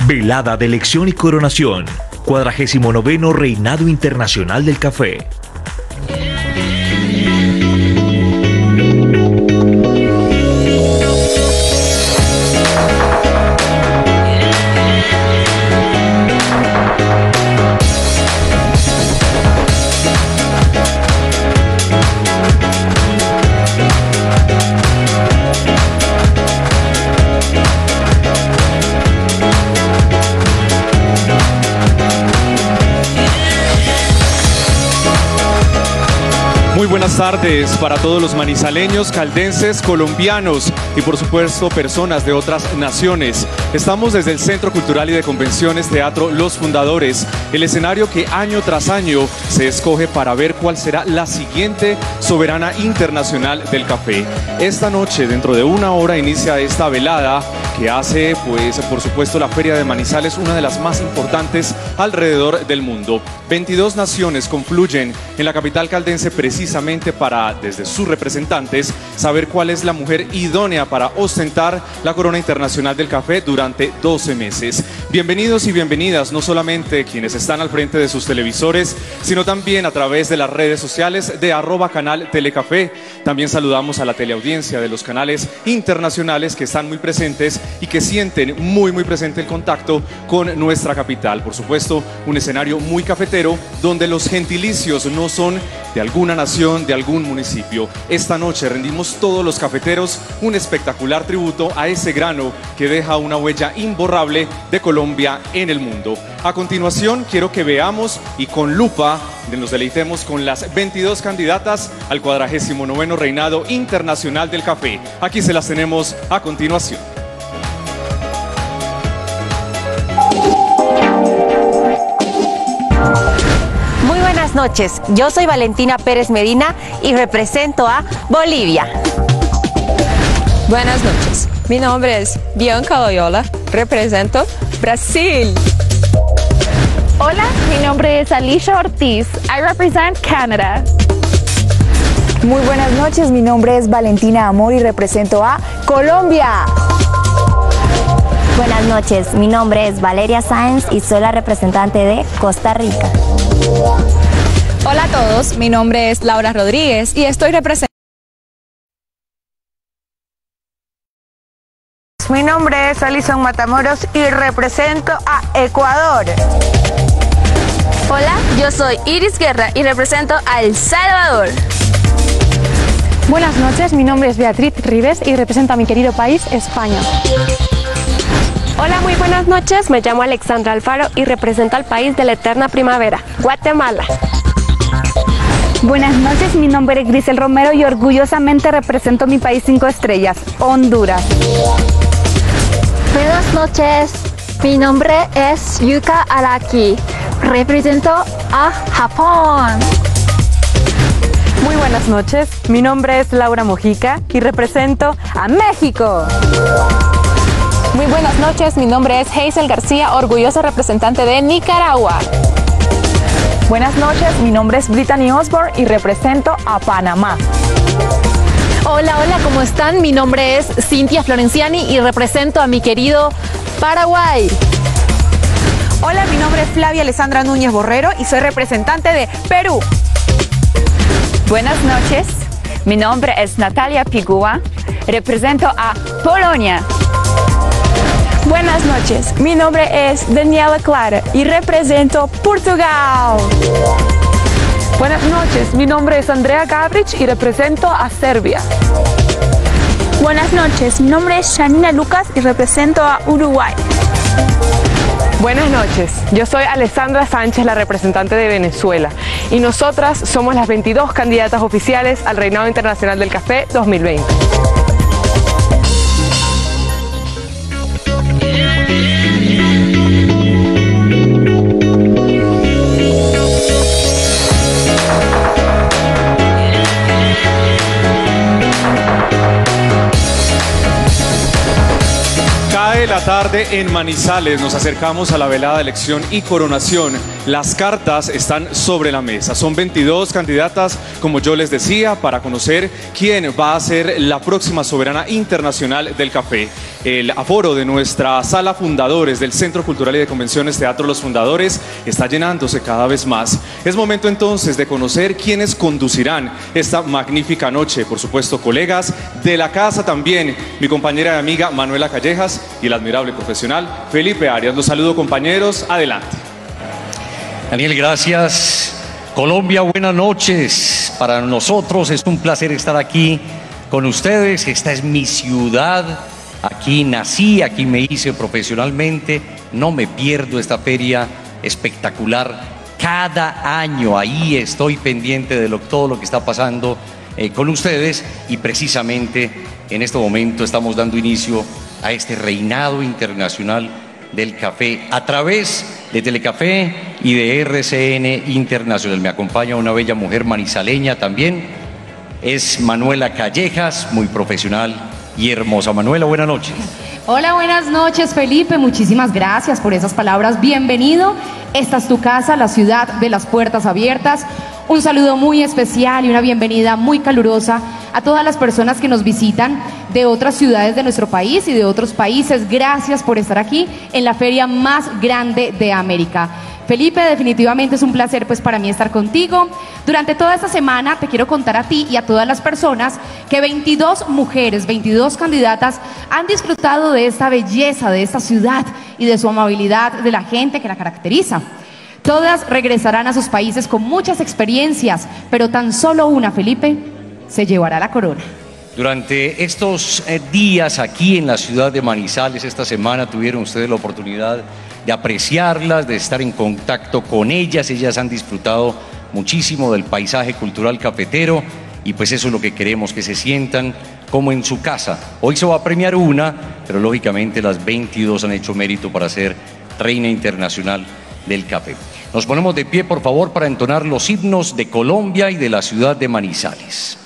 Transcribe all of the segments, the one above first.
Velada de elección y coronación. 49º Reinado Internacional del Café. Muy buenas tardes para todos los manizaleños, caldenses, colombianos y por supuesto personas de otras naciones. Estamos desde el Centro Cultural y de Convenciones Teatro Los Fundadores, el escenario que año tras año se escoge para ver cuál será la siguiente soberana internacional del café. Esta noche, dentro de una hora, inicia esta velada que hace, pues, por supuesto, la Feria de Manizales una de las más importantes alrededor del mundo. 22 naciones confluyen en la capital caldense precisamente para, desde sus representantes, saber cuál es la mujer idónea para ostentar la corona internacional del café durante 12 meses. Bienvenidos y bienvenidas, no solamente quienes están al frente de sus televisores, sino también a través de las redes sociales de @canal Telecafé. También saludamos a la teleaudiencia de los canales internacionales que están muy presentes y que sienten muy presente el contacto con nuestra capital. Por supuesto, un escenario muy cafetero donde los gentilicios no son de alguna nación, de algún municipio. Esta noche rendimos todos los cafeteros un espectacular tributo a ese grano que deja una huella imborrable de Colombia en el mundo. A continuación, quiero que veamos y con lupa nos deleitemos con las 22 candidatas al 49º Reinado Internacional del Café. Aquí se las tenemos a continuación. Buenas noches, yo soy Valentina Pérez Medina y represento a Bolivia. Buenas noches, mi nombre es Bianca Loyola, represento Brasil. Hola, mi nombre es Alicia Ortiz, I represent Canada. Muy buenas noches, mi nombre es Valentina Amor y represento a Colombia. Buenas noches, mi nombre es Valeria Sáenz y soy la representante de Costa Rica. Hola a todos, mi nombre es Laura Rodríguez y estoy representando. Mi nombre es Alison Matamoros y represento a Ecuador. Hola, yo soy Iris Guerra y represento a El Salvador. Buenas noches, mi nombre es Beatriz Ribes y represento a mi querido país, España. Hola, muy buenas noches, me llamo Alexandra Alfaro y represento al país de la eterna primavera, Guatemala. Buenas noches, mi nombre es Grisel Romero y orgullosamente represento mi país 5 estrellas, Honduras. Buenas noches, mi nombre es Yuka Araki, represento a Japón. Muy buenas noches, mi nombre es Laura Mojica y represento a México. Muy buenas noches, mi nombre es Hazel García, orgullosa representante de Nicaragua. Buenas noches, mi nombre es Brittany Osborne y represento a Panamá. Hola, hola, ¿cómo están? Mi nombre es Cintia Florenciani y represento a mi querido Paraguay. Hola, mi nombre es Flavia Alessandra Núñez Borrero y soy representante de Perú. Buenas noches, mi nombre es Natalia Pigua, represento a Polonia. Buenas noches, mi nombre es Daniela Clara y represento Portugal. Buenas noches, mi nombre es Andrea Gabrich y represento a Serbia. Buenas noches, mi nombre es Janina Lucas y represento a Uruguay. Buenas noches, yo soy Alessandra Sánchez, la representante de Venezuela, y nosotras somos las 22 candidatas oficiales al Reinado Internacional del Café 2020. La tarde tarde en Manizales. Nos acercamos a la velada de elección y coronación. Las cartas están sobre la mesa. Son 22 candidatas, como yo les decía, para conocer quién va a ser la próxima soberana internacional del café. El aforo de nuestra sala Fundadores del Centro Cultural y de Convenciones Teatro Los Fundadores está llenándose cada vez más. Es momento entonces de conocer quiénes conducirán esta magnífica noche. Por supuesto, colegas de la casa también, mi compañera y amiga Manuela Callejas y el admirable profesional Felipe Arias. Los saludo, compañeros, adelante. Daniel, gracias. Colombia, buenas noches. Para nosotros es un placer estar aquí con ustedes. Esta es mi ciudad. Aquí nací, aquí me hice profesionalmente. No me pierdo esta feria espectacular. Cada año ahí estoy pendiente de todo lo que está pasando con ustedes, y precisamente en este momento estamos dando inicio a este reinado internacional del café a través de Telecafé y de RCN Internacional. Me acompaña una bella mujer manizaleña también, es Manuela Callejas, muy profesional y hermosa. Manuela, buenas noches. Hola, buenas noches, Felipe. Muchísimas gracias por esas palabras. Bienvenido. Esta es tu casa, la ciudad de las puertas abiertas. Un saludo muy especial y una bienvenida muy calurosa a todas las personas que nos visitan de otras ciudades de nuestro país y de otros países. Gracias por estar aquí en la feria más grande de América. Felipe, definitivamente es un placer pues para mí estar contigo. Durante toda esta semana te quiero contar a ti y a todas las personas que 22 mujeres, 22 candidatas han disfrutado de esta belleza, de esta ciudad y de su amabilidad, de la gente que la caracteriza. Todas regresarán a sus países con muchas experiencias, pero tan solo una, Felipe, se llevará la corona. Durante estos días aquí en la ciudad de Manizales, esta semana tuvieron ustedes la oportunidad de apreciarlas, de estar en contacto con ellas. Ellas han disfrutado muchísimo del paisaje cultural cafetero y pues eso es lo que queremos, que se sientan como en su casa. Hoy se va a premiar una, pero lógicamente las 22 han hecho mérito para ser reina internacional del café. Nos ponemos de pie, por favor, para entonar los himnos de Colombia y de la ciudad de Manizales.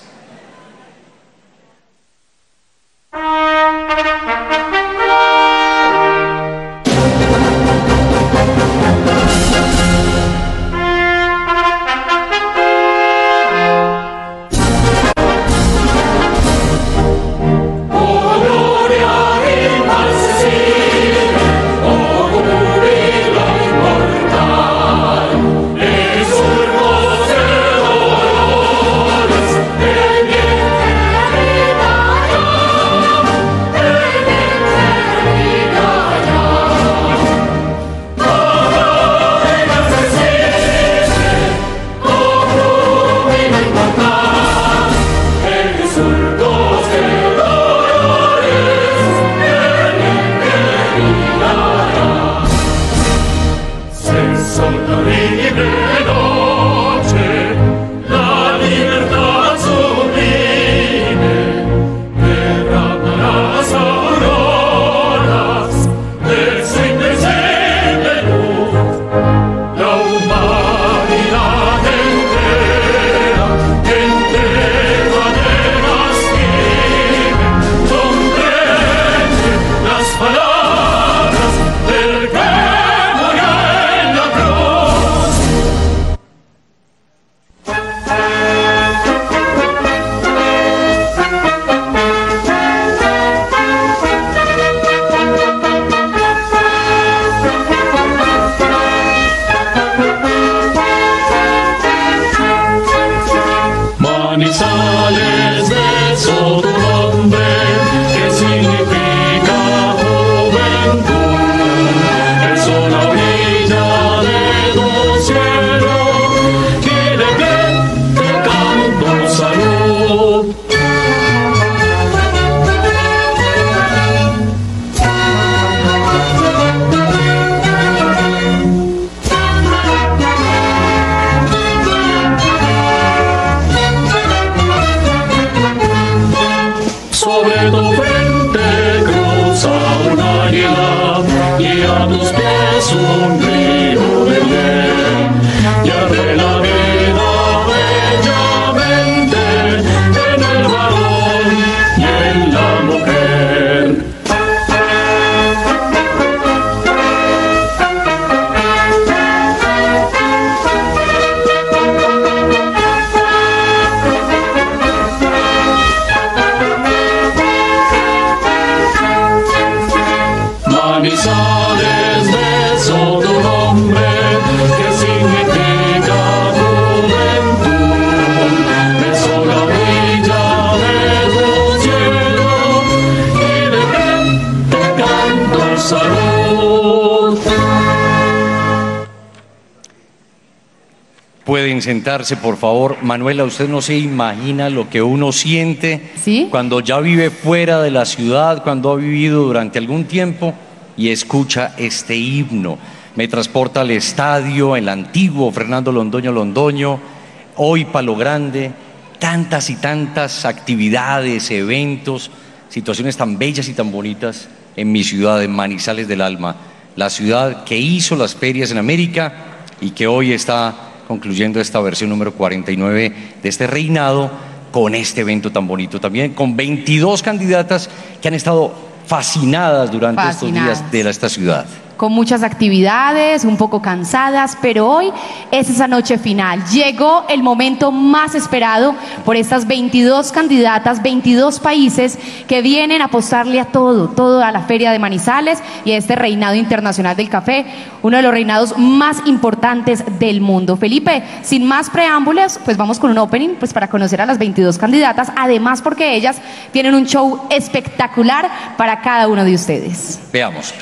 Pueden sentarse, por favor. Manuela, usted no se imagina lo que uno siente cuando ya vive fuera de la ciudad, cuando ha vivido durante algún tiempo y escucha este himno. Me transporta al estadio, el antiguo Fernando Londoño, hoy Palo Grande, tantas y tantas actividades, eventos, situaciones tan bellas y tan bonitas en mi ciudad, en Manizales del Alma, la ciudad que hizo las ferias en América y que hoy está concluyendo esta versión número 49 de este reinado con este evento tan bonito también, con 22 candidatas que han estado fascinadas durante estos días de esta ciudad. Con muchas actividades, un poco cansadas, pero hoy es esa noche final. Llegó el momento más esperado por estas 22 candidatas, 22 países que vienen a apostarle a todo a la Feria de Manizales y a este reinado internacional del café, uno de los reinados más importantes del mundo. Felipe, sin más preámbulos, pues vamos con un opening pues para conocer a las 22 candidatas, además porque ellas tienen un show espectacular para cada uno de ustedes. Veámoslo.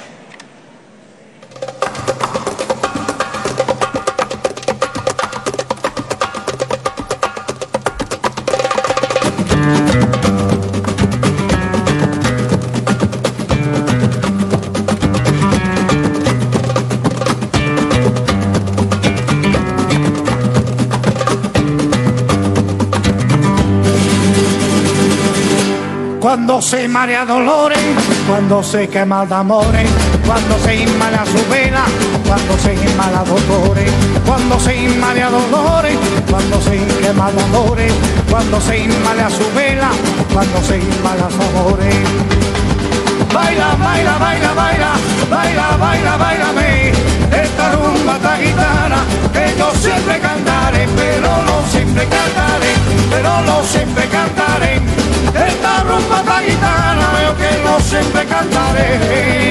Cuando se marea dolores, cuando se quema de amores, cuando se inmala su vela, cuando se inmala dolores, cuando se inmala dolores, cuando se quema de amores, cuando se inmala su vela, cuando se inmala su amores. Baila, baila, baila, baila, baila, baila, bailame, esta rumba tan gitana que yo siempre cantaré, pero no siempre cantaré, pero no siempre cantaré. Esta rumba tan gitana yo que no siempre cantaré.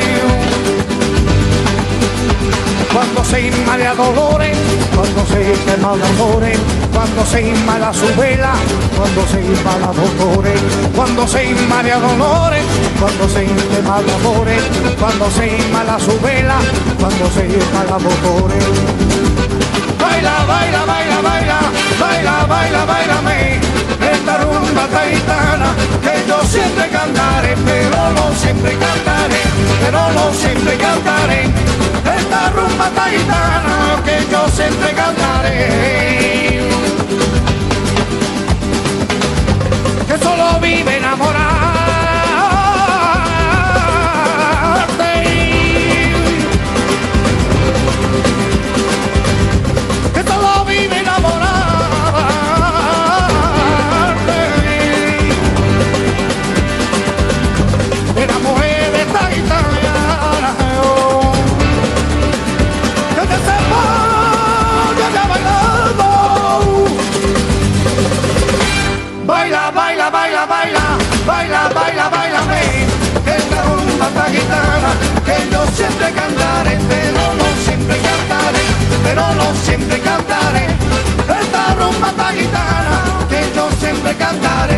Cuando se inmala dolores, cuando se quema dolores, cuando se inmala su vela, cuando se inmala dolores, cuando se inmala dolores, cuando se quema dolores, cuando se inmala su vela, cuando se inmala dolores. Baila, baila, baila, baila, baila, baila, bailame, esta rumba tan gitana que yo siempre cantaré, pero no siempre cantaré, pero no siempre cantaré. Esta rumba tan gitana que yo siempre cantaré. Que solo vive enamorarte, que solo vive enamorarte. De la mujer de esta gitana, que te sepa, ya bailando. Baila, baila, baila, baila, baila, baila, bailame, esta rumba tan gitana que yo siempre cantaré, pero no siempre cantaré, pero no siempre cantaré. Esta rumba tan gitana que yo siempre cantaré.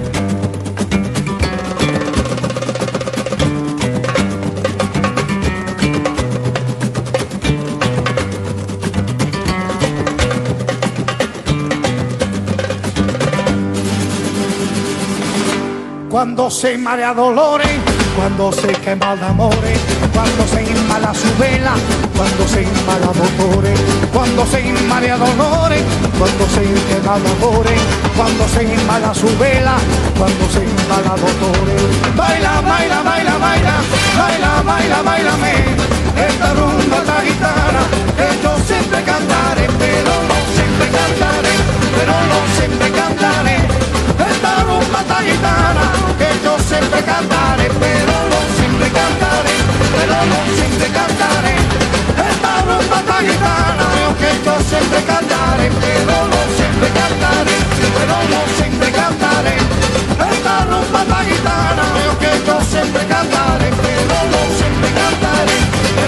Cuando se marea dolores, cuando se quema de amores, cuando se inmala su vela, cuando se inmala dolores, cuando se inmala dolores, cuando se quema de amores, cuando se inmala su vela, cuando se inmala dolores. Baila, baila, baila, baila, baila, baila, bailame, esta rumba tan gitana que yo siempre cantaré, pero no siempre cantaré, pero no siempre cantaré. Esta rumba tan gitana que yo siempre cantaré, pero no siempre cantaré, pero no siempre cantaré. Esta rumba tan gitana que yo siempre cantaré, pero no siempre cantaré, pero no siempre cantaré. Esta rumba tan gitana que yo siempre cantaré, pero no siempre cantaré,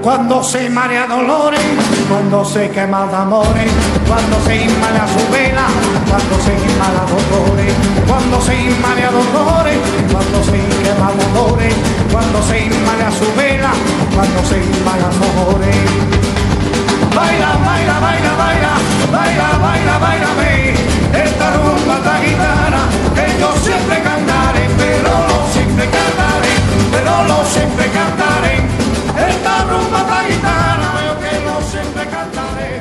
cuando se marea dolores, cuando se quema de amores, cuando se inmala su vela, cuando se inmala dolores, cuando se inmala dolores, cuando se quema dolores, cuando se inmala su vela, cuando se inmala amores. Baila, baila, baila, baila, baila, baila, baila, esta rumba taguitana que yo siempre cantaré, pero no siempre cantaré, pero no siempre cantaré, esta rumba taguitana yo que no siempre cantaré.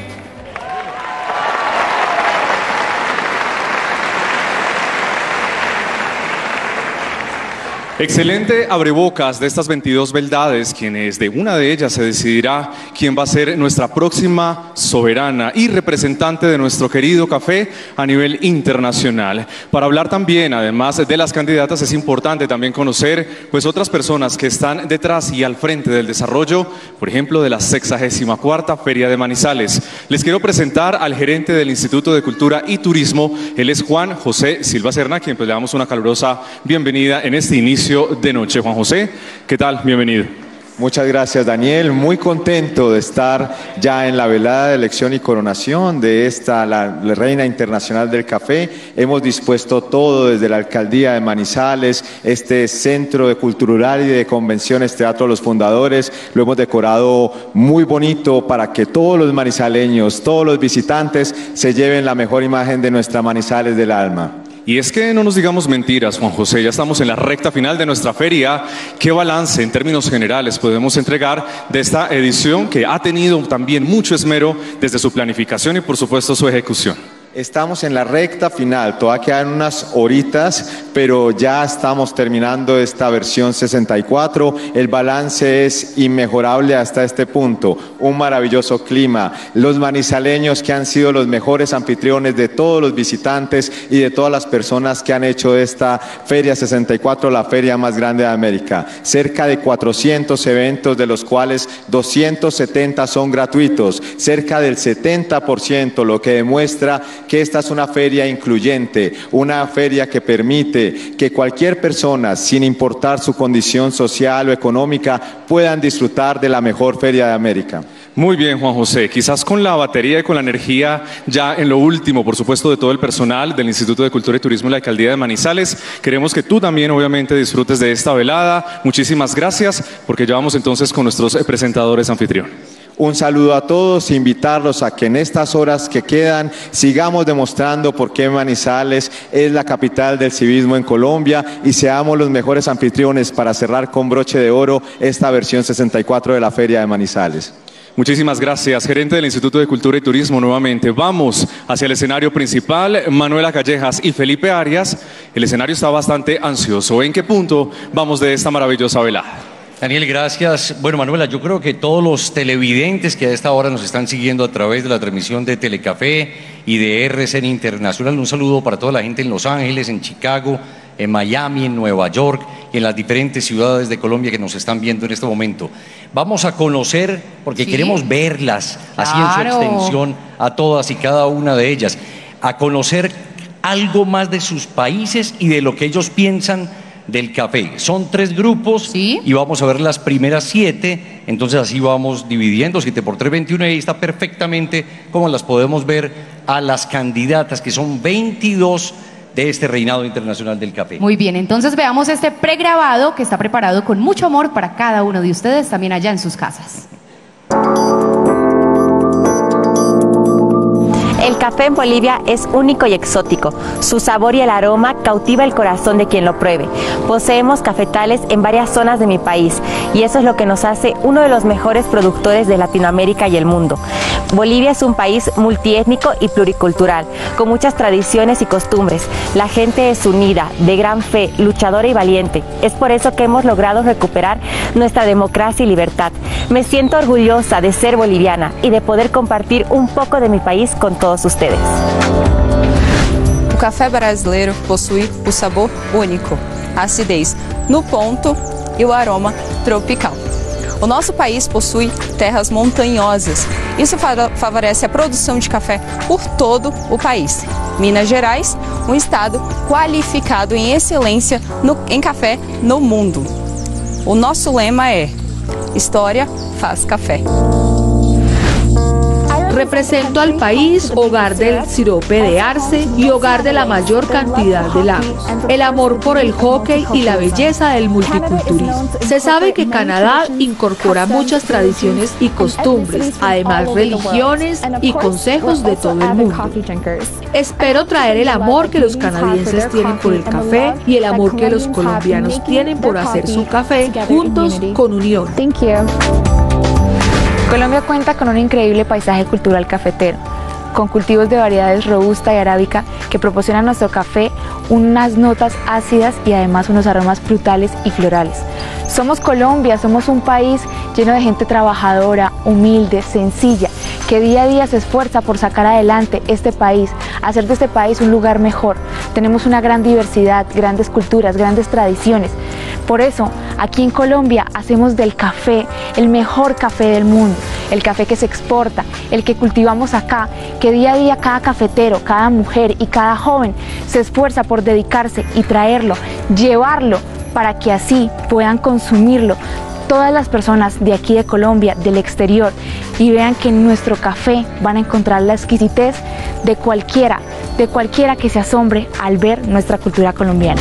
Excelente abrebocas de estas 22 beldades, quienes de una de ellas se decidirá quién va a ser nuestra próxima soberana y representante de nuestro querido café a nivel internacional. Para hablar también, además de las candidatas, es importante también conocer pues otras personas que están detrás y al frente del desarrollo, por ejemplo, de la 64ª Feria de Manizales. Les quiero presentar al gerente del Instituto de Cultura y Turismo, él es Juan José Silva Serna, quien pues le damos una calurosa bienvenida en este inicio de noche. Juan José, ¿qué tal? Bienvenido. Muchas gracias, Daniel. Muy contento de estar ya en la velada de elección y coronación de esta, la Reina Internacional del Café. Hemos dispuesto todo desde la Alcaldía de Manizales, este Centro de Cultural y de Convenciones Teatro Los Fundadores. Lo hemos decorado muy bonito para que todos los manizaleños, todos los visitantes se lleven la mejor imagen de nuestra Manizales del alma. Y es que no nos digamos mentiras, Juan José, ya estamos en la recta final de nuestra feria. ¿Qué balance en términos generales podemos entregar de esta edición que ha tenido también mucho esmero desde su planificación y por supuesto su ejecución? Estamos en la recta final, todavía quedan unas horitas, pero ya estamos terminando esta versión 64. El balance es inmejorable hasta este punto. Un maravilloso clima. Los manizaleños que han sido los mejores anfitriones de todos los visitantes y de todas las personas que han hecho de esta Feria 64 la feria más grande de América. Cerca de 400 eventos, de los cuales 270 son gratuitos. Cerca del 70%, lo que demuestra que esta es una feria incluyente, una feria que permite que cualquier persona, sin importar su condición social o económica, puedan disfrutar de la mejor feria de América. Muy bien, Juan José, quizás con la batería y con la energía ya en lo último, por supuesto, de todo el personal del Instituto de Cultura y Turismo de la Alcaldía de Manizales. Queremos que tú también, obviamente, disfrutes de esta velada. Muchísimas gracias, porque ya vamos entonces con nuestros presentadores anfitriones. Un saludo a todos, invitarlos a que en estas horas que quedan sigamos demostrando por qué Manizales es la capital del civismo en Colombia y seamos los mejores anfitriones para cerrar con broche de oro esta versión 64 de la Feria de Manizales. Muchísimas gracias, gerente del Instituto de Cultura y Turismo. Nuevamente vamos hacia el escenario principal. Manuela Callejas y Felipe Arias. El escenario está bastante ansioso. ¿En qué punto vamos de esta maravillosa velada? Daniel, gracias. Bueno, Manuela, yo creo que todos los televidentes que a esta hora nos están siguiendo a través de la transmisión de Telecafé y de RCN Internacional, un saludo para toda la gente en Los Ángeles, en Chicago, en Miami, en Nueva York y en las diferentes ciudades de Colombia que nos están viendo en este momento. Vamos a conocer, porque queremos verlas así en su extensión, a todas y cada una de ellas, a conocer algo más de sus países y de lo que ellos piensan del café. Son 3 grupos y vamos a ver las primeras 7, entonces así vamos dividiendo, 7 por 3, 21, y ahí está perfectamente como las podemos ver a las candidatas, que son 22 de este reinado internacional del café. Muy bien, entonces veamos este pregrabado que está preparado con mucho amor para cada uno de ustedes, también allá en sus casas. El café en Bolivia es único y exótico. Su sabor y el aroma cautiva el corazón de quien lo pruebe. Poseemos cafetales en varias zonas de mi país y eso es lo que nos hace uno de los mejores productores de Latinoamérica y el mundo. Bolivia es un país multiétnico y pluricultural, con muchas tradiciones y costumbres. La gente es unida, de gran fe, luchadora y valiente. Es por eso que hemos logrado recuperar nuestra democracia y libertad. Me siento orgullosa de ser boliviana y de poder compartir un poco de mi país con todos ustedes. O café brasileiro possui o sabor único, a acidez no ponto e o aroma tropical. O nosso país possui terras montanhosas. Isso favorece a produção de café por todo o país. Minas Gerais, um estado qualificado em excelência em café no mundo. O nosso lema é: História faz café. Represento al país, hogar del sirope de arce y hogar de la mayor cantidad de lagos. El amor por el hockey y la belleza del multiculturalismo. Se sabe que Canadá incorpora muchas tradiciones y costumbres, además religiones y consejos de todo el mundo. Espero traer el amor que los canadienses tienen por el café y el amor que los colombianos tienen por hacer su café juntos con unión. Colombia cuenta con un increíble paisaje cultural cafetero, con cultivos de variedades robusta y arábica que proporcionan a nuestro café unas notas ácidas y además unos aromas frutales y florales. Somos Colombia, somos un país lleno de gente trabajadora, humilde, sencilla, que día a día se esfuerza por sacar adelante este país, hacer de este país un lugar mejor. Tenemos una gran diversidad, grandes culturas, grandes tradiciones. Por eso, aquí en Colombia hacemos del café el mejor café del mundo, el café que se exporta, el que cultivamos acá, que día a día cada cafetero, cada mujer y cada joven se esfuerza por dedicarse y traerlo, llevarlo para que así puedan consumirlo todas las personas de aquí de Colombia, del exterior, y vean que en nuestro café van a encontrar la exquisitez de cualquiera que se asombre al ver nuestra cultura colombiana.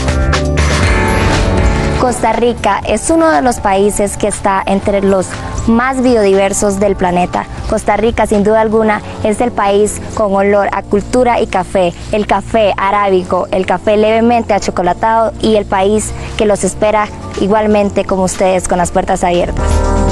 Costa Rica es uno de los países que está entre los más biodiversos del planeta. Costa Rica, sin duda alguna, es el país con olor a cultura y café, el café arábico, el café levemente achocolatado y el país que los espera igualmente como ustedes con las puertas abiertas.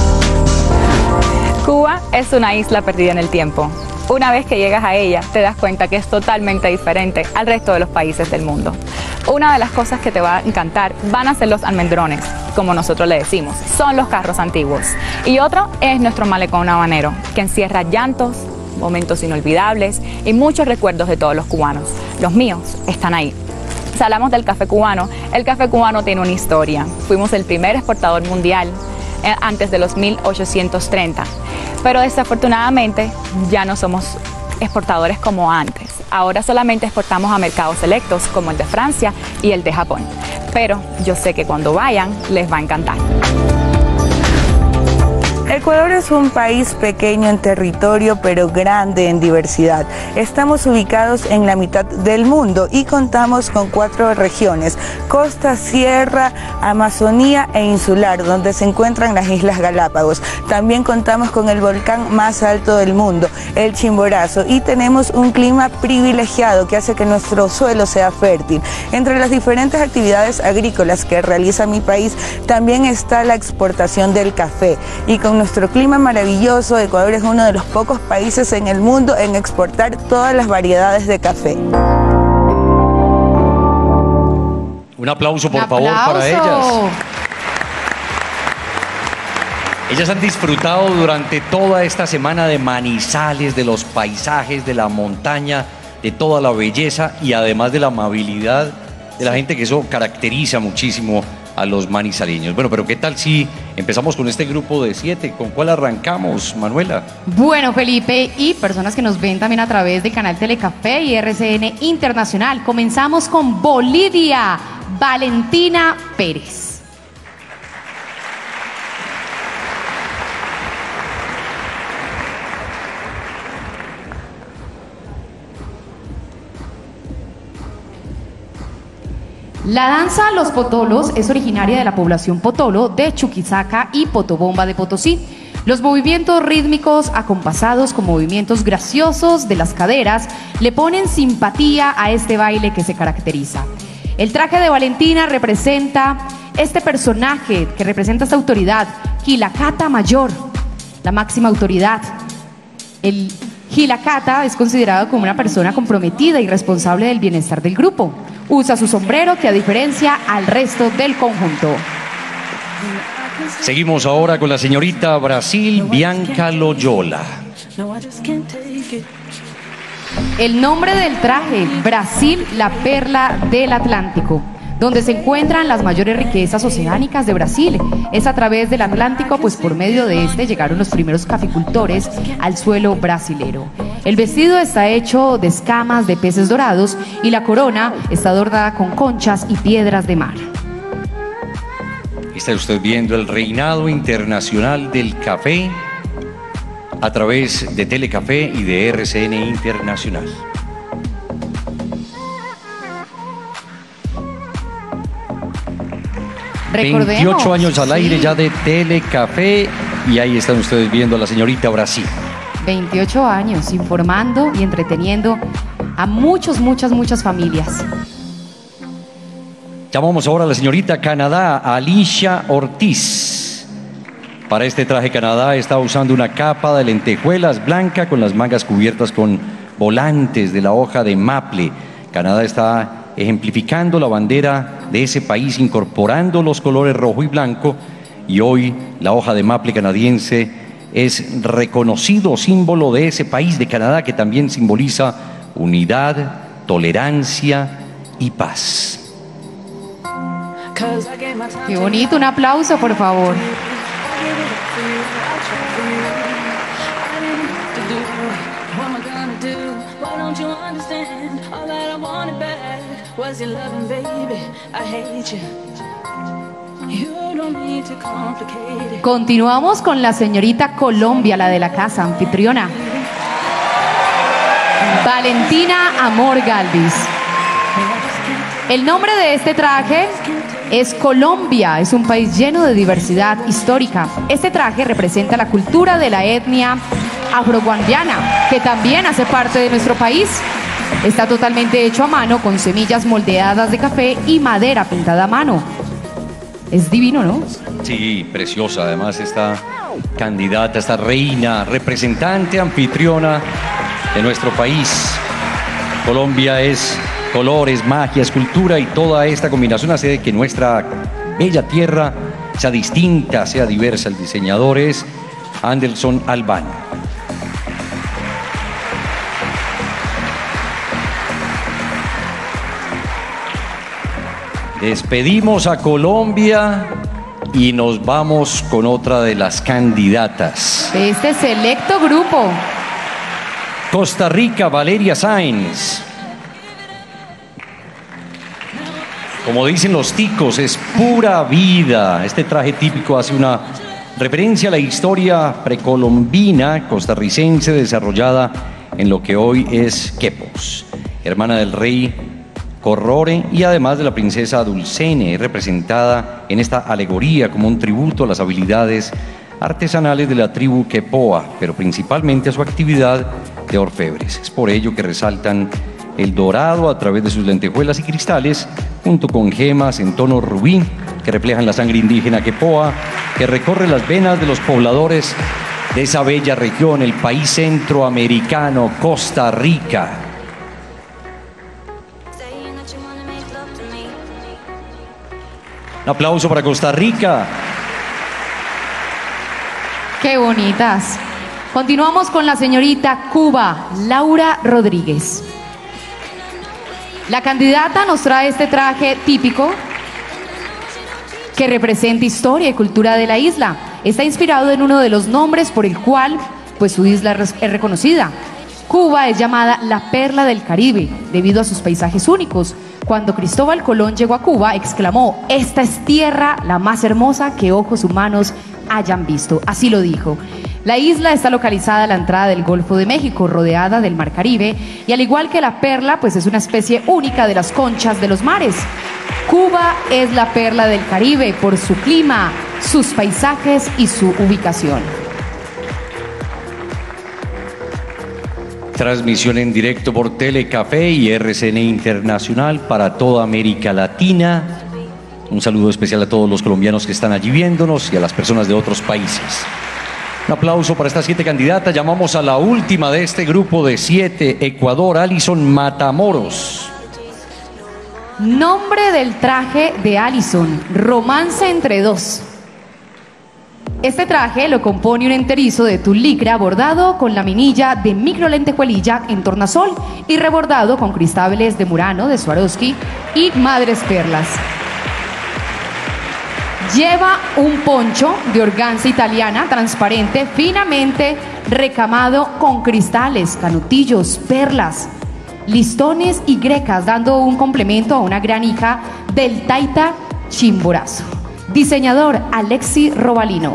Cuba es una isla perdida en el tiempo. Una vez que llegas a ella, te das cuenta que es totalmente diferente al resto de los países del mundo. Una de las cosas que te va a encantar van a ser los almendrones, como nosotros le decimos, son los carros antiguos. Y otro es nuestro malecón habanero, que encierra llantos, momentos inolvidables y muchos recuerdos de todos los cubanos. Los míos están ahí. Si hablamos del café cubano, el café cubano tiene una historia. Fuimos el primer exportador mundial antes de los 1830. Pero desafortunadamente ya no somos exportadores como antes. Ahora solamente exportamos a mercados selectos como el de Francia y el de Japón. Pero yo sé que cuando vayan les va a encantar. Ecuador es un país pequeño en territorio, pero grande en diversidad. Estamos ubicados en la mitad del mundo y contamos con 4 regiones: costa, sierra, Amazonía e insular, donde se encuentran las Islas Galápagos. También contamos con el volcán más alto del mundo, el Chimborazo, y tenemos un clima privilegiado que hace que nuestro suelo sea fértil. Entre las diferentes actividades agrícolas que realiza mi país, también está la exportación del café. Y con nuestro clima maravilloso, Ecuador es uno de los pocos países en el mundo en exportar todas las variedades de café. Un aplauso, por favor, para ellas. Ellas han disfrutado durante toda esta semana de Manizales, de los paisajes, de la montaña, de toda la belleza y además de la amabilidad de la gente, que eso caracteriza muchísimo a los manizaleños. Bueno, pero ¿qué tal si empezamos con este grupo de 7? ¿Con cuál arrancamos, Manuela? Bueno, Felipe, y personas que nos ven también a través del canal Telecafé y RCN Internacional, comenzamos con Bolivia, Valentina Pérez. La danza Los Potolos es originaria de la población Potolo de Chuquisaca y Potobomba de Potosí. Los movimientos rítmicos acompasados con movimientos graciosos de las caderas le ponen simpatía a este baile que se caracteriza. El traje de Valentina representa este personaje que representa esta autoridad, Gilacata Mayor, la máxima autoridad. El Gilacata es considerado como una persona comprometida y responsable del bienestar del grupo. Usa su sombrero que diferencia al resto del conjunto. Seguimos ahora con la señorita Brasil Bianca Loyola. El nombre del traje, Brasil, la perla del Atlántico, donde se encuentran las mayores riquezas oceánicas de Brasil. Es a través del Atlántico, pues por medio de este llegaron los primeros caficultores al suelo brasilero. El vestido está hecho de escamas de peces dorados y la corona está adornada con conchas y piedras de mar. Está usted viendo el reinado internacional del café a través de Telecafé y de RCN Internacional. Recordemos, 28 años al aire sí, ya de Telecafé y ahí están ustedes viendo a la señorita Brasil. 28 años informando y entreteniendo a muchas familias. Llamamos ahora a la señorita Canadá, Alicia Ortiz. Para este traje Canadá está usando una capa de lentejuelas blanca con las mangas cubiertas con volantes de la hoja de maple. Canadá está ejemplificando la bandera de ese país, incorporando los colores rojo y blanco, y hoy la hoja de maple canadiense es reconocido símbolo de ese país de Canadá, que también simboliza unidad, tolerancia y paz. Qué bonito, un aplauso, por favor. Continuamos con la señorita Colombia, la de la casa, anfitriona. Valentina Amor Galvis. El nombre de este traje es Colombia, es un país lleno de diversidad histórica. Este traje representa la cultura de la etnia afroguandiana, que también hace parte de nuestro país. Está totalmente hecho a mano con semillas moldeadas de café y madera pintada a mano. Es divino, ¿no? Sí, preciosa. Además, esta candidata, esta reina, representante, anfitriona de nuestro país. Colombia es colores, magia, escultura, y toda esta combinación hace que nuestra bella tierra sea distinta, sea diversa. El diseñador es Anderson Albán. Despedimos a Colombia y nos vamos con otra de las candidatas. De este selecto grupo. Costa Rica, Valeria Sáenz. Como dicen los ticos, es pura vida. Este traje típico hace una referencia a la historia precolombina costarricense desarrollada en lo que hoy es Quepos, hermana del rey Corrore y además de la princesa Dulcene, representada en esta alegoría como un tributo a las habilidades artesanales de la tribu Quepoa, pero principalmente a su actividad de orfebres. Es por ello que resaltan el dorado a través de sus lentejuelas y cristales, junto con gemas en tono rubí que reflejan la sangre indígena Quepoa, que recorre las venas de los pobladores de esa bella región, el país centroamericano, Costa Rica. Un aplauso para Costa Rica. Qué bonitas. Continuamos con la señorita Cuba, Laura Rodríguez. La candidata nos trae este traje típico que representa historia y cultura de la isla. Está inspirado en uno de los nombres por el cual pues, su isla es reconocida. Cuba es llamada la perla del Caribe debido a sus paisajes únicos. Cuando Cristóbal Colón llegó a Cuba, exclamó: "Esta es tierra la más hermosa que ojos humanos hayan visto". Así lo dijo. La isla está localizada a la entrada del Golfo de México, rodeada del Mar Caribe, y al igual que la perla, pues es una especie única de las conchas de los mares. Cuba es la perla del Caribe por su clima, sus paisajes y su ubicación. Transmisión en directo por Telecafé y RCN Internacional para toda América Latina. Un saludo especial a todos los colombianos que están allí viéndonos y a las personas de otros países. Un aplauso para estas 7 candidatas. Llamamos a la última de este grupo de 7, Ecuador, Alison Matamoros. Nombre del traje de Alison: Romance entre dos. Este traje lo compone un enterizo de tul licra bordado con laminilla de micro lentejuelilla en tornasol y rebordado con cristales de Murano, de Swarovski y madres perlas. Lleva un poncho de organza italiana transparente, finamente recamado con cristales, canutillos, perlas, listones y grecas, dando un complemento a una gran hija del taita Chimborazo. Diseñador Alexi Robalino.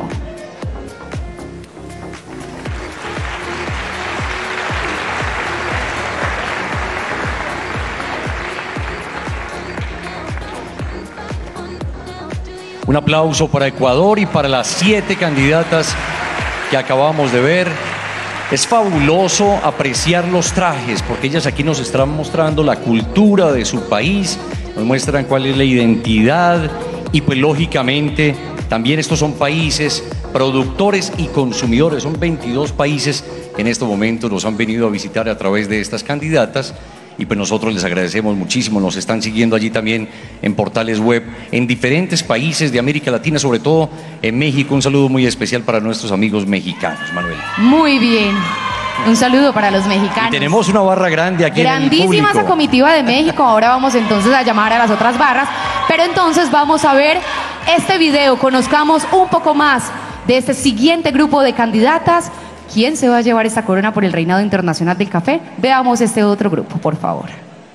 Un aplauso para Ecuador y para las 7 candidatas que acabamos de ver. Es fabuloso apreciar los trajes porque ellas aquí nos están mostrando la cultura de su país, nos muestran cuál es la identidad y pues lógicamente también estos son países productores y consumidores, son 22 países que en este momento nos han venido a visitar a través de estas candidatas. Y pues nosotros les agradecemos muchísimo, nos están siguiendo allí también en portales web, en diferentes países de América Latina, sobre todo en México. Un saludo muy especial para nuestros amigos mexicanos, Manuel. Muy bien, un saludo para los mexicanos. Y tenemos una barra grande aquí en el público. Grandísima esa comitiva de México, ahora vamos entonces a llamar a las otras barras, pero entonces vamos a ver este video, conozcamos un poco más de este siguiente grupo de candidatas. ¿Quién se va a llevar esta corona por el reinado internacional del café? Veamos este otro grupo, por favor.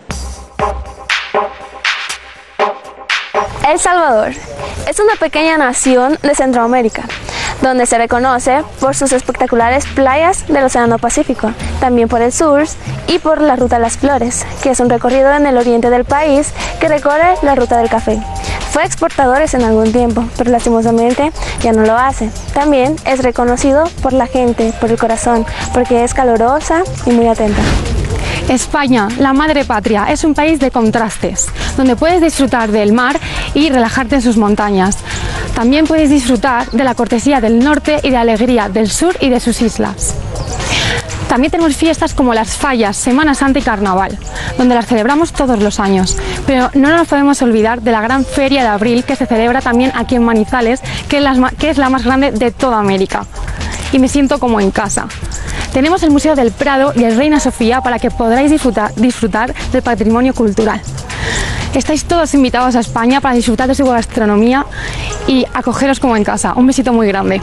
El Salvador es una pequeña nación de Centroamérica, donde se reconoce por sus espectaculares playas del Océano Pacífico, también por el sur y por la Ruta de las Flores, que es un recorrido en el oriente del país que recorre la Ruta del Café. Fue exportadores en algún tiempo, pero lastimosamente ya no lo hace. También es reconocido por la gente, por el corazón, porque es calurosa y muy atenta. España, la madre patria, es un país de contrastes, donde puedes disfrutar del mar y relajarte en sus montañas. También puedes disfrutar de la cortesía del norte y de la alegría del sur y de sus islas. También tenemos fiestas como las Fallas, Semana Santa y Carnaval, donde las celebramos todos los años. Pero no nos podemos olvidar de la gran Feria de Abril que se celebra también aquí en Manizales, que es la más grande de toda América. Y me siento como en casa. Tenemos el Museo del Prado y el Reina Sofía para que podáis disfrutar del patrimonio cultural. Estáis todos invitados a España para disfrutar de su gastronomía y acogeros como en casa. Un besito muy grande.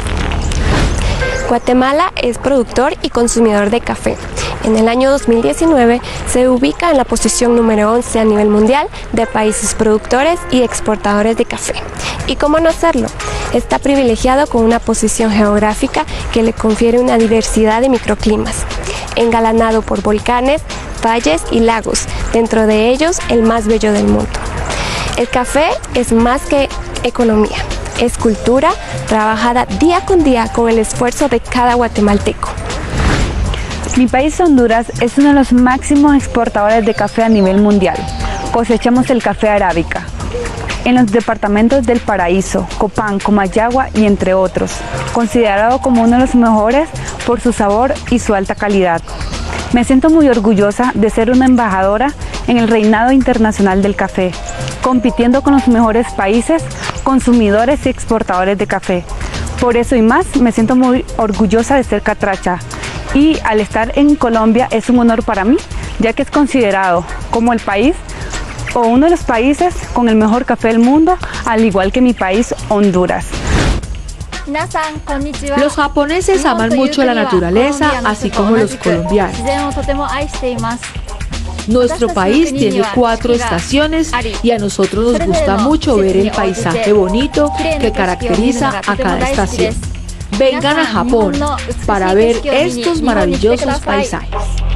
Guatemala es productor y consumidor de café. En el año 2019 se ubica en la posición número 11 a nivel mundial de países productores y exportadores de café. ¿Y cómo no hacerlo? Está privilegiado con una posición geográfica que le confiere una diversidad de microclimas, engalanado por volcanes, valles y lagos, dentro de ellos el más bello del mundo. El café es más que economía. Es cultura trabajada día con día con el esfuerzo de cada guatemalteco. Mi país, Honduras, es uno de los máximos exportadores de café a nivel mundial. Cosechamos el café arábica en los departamentos del Paraíso, Copán, Comayagua y entre otros, considerado como uno de los mejores por su sabor y su alta calidad. Me siento muy orgullosa de ser una embajadora en el reinado internacional del café, compitiendo con los mejores países, consumidores y exportadores de café. Por eso y más, me siento muy orgullosa de ser catracha. Y al estar en Colombia es un honor para mí, ya que es considerado como el país o uno de los países con el mejor café del mundo, al igual que mi país, Honduras. Los japoneses aman mucho la naturaleza, así como los colombianos. Nuestro país tiene 4 estaciones y a nosotros nos gusta mucho ver el paisaje bonito que caracteriza a cada estación. Vengan a Japón para ver estos maravillosos paisajes.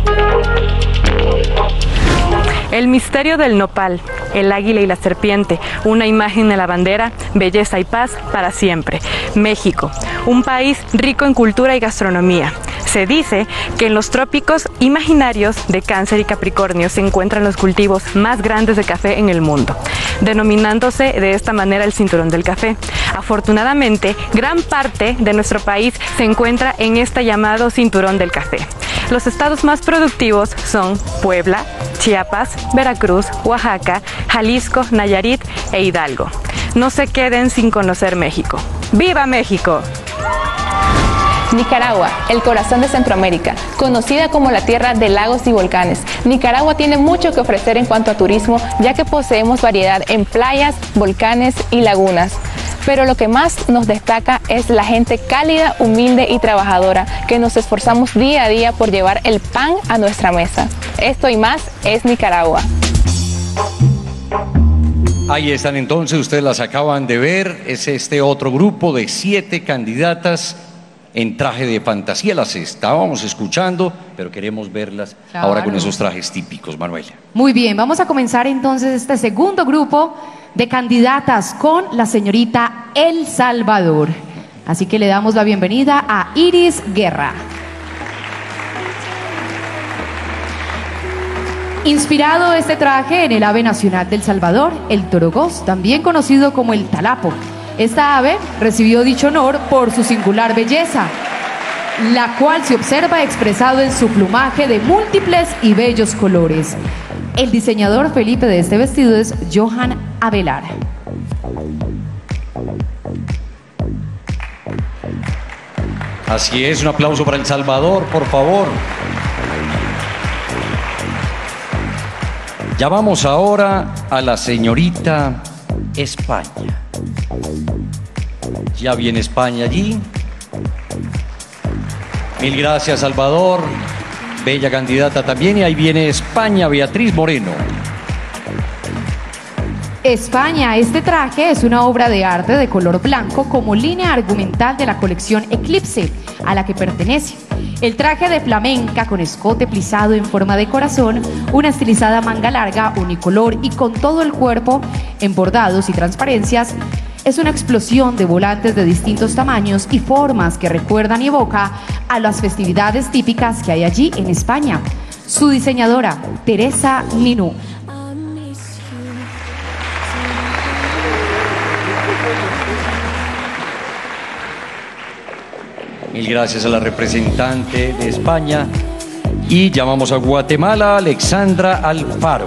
El misterio del nopal, el águila y la serpiente, una imagen de la bandera, belleza y paz para siempre. México, un país rico en cultura y gastronomía. Se dice que en los trópicos imaginarios de Cáncer y Capricornio se encuentran los cultivos más grandes de café en el mundo, denominándose de esta manera el Cinturón del Café. Afortunadamente, gran parte de nuestro país se encuentra en este llamado Cinturón del Café. Los estados más productivos son Puebla, Chiapas, Veracruz, Oaxaca, Jalisco, Nayarit e Hidalgo. No se queden sin conocer México. ¡Viva México! Nicaragua, el corazón de Centroamérica, conocida como la tierra de lagos y volcanes. Nicaragua tiene mucho que ofrecer en cuanto a turismo, ya que poseemos variedad en playas, volcanes y lagunas. Pero lo que más nos destaca es la gente cálida, humilde y trabajadora, que nos esforzamos día a día por llevar el pan a nuestra mesa. Esto y más es Nicaragua. Ahí están entonces, ustedes las acaban de ver, es este otro grupo de 7 candidatas en traje de fantasía. Las estábamos escuchando, pero queremos verlas ahora con esos trajes típicos, Manuela. Muy bien, vamos a comenzar entonces este segundo grupo de candidatas con la señorita El Salvador. Así que le damos la bienvenida a Iris Guerra. Inspirado este traje en el ave nacional del Salvador, el torogós, también conocido como el talapo. Esta ave recibió dicho honor por su singular belleza, la cual se observa expresado en su plumaje de múltiples y bellos colores. El diseñador Felipe de este vestido es Johan Avelar. Así es, un aplauso para El Salvador, por favor. Ya vamos ahora a la señorita España. Ya viene España allí. Mil gracias, Salvador. Bella candidata también. Y ahí viene España, Beatriz Moreno. España, este traje es una obra de arte de color blanco como línea argumental de la colección Eclipse, a la que pertenece. El traje de flamenca con escote plisado en forma de corazón, una estilizada manga larga, unicolor y con todo el cuerpo en bordados y transparencias, es una explosión de volantes de distintos tamaños y formas que recuerdan y evoca a las festividades típicas que hay allí en España. Su diseñadora, Teresa Ninú. Mil gracias a la representante de España. Y llamamos a Guatemala, Alexandra Alfaro.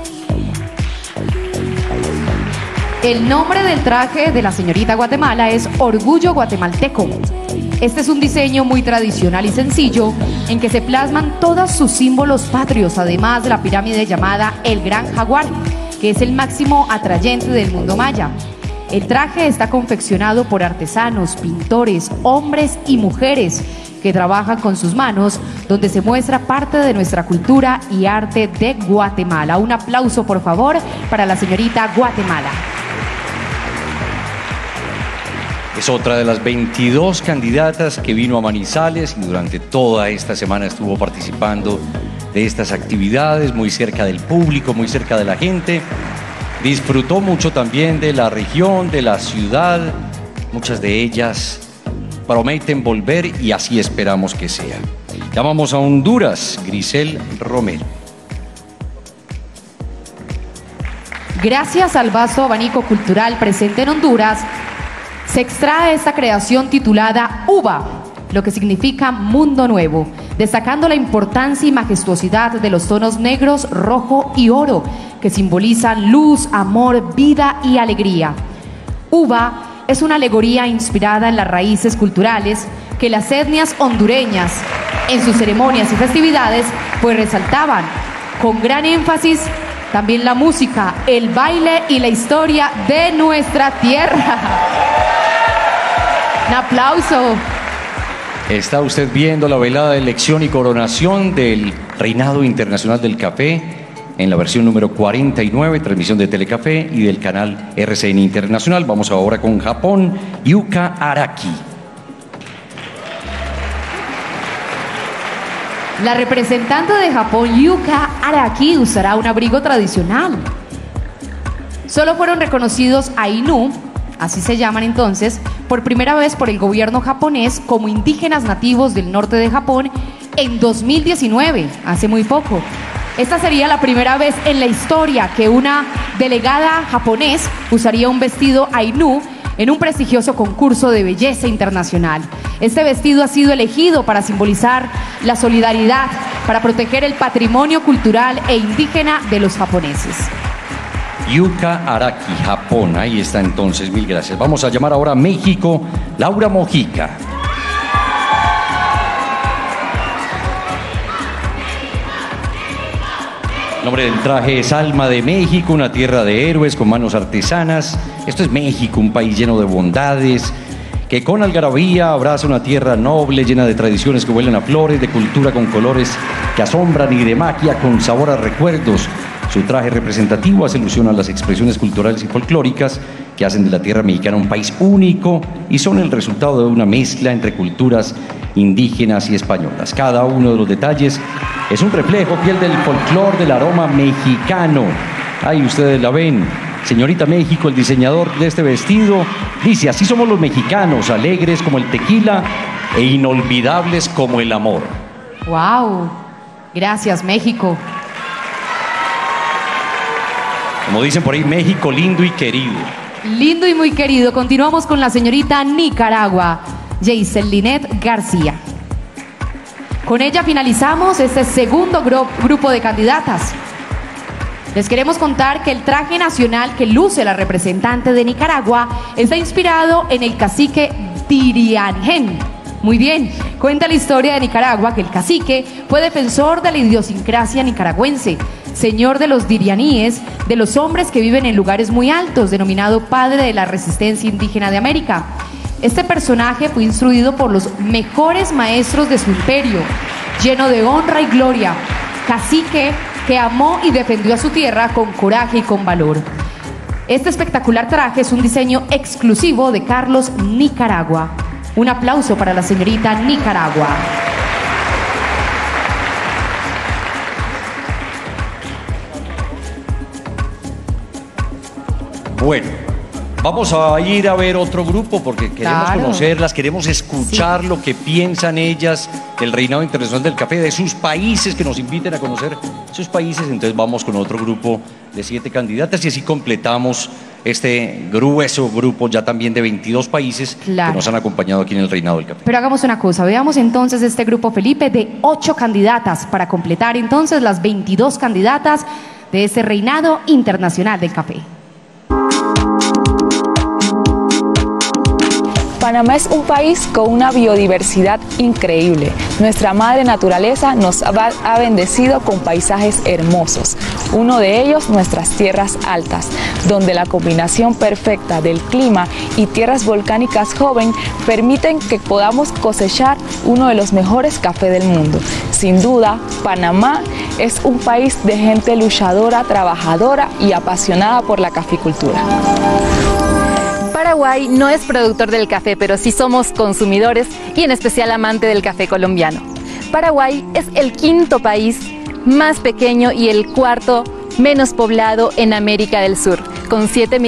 El nombre del traje de la señorita Guatemala es Orgullo Guatemalteco. Este es un diseño muy tradicional y sencillo en que se plasman todos sus símbolos patrios, además de la pirámide llamada el Gran Jaguar, que es el máximo atrayente del mundo maya. El traje está confeccionado por artesanos, pintores, hombres y mujeres que trabajan con sus manos, donde se muestra parte de nuestra cultura y arte de Guatemala. Un aplauso, por favor, para la señorita Guatemala. Es otra de las 22 candidatas que vino a Manizales y durante toda esta semana estuvo participando de estas actividades, muy cerca del público, muy cerca de la gente. Disfrutó mucho también de la región, de la ciudad. Muchas de ellas prometen volver y así esperamos que sea. Llamamos a Honduras, Grisel Romero. Gracias al vasto abanico cultural presente en Honduras, se extrae esta creación titulada UBA, lo que significa Mundo Nuevo, destacando la importancia y majestuosidad de los tonos negros, rojo y oro, que simbolizan luz, amor, vida y alegría. UBA es una alegoría inspirada en las raíces culturales que las etnias hondureñas en sus ceremonias y festividades pues resaltaban con gran énfasis también la música, el baile y la historia de nuestra tierra. Un aplauso. Está usted viendo la velada de elección y coronación del Reinado Internacional del Café en la versión número 49, transmisión de Telecafé y del canal RCN Internacional. Vamos ahora con Japón, Yuka Araki. La representante de Japón, Yuka Araki, usará un abrigo tradicional. Solo fueron reconocidos Ainu, así se llaman entonces, por primera vez por el gobierno japonés como indígenas nativos del norte de Japón en 2019, hace muy poco. Esta sería la primera vez en la historia que una delegada japonés usaría un vestido Ainu en un prestigioso concurso de belleza internacional. Este vestido ha sido elegido para simbolizar la solidaridad, para proteger el patrimonio cultural e indígena de los japoneses. Yuka Araki, Japón. Ahí está entonces, mil gracias. Vamos a llamar ahora a México, Laura Mojica. El nombre del traje es Alma de México, una tierra de héroes con manos artesanas. Esto es México, un país lleno de bondades, que con algarabía abraza una tierra noble, llena de tradiciones que huelen a flores, de cultura con colores que asombran y de magia con sabor a recuerdos. Su traje representativo hace alusión a las expresiones culturales y folclóricas que hacen de la tierra mexicana un país único y son el resultado de una mezcla entre culturas indígenas y españolas. Cada uno de los detalles es un reflejo fiel del folclore, del aroma mexicano. Ahí ustedes la ven. Señorita México, el diseñador de este vestido, dice: así somos los mexicanos, alegres como el tequila e inolvidables como el amor. ¡Wow! Gracias, México. Como dicen por ahí, México lindo y querido. Lindo y muy querido. Continuamos con la señorita Nicaragua, Jaiselinette García. Con ella finalizamos este segundo grupo de candidatas. Les queremos contar que el traje nacional que luce la representante de Nicaragua está inspirado en el cacique Diriangén. Muy bien, cuenta la historia de Nicaragua que el cacique fue defensor de la idiosincrasia nicaragüense, señor de los dirianíes, de los hombres que viven en lugares muy altos, denominado padre de la resistencia indígena de América. Este personaje fue instruido por los mejores maestros de su imperio, lleno de honra y gloria, cacique que amó y defendió a su tierra con coraje y con valor. Este espectacular traje es un diseño exclusivo de Carlos Nicaragua. Un aplauso para la señorita Nicaragua. Bueno, vamos a ir a ver otro grupo porque queremos conocerlas, queremos escuchar lo que piensan ellas del reinado internacional del café, de sus países, que nos inviten a conocer sus países. Entonces vamos con otro grupo de 7 candidatas y así completamos este grueso grupo ya también de 22 países que nos han acompañado aquí en el reinado del café. Pero hagamos una cosa, veamos entonces este grupo, Felipe, de 8 candidatas para completar entonces las 22 candidatas de este reinado internacional del café. Panamá es un país con una biodiversidad increíble. Nuestra madre naturaleza nos ha bendecido con paisajes hermosos. Uno de ellos, nuestras tierras altas, donde la combinación perfecta del clima y tierras volcánicas joven permiten que podamos cosechar uno de los mejores cafés del mundo. Sin duda, Panamá es un país de gente luchadora, trabajadora y apasionada por la caficultura. Paraguay no es productor del café, pero sí somos consumidores y en especial amante del café colombiano. Paraguay es el 5º país más pequeño y el 4º menos poblado en América del Sur, con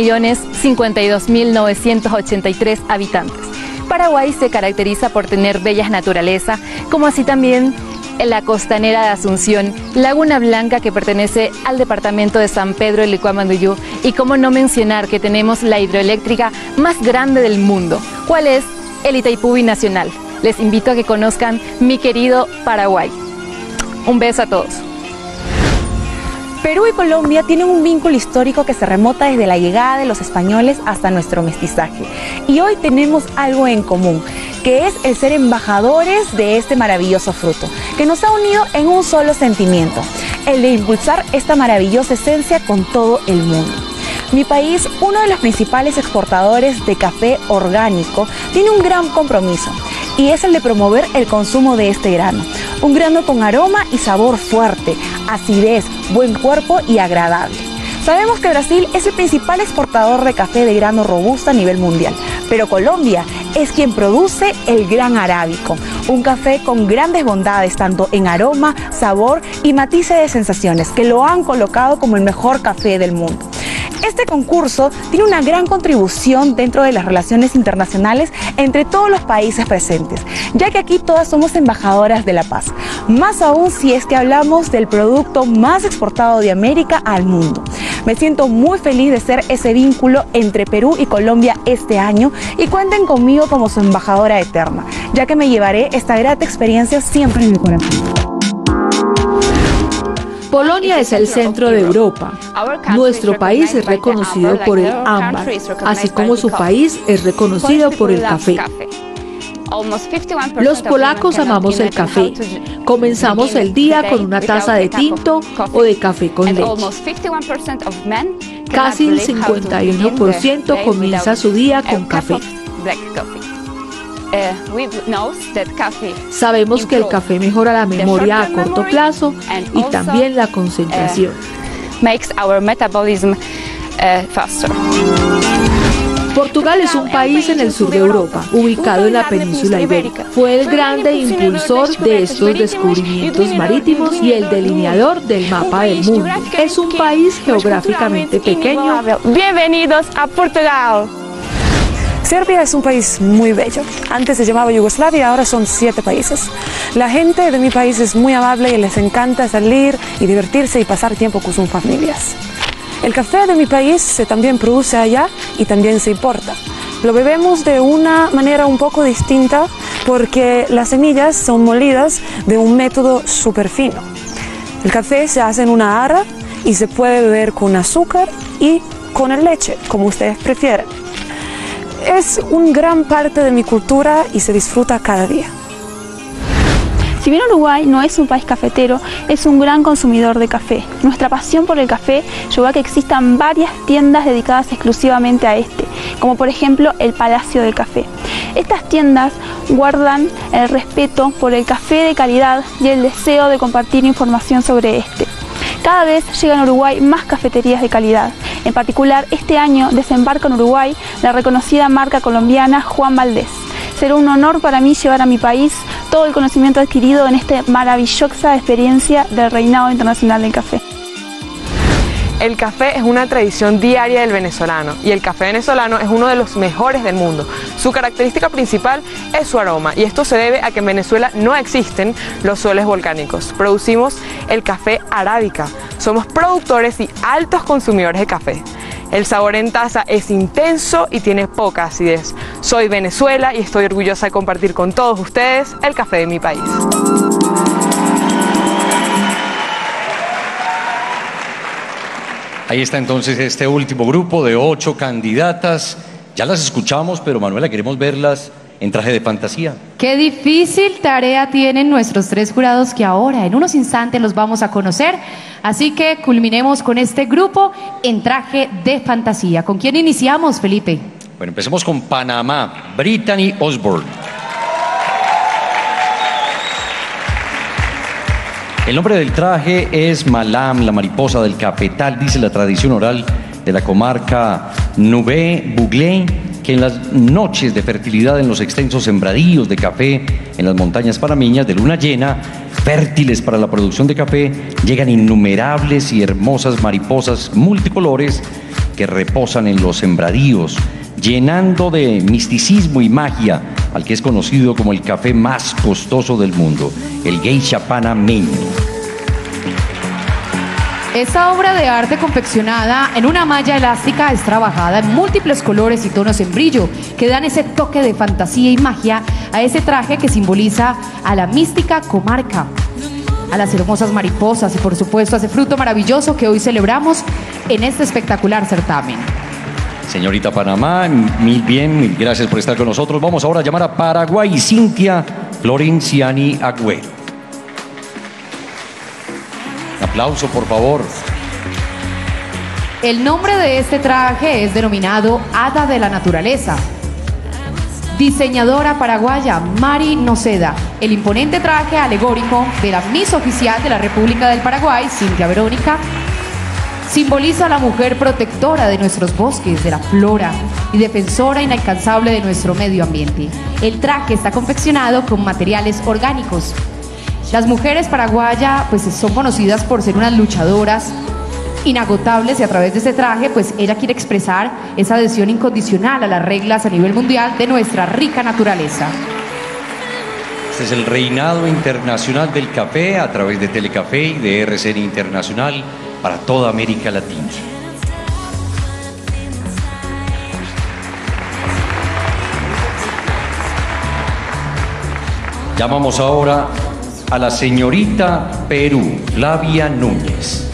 7.052.983 habitantes. Paraguay se caracteriza por tener bella naturaleza, como así también en la costanera de Asunción, Laguna Blanca, que pertenece al departamento de San Pedro de Licuamanduyú, y cómo no mencionar que tenemos la hidroeléctrica más grande del mundo. ¿Cuál es? El Itaipú Binacional. Les invito a que conozcan mi querido Paraguay. Un beso a todos. Perú y Colombia tienen un vínculo histórico que se remota desde la llegada de los españoles hasta nuestro mestizaje. Y hoy tenemos algo en común, que es el ser embajadores de este maravilloso fruto, que nos ha unido en un solo sentimiento, el de impulsar esta maravillosa esencia con todo el mundo. Mi país, uno de los principales exportadores de café orgánico, tiene un gran compromiso, y es el de promover el consumo de este grano. Un grano con aroma y sabor fuerte, acidez, buen cuerpo y agradable. Sabemos que Brasil es el principal exportador de café de grano robusto a nivel mundial, pero Colombia es quien produce el gran arábico, un café con grandes bondades tanto en aroma, sabor y matices de sensaciones, que lo han colocado como el mejor café del mundo. Este concurso tiene una gran contribución dentro de las relaciones internacionales entre todos los países presentes, ya que aquí todas somos embajadoras de la paz. Más aún si es que hablamos del producto más exportado de América al mundo. Me siento muy feliz de ser ese vínculo entre Perú y Colombia este año y cuenten conmigo como su embajadora eterna, ya que me llevaré esta grata experiencia siempre en mi corazón. Polonia es el centro de Europa. Nuestro país es reconocido por el ámbar, así como su país es reconocido por el café. Los polacos amamos el café. Comenzamos el día con una taza de tinto o de café con leche. Casi el 51% comienza su día con café. Sabemos que el café mejora la memoria a corto plazo y también la concentración. makes our metabolism faster. Portugal es un país en el sur de Europa, ubicado en la península ibérica. Fue el grande impulsor de estos descubrimientos marítimos y el delineador del mapa del mundo. Es un país geográficamente pequeño. Bienvenidos a Portugal. Serbia es un país muy bello. Antes se llamaba Yugoslavia, ahora son 7 países. La gente de mi país es muy amable y les encanta salir y divertirse y pasar tiempo con sus familias. El café de mi país se también produce allá y también se importa. Lo bebemos de una manera un poco distinta porque las semillas son molidas de un método súper fino. El café se hace en una jarra y se puede beber con azúcar y con el leche, como ustedes prefieren. Es una gran parte de mi cultura y se disfruta cada día. Si bien Uruguay no es un país cafetero, es un gran consumidor de café. Nuestra pasión por el café llevó a que existan varias tiendas dedicadas exclusivamente a este, como por ejemplo el Palacio del Café. Estas tiendas guardan el respeto por el café de calidad y el deseo de compartir información sobre este. Cada vez llegan a Uruguay más cafeterías de calidad. En particular, este año desembarca en Uruguay la reconocida marca colombiana Juan Valdez. Será un honor para mí llevar a mi país todo el conocimiento adquirido en esta maravillosa experiencia del Reinado Internacional del Café. El café es una tradición diaria del venezolano y el café venezolano es uno de los mejores del mundo. Su característica principal es su aroma y esto se debe a que en Venezuela no existen los soles volcánicos. Producimos el café arábica. Somos productores y altos consumidores de café. El sabor en taza es intenso y tiene poca acidez. Soy Venezuela y estoy orgullosa de compartir con todos ustedes el café de mi país. Ahí está entonces este último grupo de 8 candidatas. Ya las escuchamos, pero Manuela, queremos verlas en traje de fantasía. Qué difícil tarea tienen nuestros 3 jurados que ahora en unos instantes los vamos a conocer. Así que culminemos con este grupo en traje de fantasía. ¿Con quién iniciamos, Felipe? Bueno, empecemos con Panamá, Brittany Osborne. El nombre del traje es Malam, la mariposa del cafetal, dice la tradición oral de la comarca Nubé-Buglé, que en las noches de fertilidad en los extensos sembradíos de café en las montañas panameñas de luna llena, fértiles para la producción de café, llegan innumerables y hermosas mariposas multicolores que reposan en los sembradíos, llenando de misticismo y magia al que es conocido como el café más costoso del mundo, el geisha panameño. Esta obra de arte confeccionada en una malla elástica es trabajada en múltiples colores y tonos en brillo que dan ese toque de fantasía y magia a ese traje que simboliza a la mística comarca, a las hermosas mariposas y por supuesto a ese fruto maravilloso que hoy celebramos en este espectacular certamen. Señorita Panamá, mil gracias por estar con nosotros. Vamos ahora a llamar a Paraguay, Cintia Florenciani Agüero. Un aplauso, por favor. El nombre de este traje es denominado Hada de la Naturaleza. Diseñadora paraguaya Mari Noceda. El imponente traje alegórico de la Miss Oficial de la República del Paraguay, Cintia Verónica, simboliza a la mujer protectora de nuestros bosques, de la flora y defensora inalcanzable de nuestro medio ambiente. El traje está confeccionado con materiales orgánicos. Las mujeres paraguayas pues son conocidas por ser unas luchadoras inagotables y a través de este traje pues ella quiere expresar esa adhesión incondicional a las reglas a nivel mundial de nuestra rica naturaleza. Este es el Reinado Internacional del Café a través de Telecafé y de RCN Internacional para toda América Latina. Llamamos ahora a la señorita Perú, Flavia Núñez.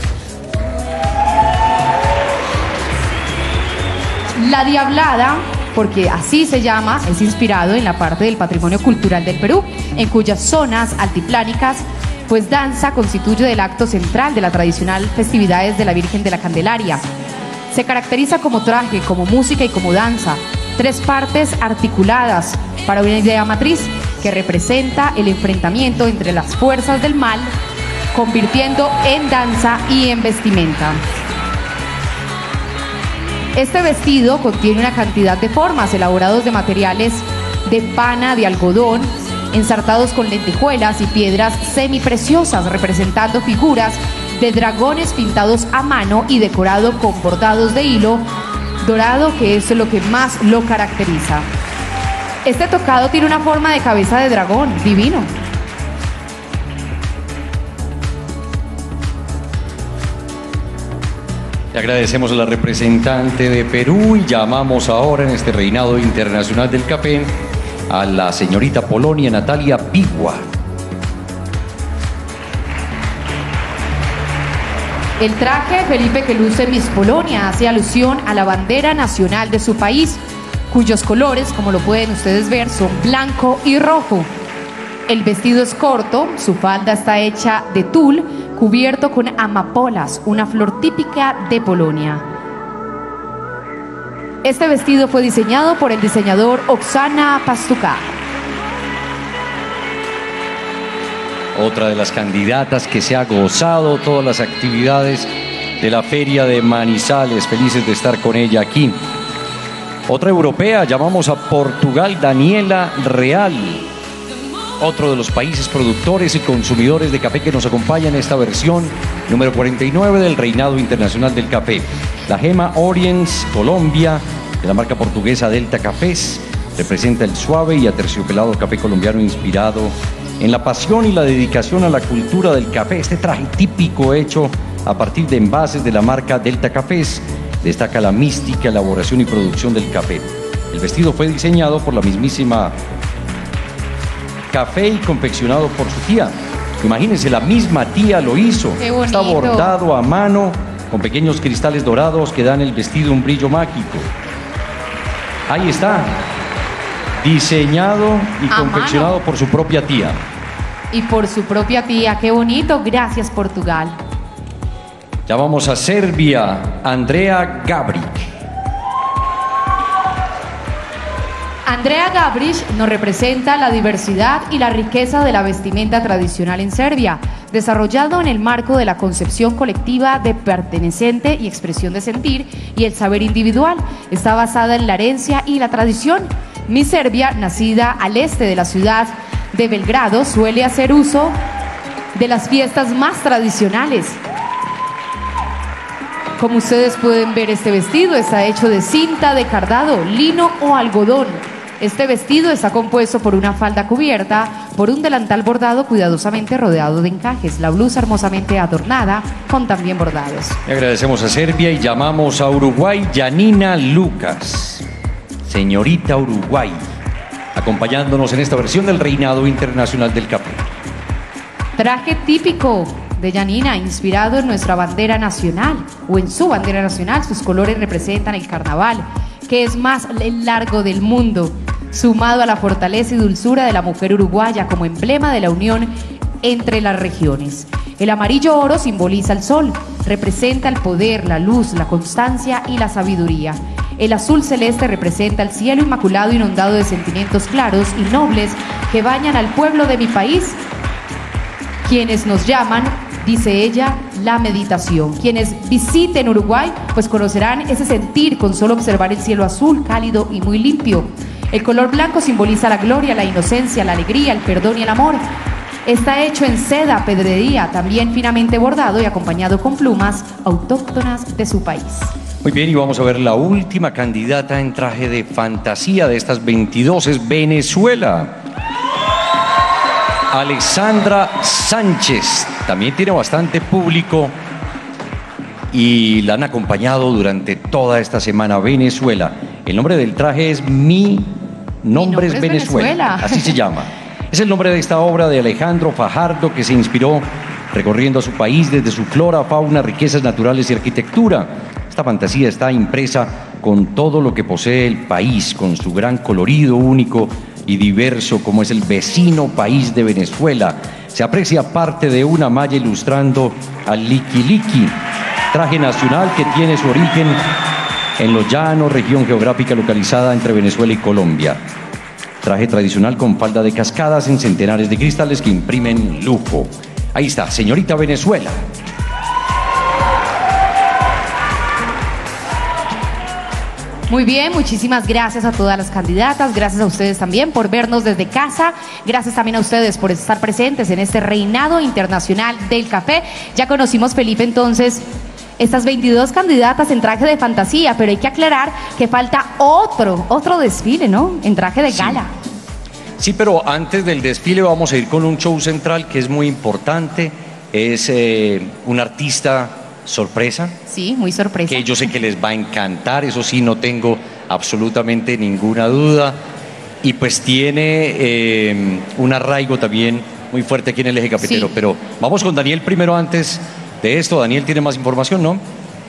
La Diablada, porque así se llama, es inspirado en la parte del patrimonio cultural del Perú, en cuyas zonas altiplánicas pues danza constituye el acto central de la tradicional festividades de la Virgen de la Candelaria. Se caracteriza como traje, como música y como danza, 3 partes articuladas para una idea matriz que representa el enfrentamiento entre las fuerzas del mal, convirtiendo en danza y en vestimenta. Este vestido contiene una cantidad de formas elaborados de materiales de pana de algodón, ensartados con lentejuelas y piedras semipreciosas, representando figuras de dragones pintados a mano y decorado con bordados de hilo dorado, que es lo que más lo caracteriza. Este tocado tiene una forma de cabeza de dragón, divino. Le agradecemos a la representante de Perú y llamamos ahora en este reinado internacional del café a la señorita Polonia Natalia Pigua. El traje, Felipe, que luce Miss Polonia hace alusión a la bandera nacional de su país, cuyos colores, como lo pueden ustedes ver, son blanco y rojo. El vestido es corto, su falda está hecha de tul, cubierto con amapolas, una flor típica de Polonia. Este vestido fue diseñado por el diseñador Oksana Pastuka. Otra de las candidatas que se ha gozado todas las actividades de la Feria de Manizales, felices de estar con ella aquí. Otra europea, llamamos a Portugal, Daniela Real. Otro de los países productores y consumidores de café que nos acompaña en esta versión número 49 del Reinado Internacional del Café. La Gema Oriens, Colombia, de la marca portuguesa Delta Cafés, representa el suave y aterciopelado café colombiano inspirado en la pasión y la dedicación a la cultura del café. Este traje típico hecho a partir de envases de la marca Delta Cafés destaca la mística, elaboración y producción del café. El vestido fue diseñado por la mismísima Café y confeccionado por su tía. Imagínense, la misma tía lo hizo. ¡Qué bonito! Está bordado a mano con pequeños cristales dorados que dan al vestido un brillo mágico. Ahí está, diseñado y confeccionado por su propia tía. Y por su propia tía, qué bonito. Gracias, Portugal. Ya vamos a Serbia, Andrea Gabric. Andrea Gabric nos representa la diversidad y la riqueza de la vestimenta tradicional en Serbia, desarrollado en el marco de la concepción colectiva de perteneciente y expresión de sentir y el saber individual. Está basada en la herencia y la tradición. Miss Serbia, nacida al este de la ciudad de Belgrado, suele hacer uso de las fiestas más tradicionales. Como ustedes pueden ver, este vestido está hecho de cinta de cardado, lino o algodón. Este vestido está compuesto por una falda cubierta por un delantal bordado cuidadosamente rodeado de encajes, la blusa hermosamente adornada con también bordados. Le agradecemos a Serbia y llamamos a Uruguay, Janina Lucas, señorita Uruguay, acompañándonos en esta versión del Reinado Internacional del Café. Traje típico de Janina, inspirado en nuestra bandera nacional o en su bandera nacional. Sus colores representan el carnaval, que es más largo del mundo, sumado a la fortaleza y dulzura de la mujer uruguaya como emblema de la unión entre las regiones. El amarillo oro simboliza el sol, representa el poder, la luz, la constancia y la sabiduría. El azul celeste representa el cielo inmaculado inundado de sentimientos claros y nobles que bañan al pueblo de mi país, quienes nos llaman, dice ella, la meditación. Quienes visiten Uruguay, pues conocerán ese sentir con solo observar el cielo azul, cálido y muy limpio. El color blanco simboliza la gloria, la inocencia, la alegría, el perdón y el amor. Está hecho en seda, pedrería, también finamente bordado y acompañado con plumas autóctonas de su país. Muy bien, y vamos a ver la última candidata en traje de fantasía de estas 22, es Venezuela. Alexandra Sánchez, también tiene bastante público y la han acompañado durante toda esta semana. Venezuela, el nombre del traje es Mi nombre es Venezuela, así se llama. Es el nombre de esta obra de Alejandro Fajardo, que se inspiró recorriendo a su país desde su flora, fauna, riquezas naturales y arquitectura. Esta fantasía está impresa con todo lo que posee el país, con su gran colorido único y diverso como es el vecino país de Venezuela. Se aprecia parte de una malla ilustrando al liquiliqui, traje nacional que tiene su origen en los llanos, región geográfica localizada entre Venezuela y Colombia. Traje tradicional con falda de cascadas en centenares de cristales que imprimen lujo. Ahí está, señorita Venezuela. Muy bien, muchísimas gracias a todas las candidatas, gracias a ustedes también por vernos desde casa, gracias también a ustedes por estar presentes en este reinado internacional del café. Ya conocimos, Felipe, entonces, estas 22 candidatas en traje de fantasía, pero hay que aclarar que falta otro desfile, ¿no? En traje de gala. Sí, pero antes del desfile vamos a ir con un show central que es muy importante, es un artista sorpresa. Sí, muy sorpresa. Que yo sé que les va a encantar, eso sí, no tengo absolutamente ninguna duda. Y pues tiene un arraigo también muy fuerte aquí en el eje cafetero. Sí. Pero vamos con Daniel primero antes de esto. Daniel tiene más información, ¿no?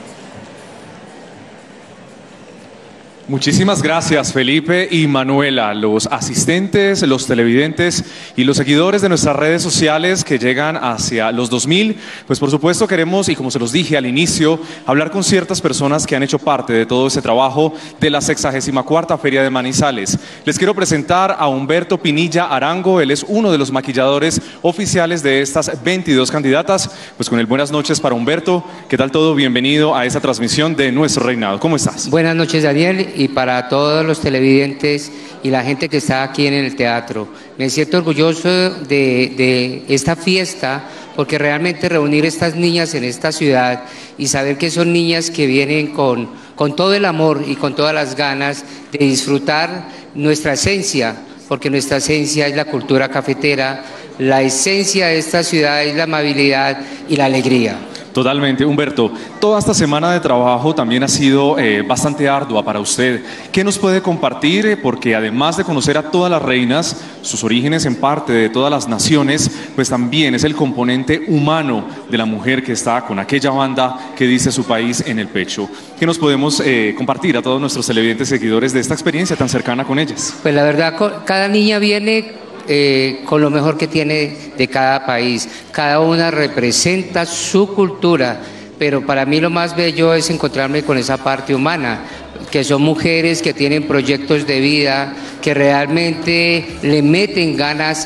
Muchísimas gracias, Felipe y Manuela, los asistentes, los televidentes y los seguidores de nuestras redes sociales que llegan hacia los 2000. Pues por supuesto queremos, y como se los dije al inicio, hablar con ciertas personas que han hecho parte de todo ese trabajo de la 64ª Feria de Manizales. Les quiero presentar a Humberto Pinilla Arango, él es uno de los maquilladores oficiales de estas 22 candidatas. Pues con el buenas noches para Humberto. ¿Qué tal todo? Bienvenido a esta transmisión de Nuestro Reinado. ¿Cómo estás? Buenas noches, Daniel. Y para todos los televidentes y la gente que está aquí en el teatro. Me siento orgulloso de esta fiesta porque realmente reunir estas niñas en esta ciudad y saber que son niñas que vienen con todo el amor y con todas las ganas de disfrutar nuestra esencia, porque nuestra esencia es la cultura cafetera, la esencia de esta ciudad es la amabilidad y la alegría. Totalmente. Humberto, toda esta semana de trabajo también ha sido bastante ardua para usted. ¿Qué nos puede compartir? Porque además de conocer a todas las reinas, sus orígenes en parte de todas las naciones, pues también es el componente humano de la mujer que está con aquella banda que dice su país en el pecho. ¿Qué nos podemos compartir a todos nuestros televidentes seguidores de esta experiencia tan cercana con ellas? Pues la verdad, cada niña viene con lo mejor que tiene de cada país. Cada una representa su cultura, pero para mí lo más bello es encontrarme con esa parte humana, que son mujeres que tienen proyectos de vida, que realmente le meten ganas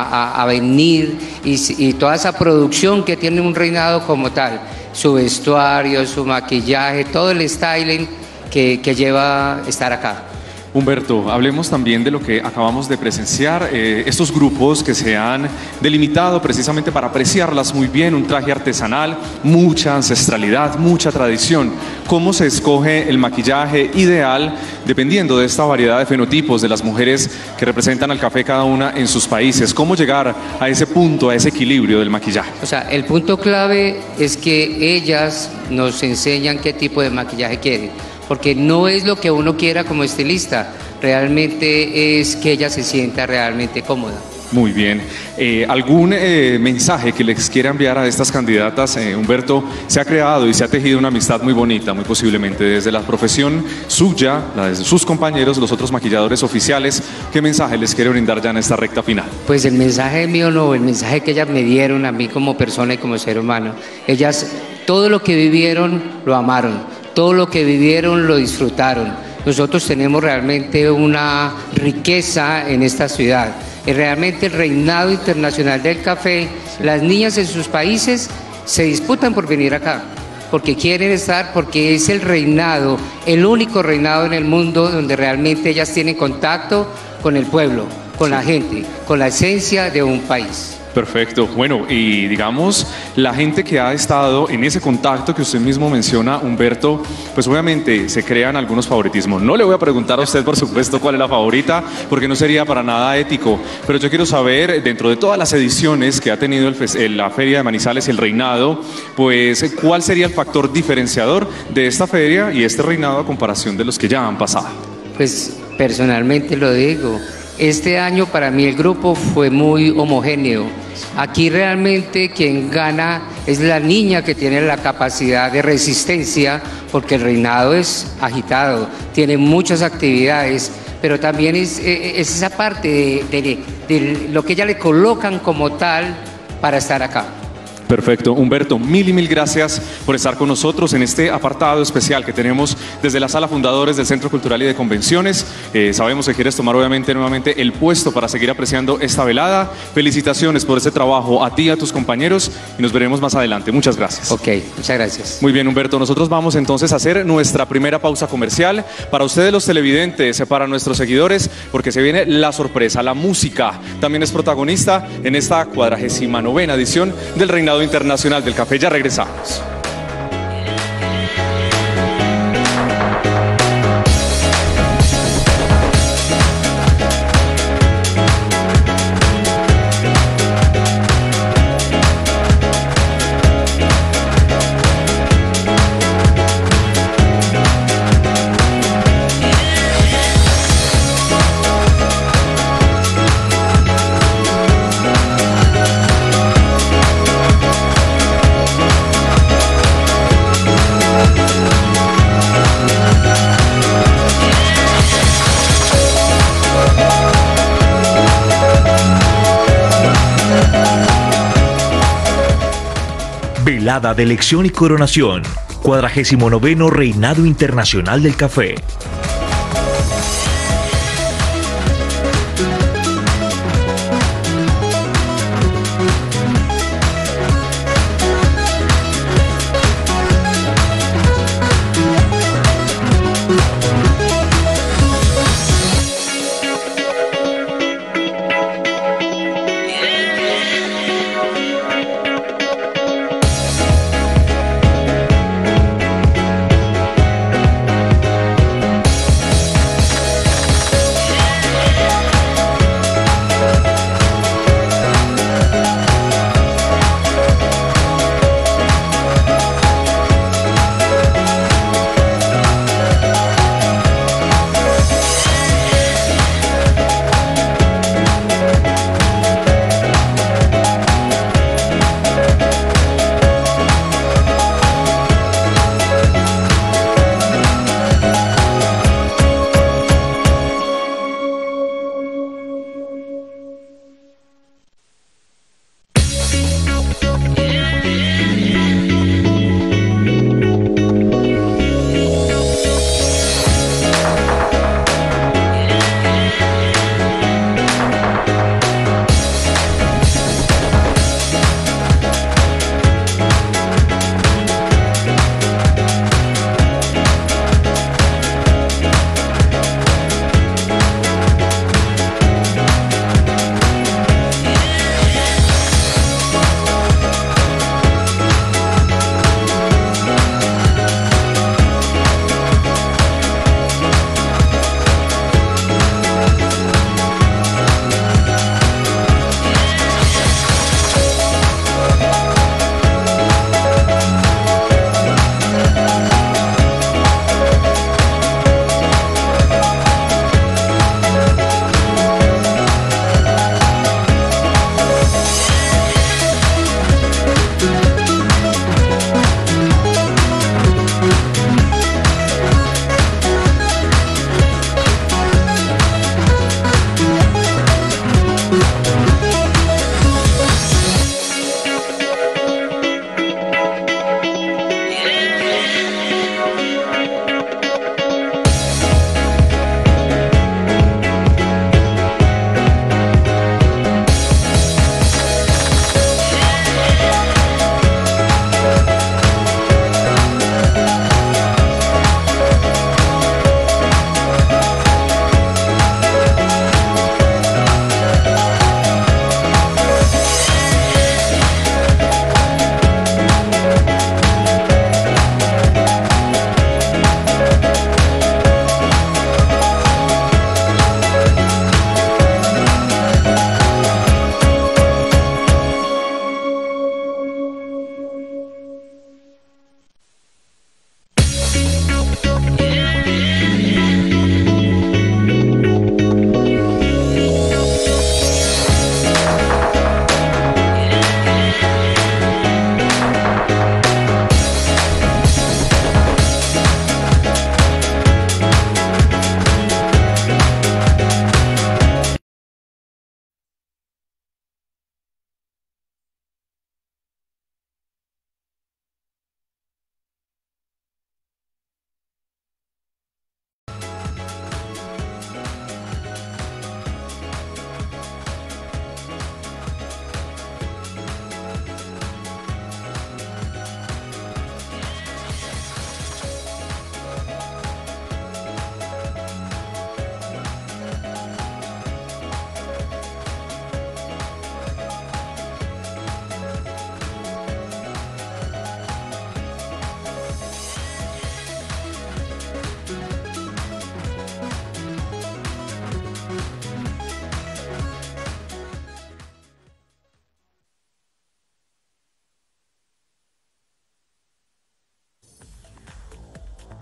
a venir y toda esa producción que tiene un reinado como tal, su vestuario, su maquillaje, todo el styling que lleva estar acá. Humberto, hablemos también de lo que acabamos de presenciar, estos grupos que se han delimitado precisamente para apreciarlas muy bien, un traje artesanal, mucha ancestralidad, mucha tradición. ¿Cómo se escoge el maquillaje ideal dependiendo de esta variedad de fenotipos de las mujeres que representan al café cada una en sus países? ¿Cómo llegar a ese punto, a ese equilibrio del maquillaje? O sea, el punto clave es que ellas nos enseñan qué tipo de maquillaje quieren. Porque no es lo que uno quiera como estilista, realmente es que ella se sienta realmente cómoda. Muy bien. ¿Algún mensaje que les quiera enviar a estas candidatas? Humberto, se ha creado y se ha tejido una amistad muy bonita, muy posiblemente desde la profesión suya, la de sus compañeros, los otros maquilladores oficiales. ¿Qué mensaje les quiere brindar ya en esta recta final? Pues el mensaje mío no, el mensaje que ellas me dieron a mí como persona y como ser humano. Ellas, todo lo que vivieron, lo amaron. Todo lo que vivieron lo disfrutaron. Nosotros tenemos realmente una riqueza en esta ciudad. Y realmente el reinado internacional del café, las niñas en sus países se disputan por venir acá, porque quieren estar, porque es el reinado, el único reinado en el mundo donde realmente ellas tienen contacto con el pueblo, con la gente, con la esencia de un país. Perfecto. Bueno, y digamos, la gente que ha estado en ese contacto que usted mismo menciona, Humberto, pues obviamente se crean algunos favoritismos. No le voy a preguntar a usted, por supuesto, cuál es la favorita, porque no sería para nada ético, pero yo quiero saber, dentro de todas las ediciones que ha tenido la Feria de Manizales y el Reinado, pues, ¿cuál sería el factor diferenciador de esta feria y este reinado a comparación de los que ya han pasado? Pues, personalmente lo digo, este año para mí el grupo fue muy homogéneo. Aquí realmente quien gana es la niña que tiene la capacidad de resistencia, porque el reinado es agitado, tiene muchas actividades, pero también es esa parte de lo que ella le colocan como tal para estar acá. Perfecto. Humberto, mil y mil gracias por estar con nosotros en este apartado especial que tenemos desde la Sala Fundadores del Centro Cultural y de Convenciones. Sabemos que quieres tomar obviamente nuevamente el puesto para seguir apreciando esta velada. Felicitaciones por ese trabajo a ti y a tus compañeros y nos veremos más adelante. Muchas gracias. Ok, muchas gracias. Muy bien, Humberto. Nosotros vamos entonces a hacer nuestra primera pausa comercial para ustedes los televidentes, para nuestros seguidores, porque se viene la sorpresa. La música también es protagonista en esta 49ª edición del Reinado Internacional del Café. Ya regresamos. Velada de elección y coronación, 49º Reinado Internacional del Café.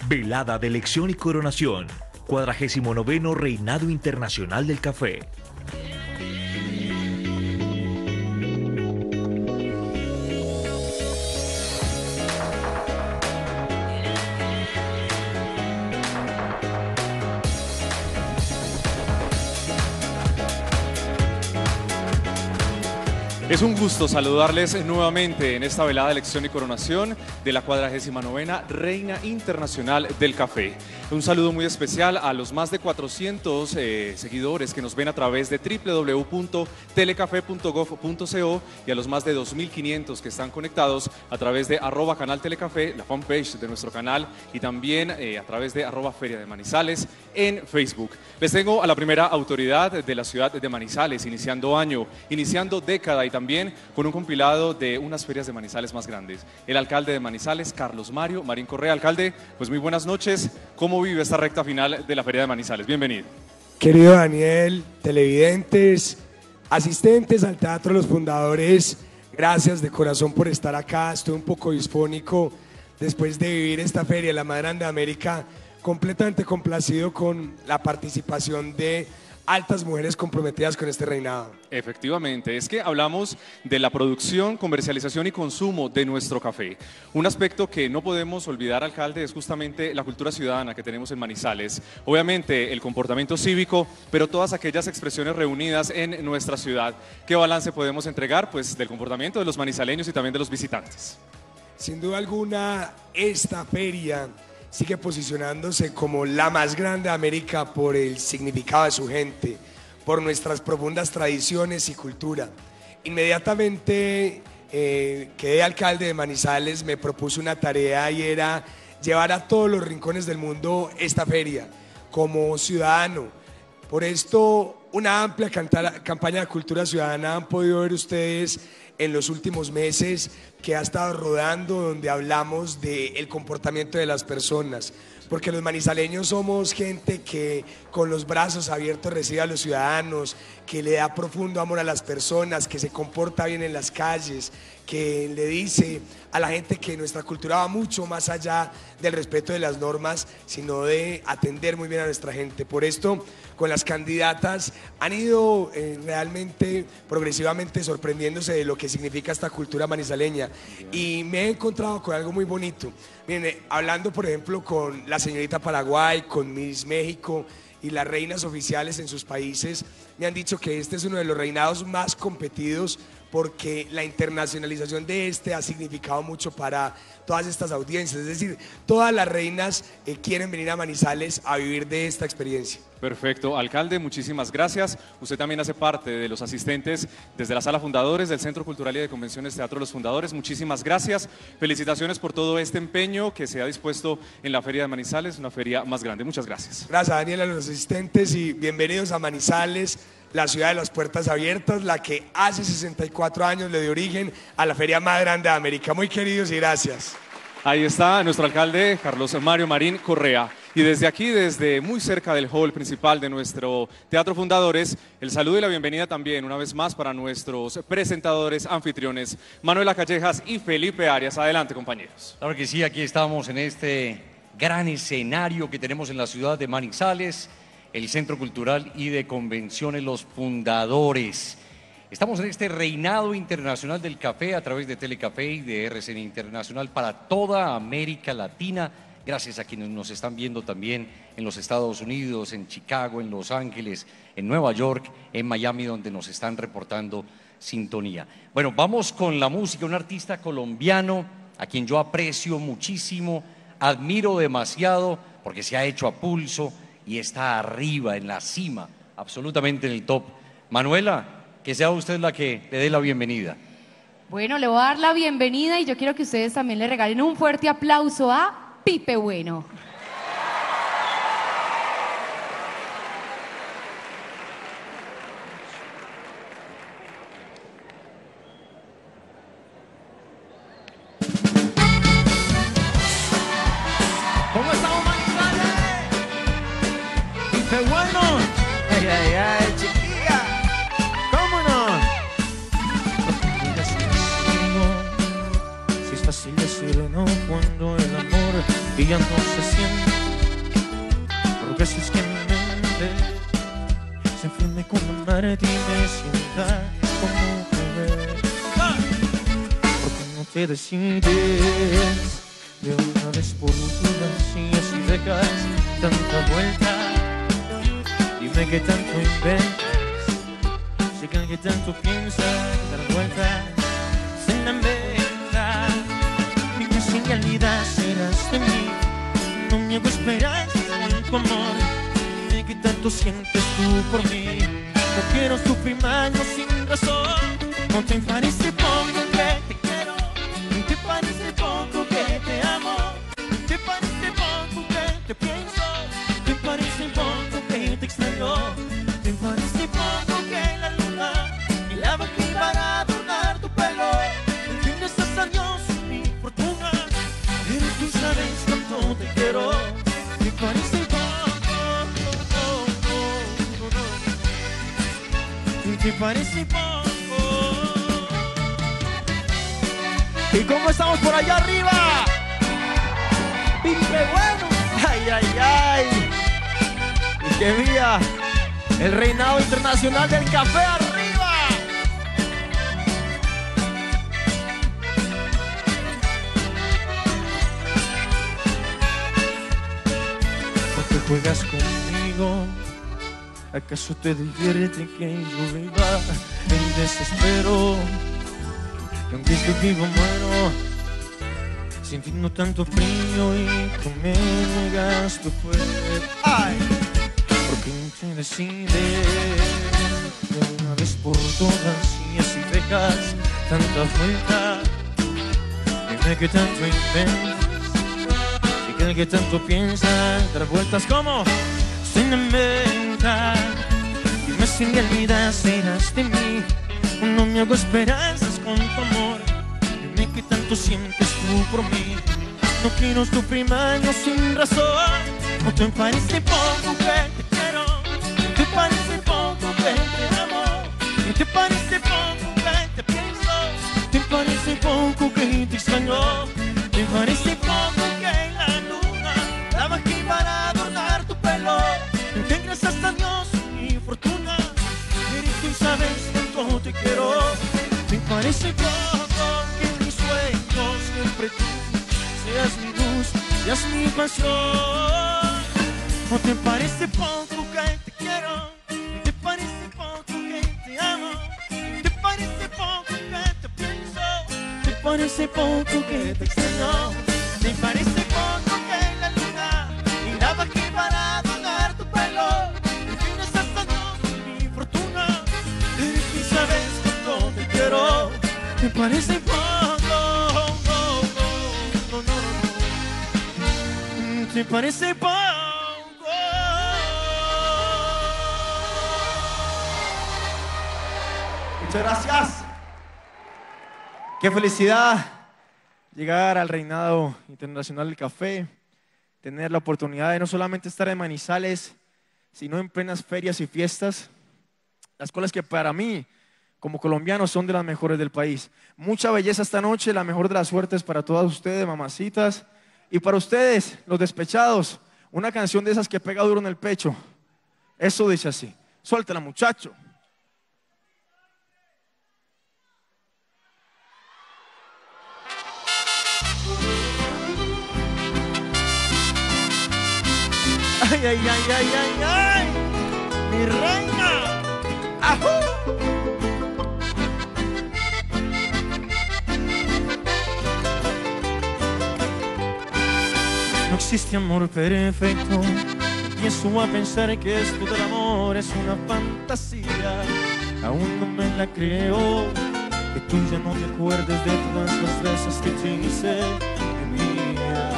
Velada de elección y coronación. 49º Reinado Internacional del Café. Es un gusto saludarles nuevamente en esta velada de elección y coronación de la 49ª Reina Internacional del Café. Un saludo muy especial a los más de 400 seguidores que nos ven a través de www.telecafe.gov.co y a los más de 2.500 que están conectados a través de @canaltelecafé, la fanpage de nuestro canal, y también a través de @Feria de Manizales en Facebook. Les tengo a la primera autoridad de la ciudad de Manizales, iniciando año, iniciando década y también con un compilado de unas ferias de Manizales más grandes. El alcalde de Manizales, Carlos Marín Correa. Alcalde, pues muy buenas noches. ¿Cómo vive esta recta final de la Feria de Manizales? Bienvenido. Querido Daniel, televidentes, asistentes al Teatro de los Fundadores, gracias de corazón por estar acá. Estoy un poco disfónico después de vivir esta feria, la más grande de América, completamente complacido con la participación de altas mujeres comprometidas con este reinado. Efectivamente, es que hablamos de la producción, comercialización y consumo de nuestro café. Un aspecto que no podemos olvidar, alcalde, es justamente la cultura ciudadana que tenemos en Manizales. Obviamente el comportamiento cívico, pero todas aquellas expresiones reunidas en nuestra ciudad. ¿Qué balance podemos entregar? Pues del comportamiento de los manizaleños y también de los visitantes. Sin duda alguna, esta feria sigue posicionándose como la más grande de América por el significado de su gente, por nuestras profundas tradiciones y cultura. Inmediatamente quedé alcalde de Manizales, me propuse una tarea y era llevar a todos los rincones del mundo esta feria como ciudadano. Por esto, una amplia campaña de cultura ciudadana han podido ver ustedes en los últimos meses que ha estado rodando, donde hablamos del comportamiento de las personas, porque los manizaleños somos gente que con los brazos abiertos recibe a los ciudadanos, que le da profundo amor a las personas, que se comporta bien en las calles, que le dice a la gente que nuestra cultura va mucho más allá del respeto de las normas, sino de atender muy bien a nuestra gente. Por esto, con las candidatas han ido realmente progresivamente sorprendiéndose de lo que significa esta cultura manizaleña, y me he encontrado con algo muy bonito. Miren, hablando por ejemplo con la señorita Paraguay, con Miss México y las reinas oficiales en sus países, me han dicho que este es uno de los reinados más competidos, porque la internacionalización de este ha significado mucho para todas estas audiencias. Es decir, todas las reinas quieren venir a Manizales a vivir de esta experiencia. Perfecto. Alcalde, muchísimas gracias. Usted también hace parte de los asistentes desde la Sala Fundadores del Centro Cultural y de Convenciones Teatro de los Fundadores. Muchísimas gracias. Felicitaciones por todo este empeño que se ha dispuesto en la Feria de Manizales, una feria más grande. Muchas gracias. Gracias, Daniel, a los asistentes, y bienvenidos a Manizales, la ciudad de las puertas abiertas, la que hace 64 años le dio origen a la feria más grande de América. Muy queridos y gracias. Ahí está nuestro alcalde, Carlos Marín Correa. Y desde aquí, desde muy cerca del hall principal de nuestro Teatro Fundadores, el saludo y la bienvenida también una vez más para nuestros presentadores, anfitriones, Manuela Callejas y Felipe Arias. Adelante, compañeros. Claro que sí, aquí estamos en este gran escenario que tenemos en la ciudad de Manizales, el Centro Cultural y de Convenciones Los Fundadores. Estamos en este reinado internacional del café a través de Telecafé y de RCN Internacional para toda América Latina. Gracias a quienes nos están viendo también en los Estados Unidos, en Chicago, en Los Ángeles, en Nueva York, en Miami, donde nos están reportando sintonía. Bueno, vamos con la música. Un artista colombiano a quien yo aprecio muchísimo, admiro demasiado porque se ha hecho a pulso y está arriba, en la cima, absolutamente en el top. Manuela, que sea usted la que le dé la bienvenida. Bueno, le voy a dar la bienvenida y yo quiero que ustedes también le regalen un fuerte aplauso a Pipe Bueno. ¿Cómo estamos, Manizales? Pipe Bueno. Ay, ay, ay, chiquilla. ¿Cómo no? Si es fácil decir no cuando el amor y ya no se siente, porque si es que mi mente se enferme con amarte y me sienta como mujer. Porque no te decides de una vez por todas y así dejas tanta vuelta. Dime qué tanto inventas, sé que tanto piensas dar vueltas en la meta, y que si en realidad serás de mí, no me hago esperanzas en tu amor. Dime qué tanto sientes tú por mí, no quiero sufrir más, no sin razón. No te parece poco que te quiero, no te parece poco que te amo, no te parece poco que te pienso, no te parece poco que te extraño, te parece poco que la luna me lava aquí para adornar tu pelo. Entiendes hasta Dios mi fortuna, pero tú sabes cuánto te quiero. Te parece poco, te parece poco. ¿Y cómo estamos por allá arriba? ¡Pipe bueno! ¡Ay, ay, ay! Y que viva el reinado internacional del café arriba. ¿Por qué juegas conmigo? ¿Acaso te divierte que yo viva en desespero? Y aunque estoy vivo muero, sintiendo tanto frío y tú me niegas tu fuego. ¡Ay! Porque no te decides de una vez por todas y así dejas tanta vuelta. Dime que tanto inventas y que tanto piensas dar vueltas como sin meta. Dime si en realidad serás de mí, no me hago esperanzas con tu amor. Dime que tanto sientes tú por mí, no quiero sufrir más, no sin razón. ¿No te parece poco que te quiero? ¿No te parece poco que te amo? ¿No te parece poco que te pienso? ¿Te parece poco que te extraño? ¿Te parece poco que la luna la bajé para adornar tu pelo? ¿Entiendes hasta Dios mi fortuna? Eres tú y sabes cuánto te quiero. ¿Te parece poco que en mis sueños siempre tú seas mi luz, seas mi pasión? ¿No te parece poco que te quiero? ¿Te parece poco que te amo? ¿Te parece poco que te pienso? ¿Te parece poco que te extraño? ¿Te parece poco que la luna y la bajé para adornar tu pelo? ¿Tienes hasta Dios mi fortuna? Eres tú y sabes cuánto te quiero. ¿Te parece poco? ¿Te parece poco? Muchas gracias. Qué felicidad llegar al reinado internacional del café, tener la oportunidad de no solamente estar en Manizales, sino en plenas ferias y fiestas, las cuales que para mí, como colombiano, son de las mejores del país. Mucha belleza esta noche, la mejor de las suertes para todas ustedes, mamacitas, y para ustedes, los despechados, una canción de esas que pega duro en el pecho. Eso dice así. Suéltala, muchacho. Ay, ay, ay, ay, ay, ay, mi reina. ¡Ajú! No existe amor perfecto. Empiezo a pensar que esto del amor es una fantasía. Aún no me la creo, que tú ya no te acuerdes de todas las veces que te hice de mía.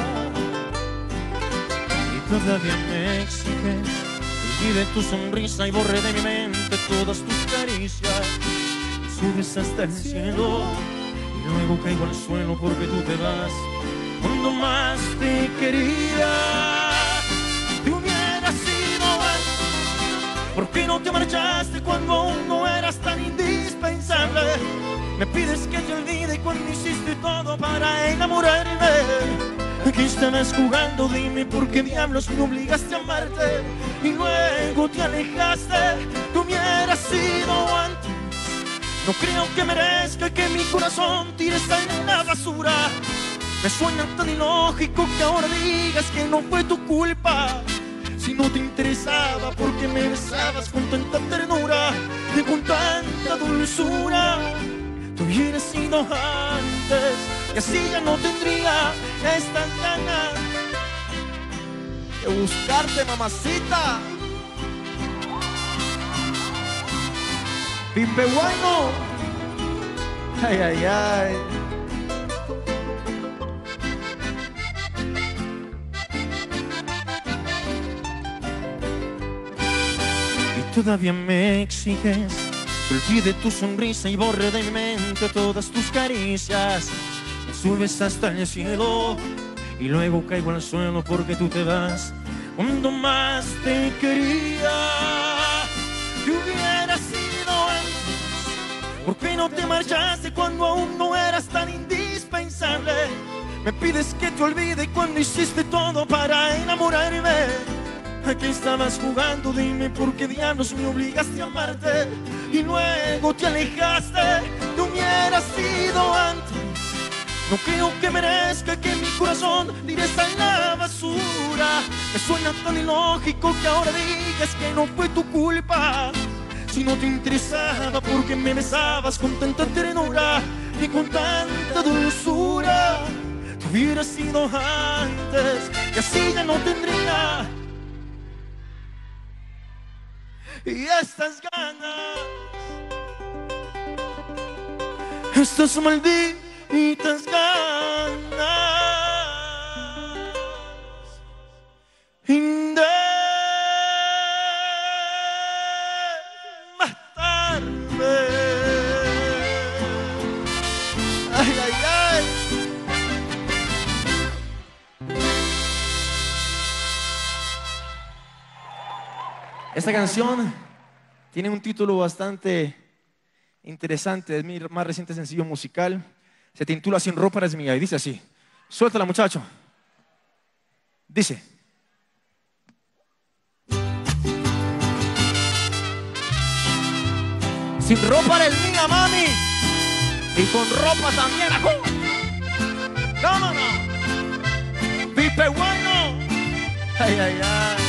Todavía me exige que olvide tu sonrisa y borre de mi mente todas tus caricias. Subes hasta el cielo y luego caigo al suelo porque tú te vas cuando más te quería. Te hubiera sido antes, ¿por qué no te marchaste cuando aún no eras tan indispensable? Me pides que te olvide cuando hiciste todo para enamorarme. ¿Qué estabas jugando? Dime por qué diablos me obligaste a amarte y luego te alejaste. Tú hubieras sido antes. No creo que merezca que mi corazón tire esta en la basura. Me suena tan ilógico que ahora digas que no fue tu culpa. Si no te interesaba, ¿por qué me besabas con tanta ternura y con tanta dulzura? Tú hubieras sido antes y así ya no tendría estas ganas de buscarte, mamacita. Pipe Bueno. Ay, ay, ay. Y todavía me exiges que olvide tu sonrisa y borre de mi mente todas tus caricias. Me subes hasta el cielo y luego caigo al suelo porque tú te vas cuando más te quería. Te hubiera sido antes. ¿Por qué no te marchaste cuando aún no eras tan indispensable? Me pides que te olvide cuando hiciste todo para enamorarme. ¿A qué estabas jugando? Dime por qué diablos me obligaste a amarte y luego te alejaste. Te hubieras sido antes. No creo que merezca que mi corazón tire esta en la basura. Me suena tan ilógico que ahora digas que no fue tu culpa. Si no te interesaba, ¿por qué me besabas con tanta ternura y con tanta dulzura? Te hubieras sido antes y así ya no tendría y estas ganas, estas malditas ganas de matarme. Ay, ay, ay. Esta canción tiene un título bastante interesante, es mi más reciente sencillo musical. Se titula Sin ropa eres mía y dice así. Suéltala, muchacho. Dice: sin ropa eres mía, mami, y con ropa también. ¿Cómo no? Pipe Bueno. Ay, ay, ay.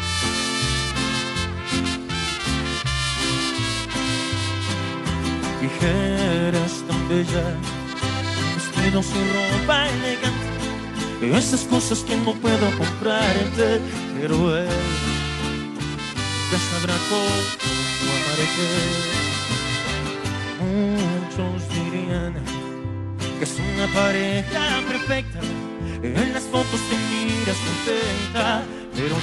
Dijeras tan bella, vestido sin ropa elegante, esas cosas que no puedo comprarte, pero él ya sabrá cómo amarte. Muchos dirían que es una pareja perfecta, en las fotos te miras contenta, pero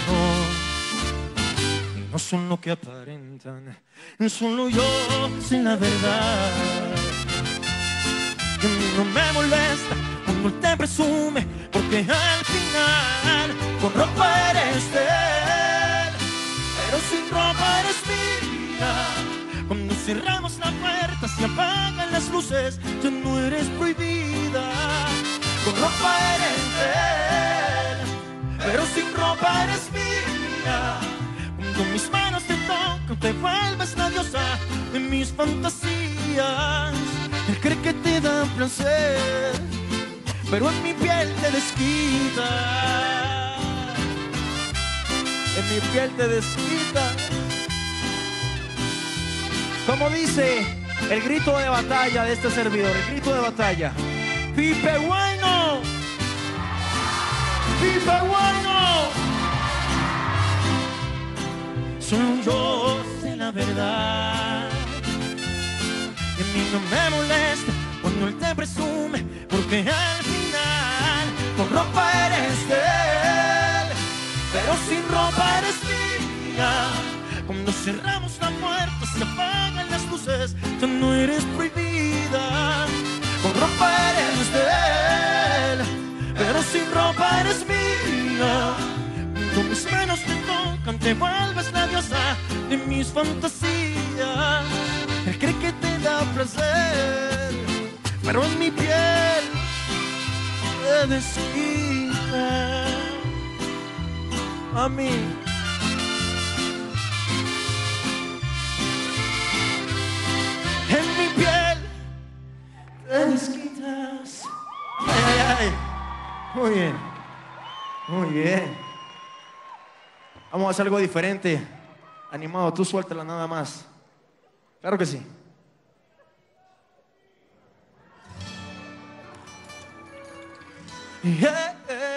no son lo que aparentan. Solo yo sé la verdad. Y a mí no me molesta cuando él te presume, porque al final con ropa eres de él, pero sin ropa eres mía. Cuando cerramos la puerta, se apagan las luces, ya no eres prohibida. Con ropa eres de él, pero sin ropa eres mía. Cuando mis manos te tocan, te vuelves la diosa de mis fantasías. Él cree que te da placer, pero en mi piel te desquita. En mi piel te desquita. Como dice el grito de batalla de este servidor, el grito de batalla: Pipe Bueno, Pipe Bueno. Solo yo sé la verdad. Y a mí no me molesta cuando él te presume, porque al final con ropa eres de él, pero sin ropa eres mía. Cuando cerramos la puerta, se apagan las luces, ya no eres prohibida. Con ropa eres de él, pero sin ropa eres mía. Cuando mis manos te tocan, te vuelves la diosa de mis fantasías. Él cree que te da placer, pero en mi piel te desquita. A mí. En mi piel te desquitas. Ay, ay, ay. Muy bien. Muy bien. Vamos a hacer algo diferente. Animado, tú suéltala nada más. Claro que sí. Yeah.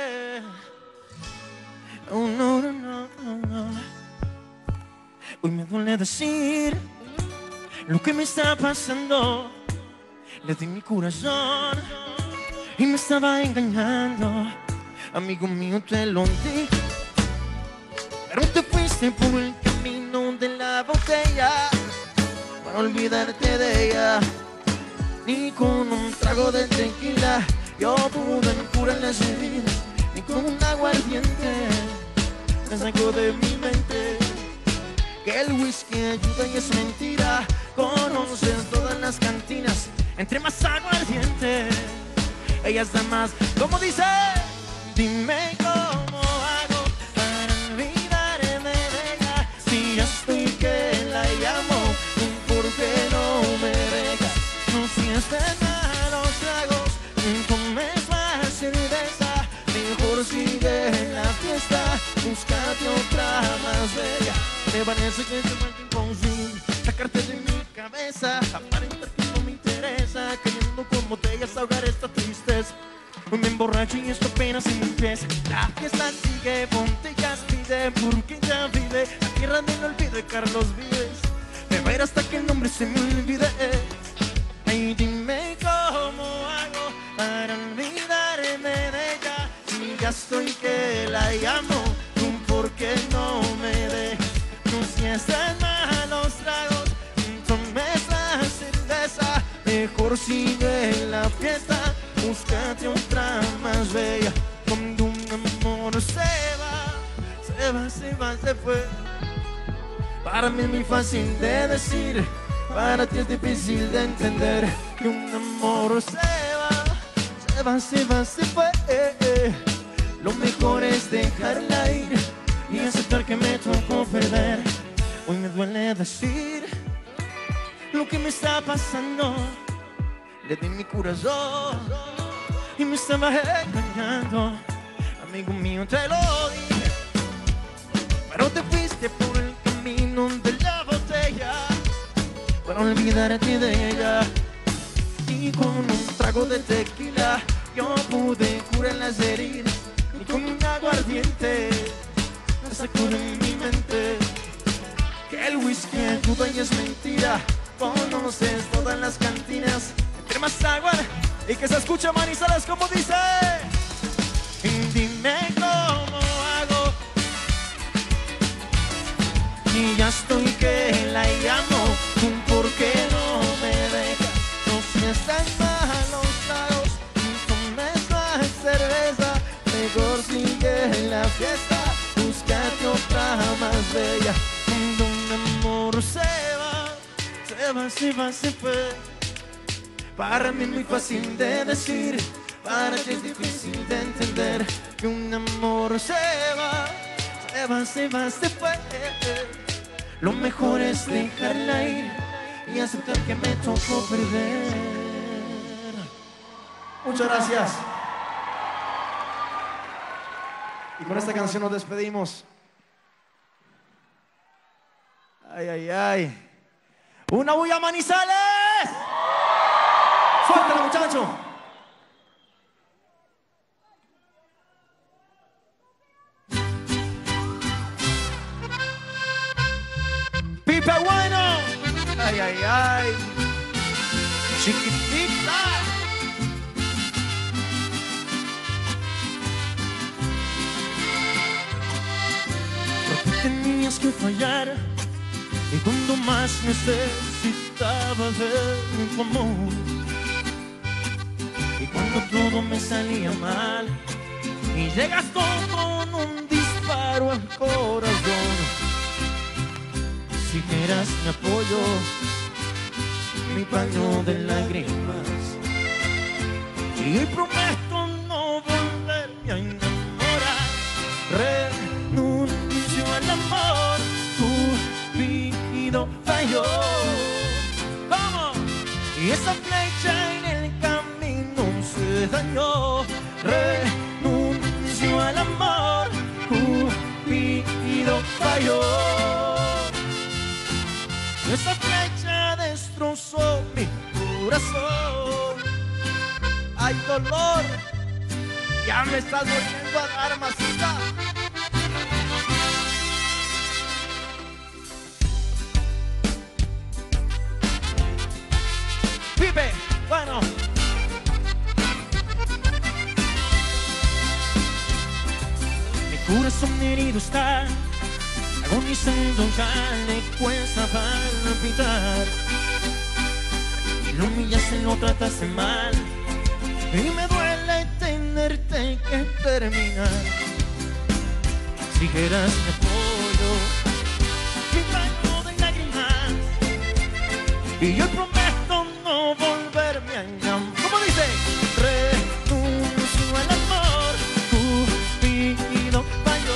Oh, no, no, no, no. Hoy me duele decir lo que me está pasando. Le di mi corazón y me estaba engañando. Amigo mío, te lo di, pero te fuiste por el camino de la botella para olvidarte de ella. Ni con un trago de tequila yo pude curar las heridas, ni con un aguardiente me sacó de mi mente que el whisky ayuda y es mentira. Conoces todas las cantinas, entre más aguardiente ella está más. ¿Cómo dice? Dime cómo hago para olvidarme de ella, si ya estoy que la llamo, ¿por qué no me dejas? No sientes mal los tragos, tomes más cerveza, mejor sigue en la fiesta, búscate otra más bella. Me parece que es más imposible sacarte de mi cabeza, aparentar que no me interesa, cayendo con botellas ahogar esta tristeza. Hoy me emborracho y esto apenas empieza. La fiesta sigue, botellas pide, porque ya vive la tierra del olvido de Carlos Vives. Beber hasta que el nombre se me olvide. Ay, dime cómo hago para olvidarme de ella, si ya estoy que la llamo, ¿por qué no me dejas? No sientas mal los tragos, tomes la cerveza, mejor sigue la fiesta, búscate otra más bella. Cuando un amor se va, se fue. Para mí es muy fácil de decir, para ti es difícil de entender que un amor se fue. Lo mejor es dejarla ir y aceptar que me tocó perder. Hoy me duele decir lo que me está pasando. Le di mi corazón y me estaba engañando. Amigo mío, te lo dije, pero te fuiste por el camino de la botella para olvidarte de ella. Y con un trago de tequila yo pude curar las heridas, y con un aguardiente me sacó de mi mente que el whisky ayuda y es mentira. Conoces todas las cantinas, entre más agua y que se escucha Manizales, como dice. Y dime cómo hago, y ya estoy que la llamo, ¿por qué no me dejas? No sientas mal los tragos, tomes más cerveza, mejor sigue en la fiesta, búscate otra más bella. Cuando un amor se fue. Para mí es muy fácil de decir, para ti es difícil de entender que un amor se fue. Lo mejor es dejarla ir y aceptar que me tocó perder. Muchas gracias. Y con esta canción nos despedimos. Ay, ay, ay. ¡Una bulla, Manizales! ¡Suéltala, muchacho! ¡Pipe bueno! ¡Ay, ay, ay! ¡Chiquitita! Porque tenías que fallar y cuando más necesitaba de tu amor, y cuando todo me salía mal y llegas tú con un disparo al corazón, si eras mi apoyo, mi paño de lágrimas, y hoy prometo no y esa flecha en el camino se dañó. Renuncio al amor, Cupido falló. Esa flecha destrozó mi corazón. Hay dolor, ya me estás volviendo a dar, masita. Pipe, bueno. Mi corazón herido está, agonizando, ya le cuesta palpitar. Lo humillaste, lo trataste mal, y me duele tenerte que terminar. Tijeras de apoyo, mi baño de lágrimas, y yo prometo no volverme a llamar. ¿Cómo dice? Renuncio al amor, Cupido falló,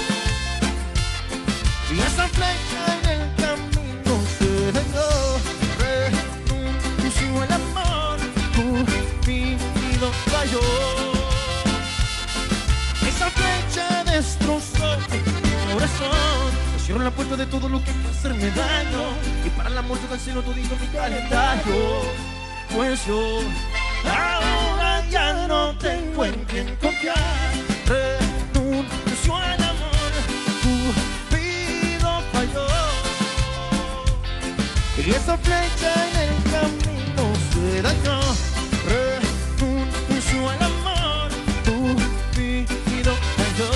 y esa flecha en el camino se dañó. Renuncio al amor, Cupido falló. Esa flecha destrozó mi corazón. Cierro la puerta de todo lo que quiere hacerme daño, y para la muerte del cielo todito mi calendario. Pues yo ahora ya no tengo en quien confiar. Renuncio al amor, Cupido falló, y esa flecha en el camino se dañó. Renuncio al amor, Cupido falló,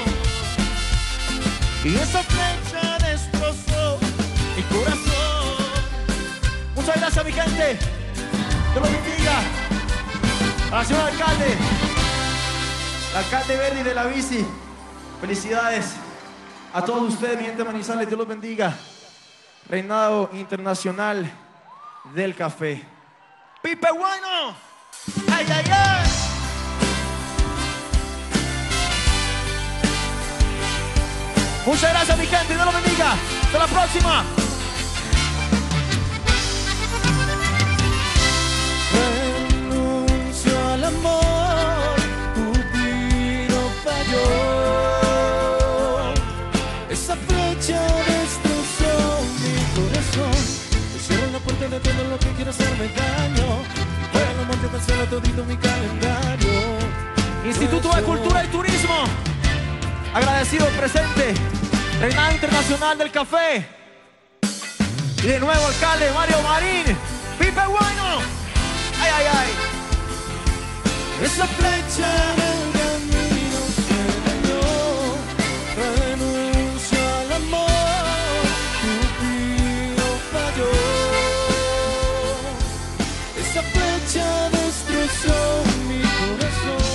y esa flecha destrozó mi corazón. Muchas gracias, mi gente. Dios los bendiga. A la señora alcalde, el alcalde Verdi de la bici. Felicidades a todos ustedes, mi gente de Manizales. Dios los bendiga. Reinado internacional del café. Pipe Bueno. Ay, ay, ay. Muchas gracias, mi gente. Dios los bendiga. Hasta la próxima. Renuncio al amor, Cupido falló. Esa flecha destrozó mi corazón. Cierro la puerta de todo lo que quiere hacerme daño. Para la muerte del cielo todito mi calendario. Instituto de Cultura y Turismo, agradecido, presente. Reinado internacional del café. Y de nuevo alcalde Mario Marín. Pipe Bueno. Ay, ay, ay. Esa flecha del camino se dañó. Renuncio al amor, Cupido falló. Esa flecha destrozó mi corazón.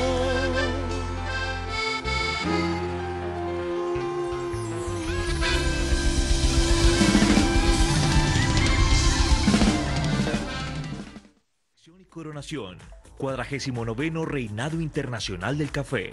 Coronación, 49º Reinado Internacional del Café.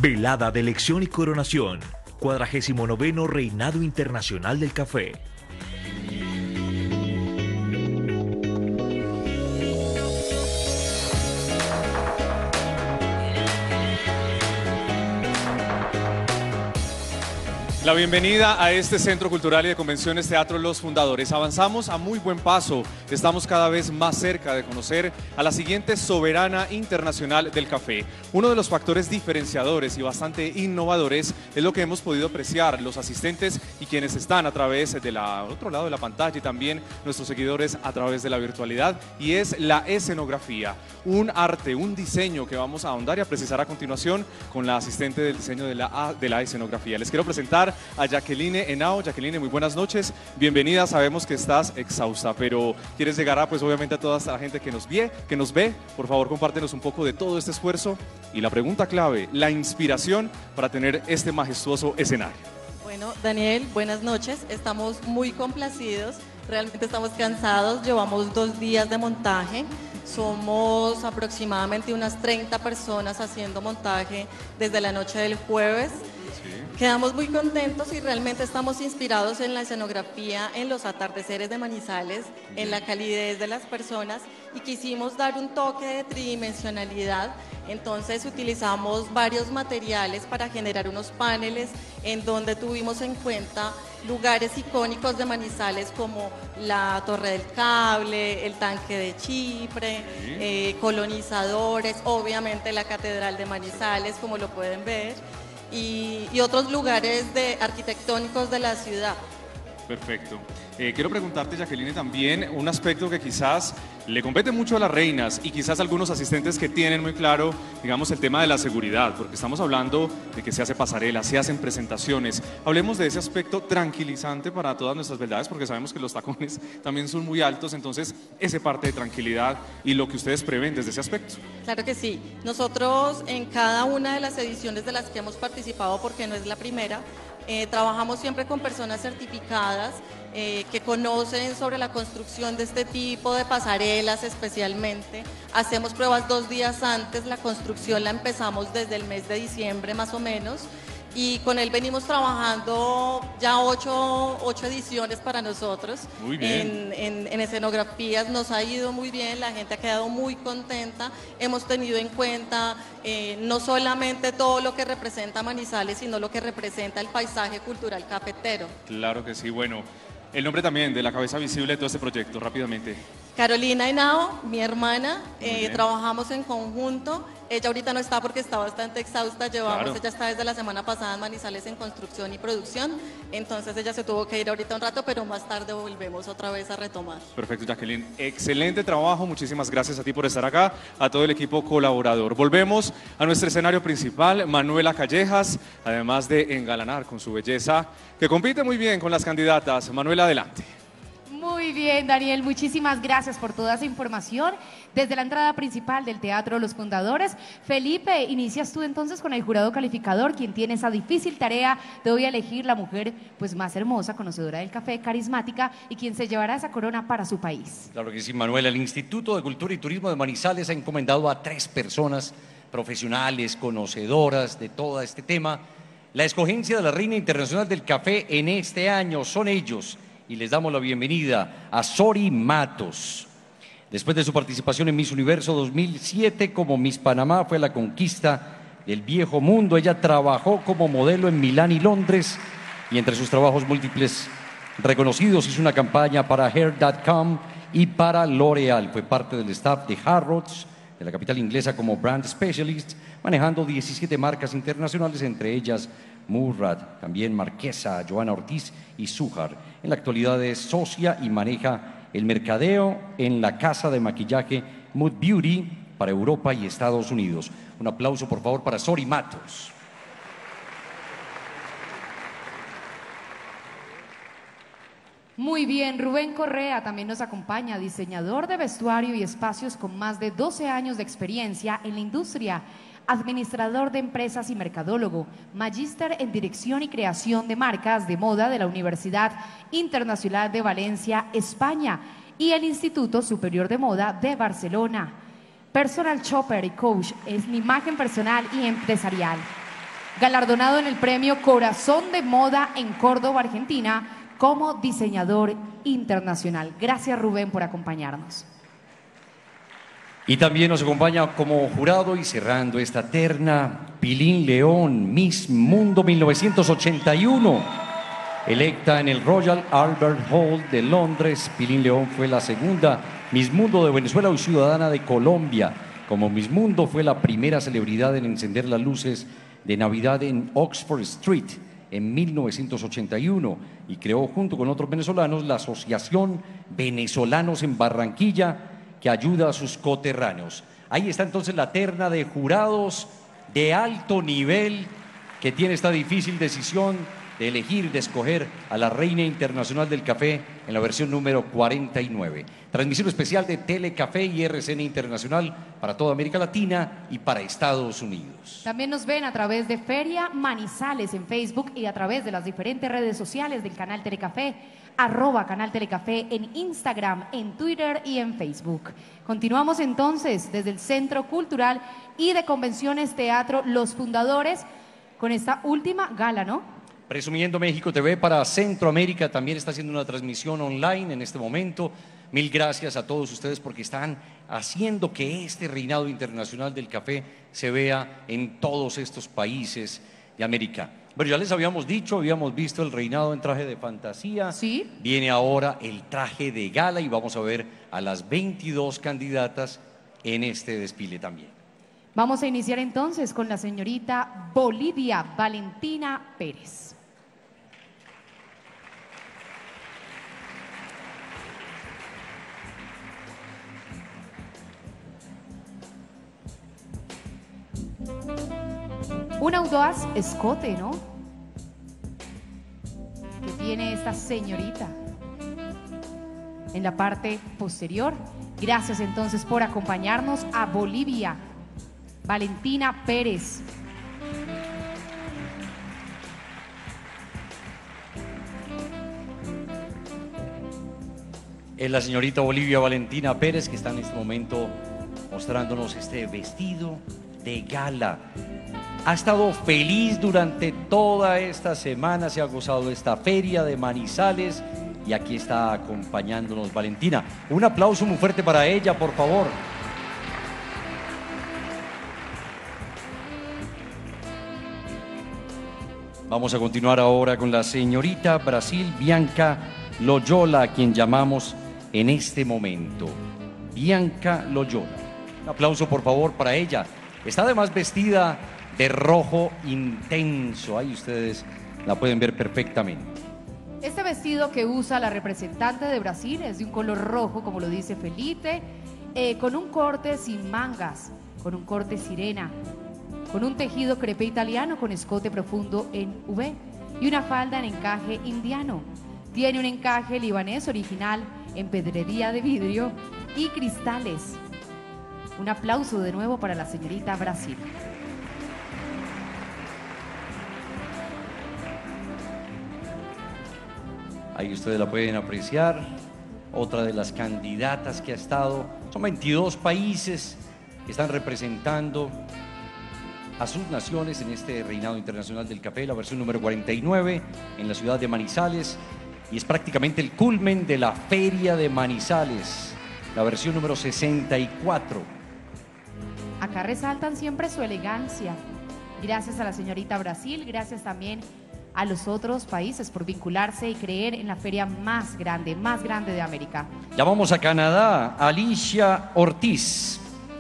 Velada de elección y coronación. 49º Reinado Internacional del Café. La bienvenida a este Centro Cultural y de Convenciones Teatro Los Fundadores. Avanzamos a muy buen paso. Estamos cada vez más cerca de conocer a la siguiente soberana internacional del café. Uno de los factores diferenciadores y bastante innovadores es lo que hemos podido apreciar los asistentes y quienes están a través del otro lado de la pantalla y también nuestros seguidores a través de la virtualidad, y es la escenografía. Un arte, un diseño que vamos a ahondar y a precisar a continuación con la asistente del diseño de la escenografía. Les quiero presentar a Jacqueline Henao. Jacqueline, muy buenas noches, bienvenida. Sabemos que estás exhausta, pero quieres llegar a, pues obviamente, a toda esta gente que nos ve. Por favor, compártenos un poco de todo este esfuerzo y la pregunta clave, la inspiración para tener este majestuoso escenario. Bueno, Daniel, buenas noches. Estamos muy complacidos, realmente estamos cansados. Llevamos 2 días de montaje. Somos aproximadamente unas 30 personas haciendo montaje desde la noche del jueves. Quedamos muy contentos y realmente estamos inspirados en la escenografía, en los atardeceres de Manizales, en la calidez de las personas, y quisimos dar un toque de tridimensionalidad. Entonces utilizamos varios materiales para generar unos paneles en donde tuvimos en cuenta lugares icónicos de Manizales como la Torre del Cable, el Tanque de Chipre, colonizadores, obviamente la Catedral de Manizales, como lo pueden ver, y otros lugares arquitectónicos de la ciudad. Perfecto. Quiero preguntarte, Jacqueline, también un aspecto que quizás le compete mucho a las reinas y quizás algunos asistentes que tienen muy claro, digamos, el tema de la seguridad, porque estamos hablando de que se hace pasarela, se hacen presentaciones. Hablemos de ese aspecto tranquilizante para todas nuestras verdades, porque sabemos que los tacones también son muy altos, entonces ese parte de tranquilidad y lo que ustedes prevén desde ese aspecto. Claro que sí. Nosotros en cada una de las ediciones de las que hemos participado, porque no es la primera, trabajamos siempre con personas certificadas que conocen sobre la construcción de este tipo de pasarelas especialmente. Hacemos pruebas 2 días antes, la construcción la empezamos desde el mes de diciembre más o menos, y con él venimos trabajando ya 8 ediciones para nosotros. Muy bien. En escenografías nos ha ido muy bien, la gente ha quedado muy contenta. Hemos tenido en cuenta no solamente todo lo que representa Manizales, sino lo que representa el paisaje cultural cafetero. Claro que sí. Bueno, el nombre también de la cabeza visible de todo este proyecto, rápidamente. Carolina Henao, mi hermana, trabajamos en conjunto. Ella ahorita no está porque está bastante exhausta, ella está desde la semana pasada en Manizales en construcción y producción, entonces ella se tuvo que ir ahorita un rato, pero más tarde volvemos otra vez a retomar. Perfecto, Jacqueline, excelente trabajo, muchísimas gracias a ti por estar acá, a todo el equipo colaborador. Volvemos a nuestro escenario principal, Manuela Callejas, además de engalanar con su belleza, que compite muy bien con las candidatas. Manuela, adelante. Muy bien, Daniel, muchísimas gracias por toda esa información. Desde la entrada principal del Teatro Los Fundadores, Felipe, inicias tú entonces con el jurado calificador, quien tiene esa difícil tarea de hoy elegir la mujer pues más hermosa, conocedora del café, carismática y quien se llevará esa corona para su país. Claro que sí, Manuela. El Instituto de Cultura y Turismo de Manizales ha encomendado a 3 personas profesionales, conocedoras de todo este tema, la escogencia de la Reina Internacional del Café en este año. Son ellos. Y les damos la bienvenida a Sori Matos. Después de su participación en Miss Universo 2007 como Miss Panamá, fue la conquista del viejo mundo. Ella trabajó como modelo en Milán y Londres, y entre sus trabajos múltiples reconocidos hizo una campaña para Hair.com y para L'Oreal. Fue parte del staff de Harrods, de la capital inglesa, como Brand Specialist, manejando 17 marcas internacionales, entre ellas Murad, también Marquesa, Joana Ortiz y Zújar. En la actualidad es socia y maneja el mercadeo en la casa de maquillaje Mood Beauty para Europa y Estados Unidos. Un aplauso, por favor, para Sori Matos. Muy bien, Rubén Correa también nos acompaña, diseñador de vestuario y espacios con más de 12 años de experiencia en la industria, administrador de empresas y mercadólogo, magíster en dirección y creación de marcas de moda de la Universidad Internacional de Valencia, España, y el Instituto Superior de Moda de Barcelona. Personal shopper y coach en imagen personal y empresarial. galardonado en el premio Corazón de Moda en Córdoba, Argentina, como diseñador internacional. Gracias, Rubén, por acompañarnos. Y también nos acompaña como jurado y cerrando esta terna, Pilín León, Miss Mundo 1981. Electa en el Royal Albert Hall de Londres, Pilín León fue la segunda Miss Mundo de Venezuela y ciudadana de Colombia. Como Miss Mundo fue la primera celebridad en encender las luces de Navidad en Oxford Street en 1981 y creó junto con otros venezolanos la Asociación Venezolanos en Barranquilla, que ayuda a sus coterráneos. Ahí está entonces la terna de jurados de alto nivel que tiene esta difícil decisión de elegir, de escoger a la reina internacional del café en la versión número 49. Transmisión especial de Telecafé y RCN Internacional para toda América Latina y para Estados Unidos. También nos ven a través de Feria Manizales en Facebook y a través de las diferentes redes sociales del canal Telecafé, @Canal Telecafé en Instagram, en Twitter y en Facebook. Continuamos entonces desde el Centro Cultural y de Convenciones Teatro Los Fundadores con esta última gala, ¿no? Presumiendo México TV para Centroamérica también está haciendo una transmisión online en este momento. Mil gracias a todos ustedes porque están haciendo que este reinado internacional del café se vea en todos estos países de América. Pero ya les habíamos dicho, habíamos visto el reinado en traje de fantasía. Sí. Viene ahora el traje de gala y vamos a ver a las 22 candidatas en este desfile también. Vamos a iniciar entonces con la señorita Bolivia Valentina Pérez. Un audaz escote, ¿no? Que tiene esta señorita en la parte posterior. Gracias entonces por acompañarnos a Bolivia Valentina Pérez. Es la señorita Bolivia Valentina Pérez que está en este momento mostrándonos este vestido de gala. Ha estado feliz durante toda esta semana, se ha gozado de esta feria de Manizales y aquí está acompañándonos Valentina. Un aplauso muy fuerte para ella, por favor. Vamos a continuar ahora con la señorita Brasil Bianca Loyola, a quien llamamos en este momento. Bianca Loyola. Un aplauso, por favor, para ella. Está además vestida de rojo intenso. Ahí ustedes la pueden ver perfectamente. Este vestido que usa la representante de Brasil es de un color rojo, como lo dice Felipe, con un corte sin mangas, con un corte sirena, con un tejido crepé italiano con escote profundo en V y una falda en encaje indiano. Tiene un encaje libanés original en pedrería de vidrio y cristales. Un aplauso de nuevo para la señorita Brasil. Ahí ustedes la pueden apreciar. Otra de las candidatas que ha estado. Son 22 países que están representando a sus naciones en este reinado internacional del café, la versión número 49 en la ciudad de Manizales. Y es prácticamente el culmen de la Feria de Manizales, la versión número 64. Acá resaltan siempre su elegancia. Gracias a la señorita Brasil, gracias también a los otros países por vincularse y creer en la feria más grande de América. Llamamos a Canadá, Alicia Ortiz.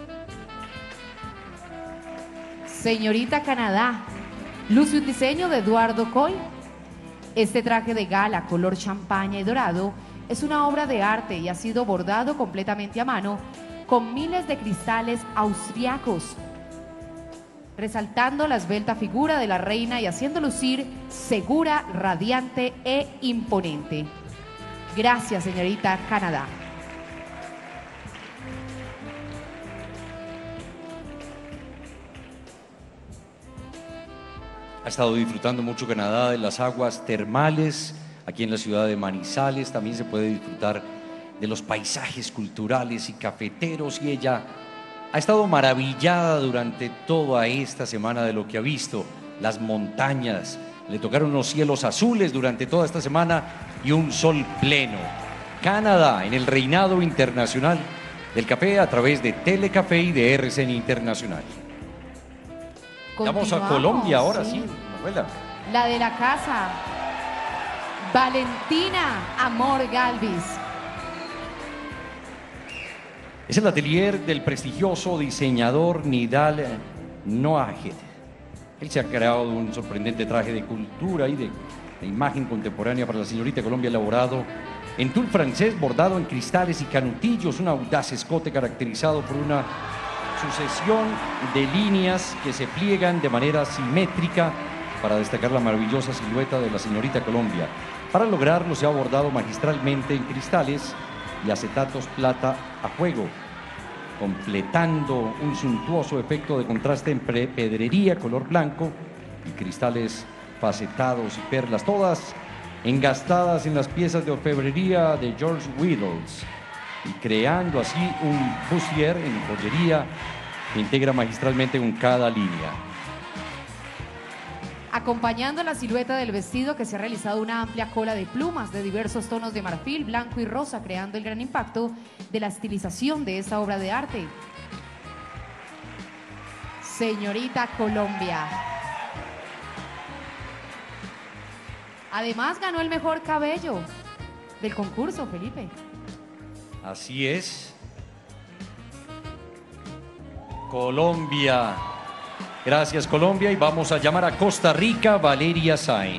Señorita Canadá, luce un diseño de Eduardo Coy. Este traje de gala color champaña y dorado es una obra de arte y ha sido bordado completamente a mano con miles de cristales austriacos, resaltando la esbelta figura de la reina y haciendo lucir segura, radiante e imponente. Gracias, señorita Canadá. Ha estado disfrutando mucho Canadá de las aguas termales. Aquí en la ciudad de Manizales también se puede disfrutar de los paisajes culturales y cafeteros, y ella ha estado maravillada durante toda esta semana de lo que ha visto. las montañas. Le tocaron unos cielos azules durante toda esta semana y un sol pleno. Canadá en el reinado internacional del café a través de Telecafé y de RCN Internacional. Vamos a Colombia ahora, sí, Manuela. La de la casa, Valentina Amor Galvis. Es el atelier del prestigioso diseñador Nidal Noahed. Él se ha creado un sorprendente traje de cultura y de imagen contemporánea para la señorita Colombia, elaborado en tul francés, bordado en cristales y canutillos, un audaz escote caracterizado por una sucesión de líneas que se pliegan de manera simétrica para destacar la maravillosa silueta de la señorita Colombia. Para lograrlo se ha bordado magistralmente en cristales y acetatos plata a juego, completando un suntuoso efecto de contraste en pedrería color blanco y cristales facetados y perlas, todas engastadas en las piezas de orfebrería de George Whittles, y creando así un bustier en joyería que integra magistralmente con cada línea. Acompañando la silueta del vestido, que se ha realizado una amplia cola de plumas de diversos tonos de marfil, blanco y rosa, creando el gran impacto de la estilización de esta obra de arte. Señorita Colombia. Además ganó el mejor cabello del concurso, Felipe. Así es. Colombia. Gracias, Colombia. Y vamos a llamar a Costa Rica, Valeria Sáenz.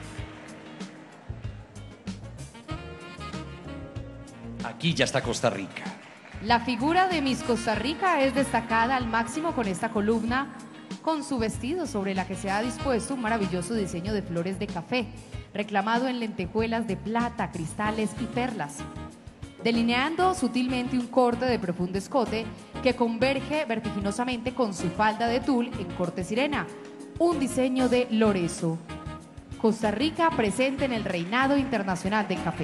Aquí ya está Costa Rica. La figura de Miss Costa Rica es destacada al máximo con esta columna, con su vestido sobre la que se ha dispuesto un maravilloso diseño de flores de café, reclamado en lentejuelas de plata, cristales y perlas, delineando sutilmente un corte de profundo escote que converge vertiginosamente con su falda de tul en corte sirena, un diseño de Lorenzo. Costa Rica presente en el reinado internacional del café.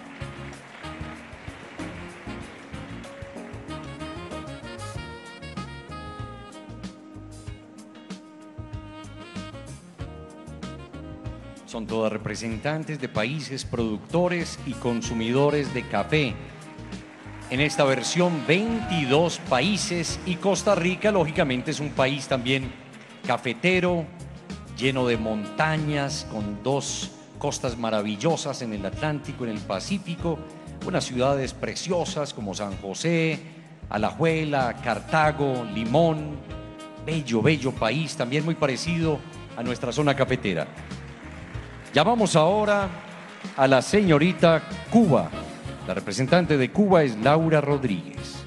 Son todas representantes de países productores y consumidores de café. En esta versión, 22 países, y Costa Rica, lógicamente, es un país también cafetero, lleno de montañas, con dos costas maravillosas en el Atlántico, en el Pacífico, unas ciudades preciosas como San José, Alajuela, Cartago, Limón. Bello, bello país, también muy parecido a nuestra zona cafetera. Llamamos ahora a la señorita Cuba. La representante de Cuba es Laura Rodríguez.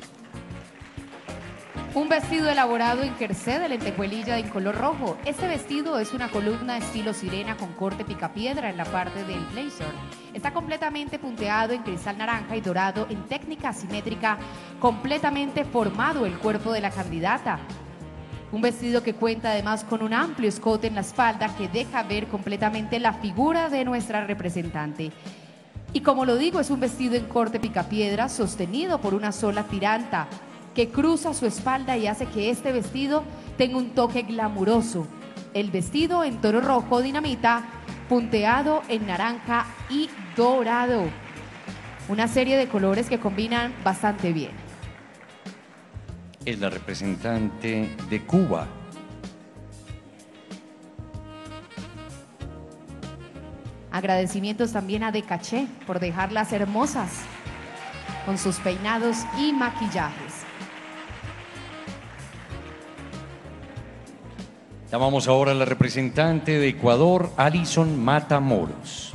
Un vestido elaborado en jersey de lentejuelilla en color rojo. Este vestido es una columna estilo sirena con corte picapiedra en la parte del blazer. Está completamente punteado en cristal naranja y dorado en técnica asimétrica, completamente formado el cuerpo de la candidata. Un vestido que cuenta además con un amplio escote en la espalda que deja ver completamente la figura de nuestra representante. Y como lo digo, es un vestido en corte picapiedra sostenido por una sola tiranta que cruza su espalda y hace que este vestido tenga un toque glamuroso. El vestido en tono rojo dinamita, punteado en naranja y dorado. Una serie de colores que combinan bastante bien. Es la representante de Cuba. Agradecimientos también a Decaché por dejarlas hermosas con sus peinados y maquillajes. Llamamos ahora a la representante de Ecuador, Alison Matamoros.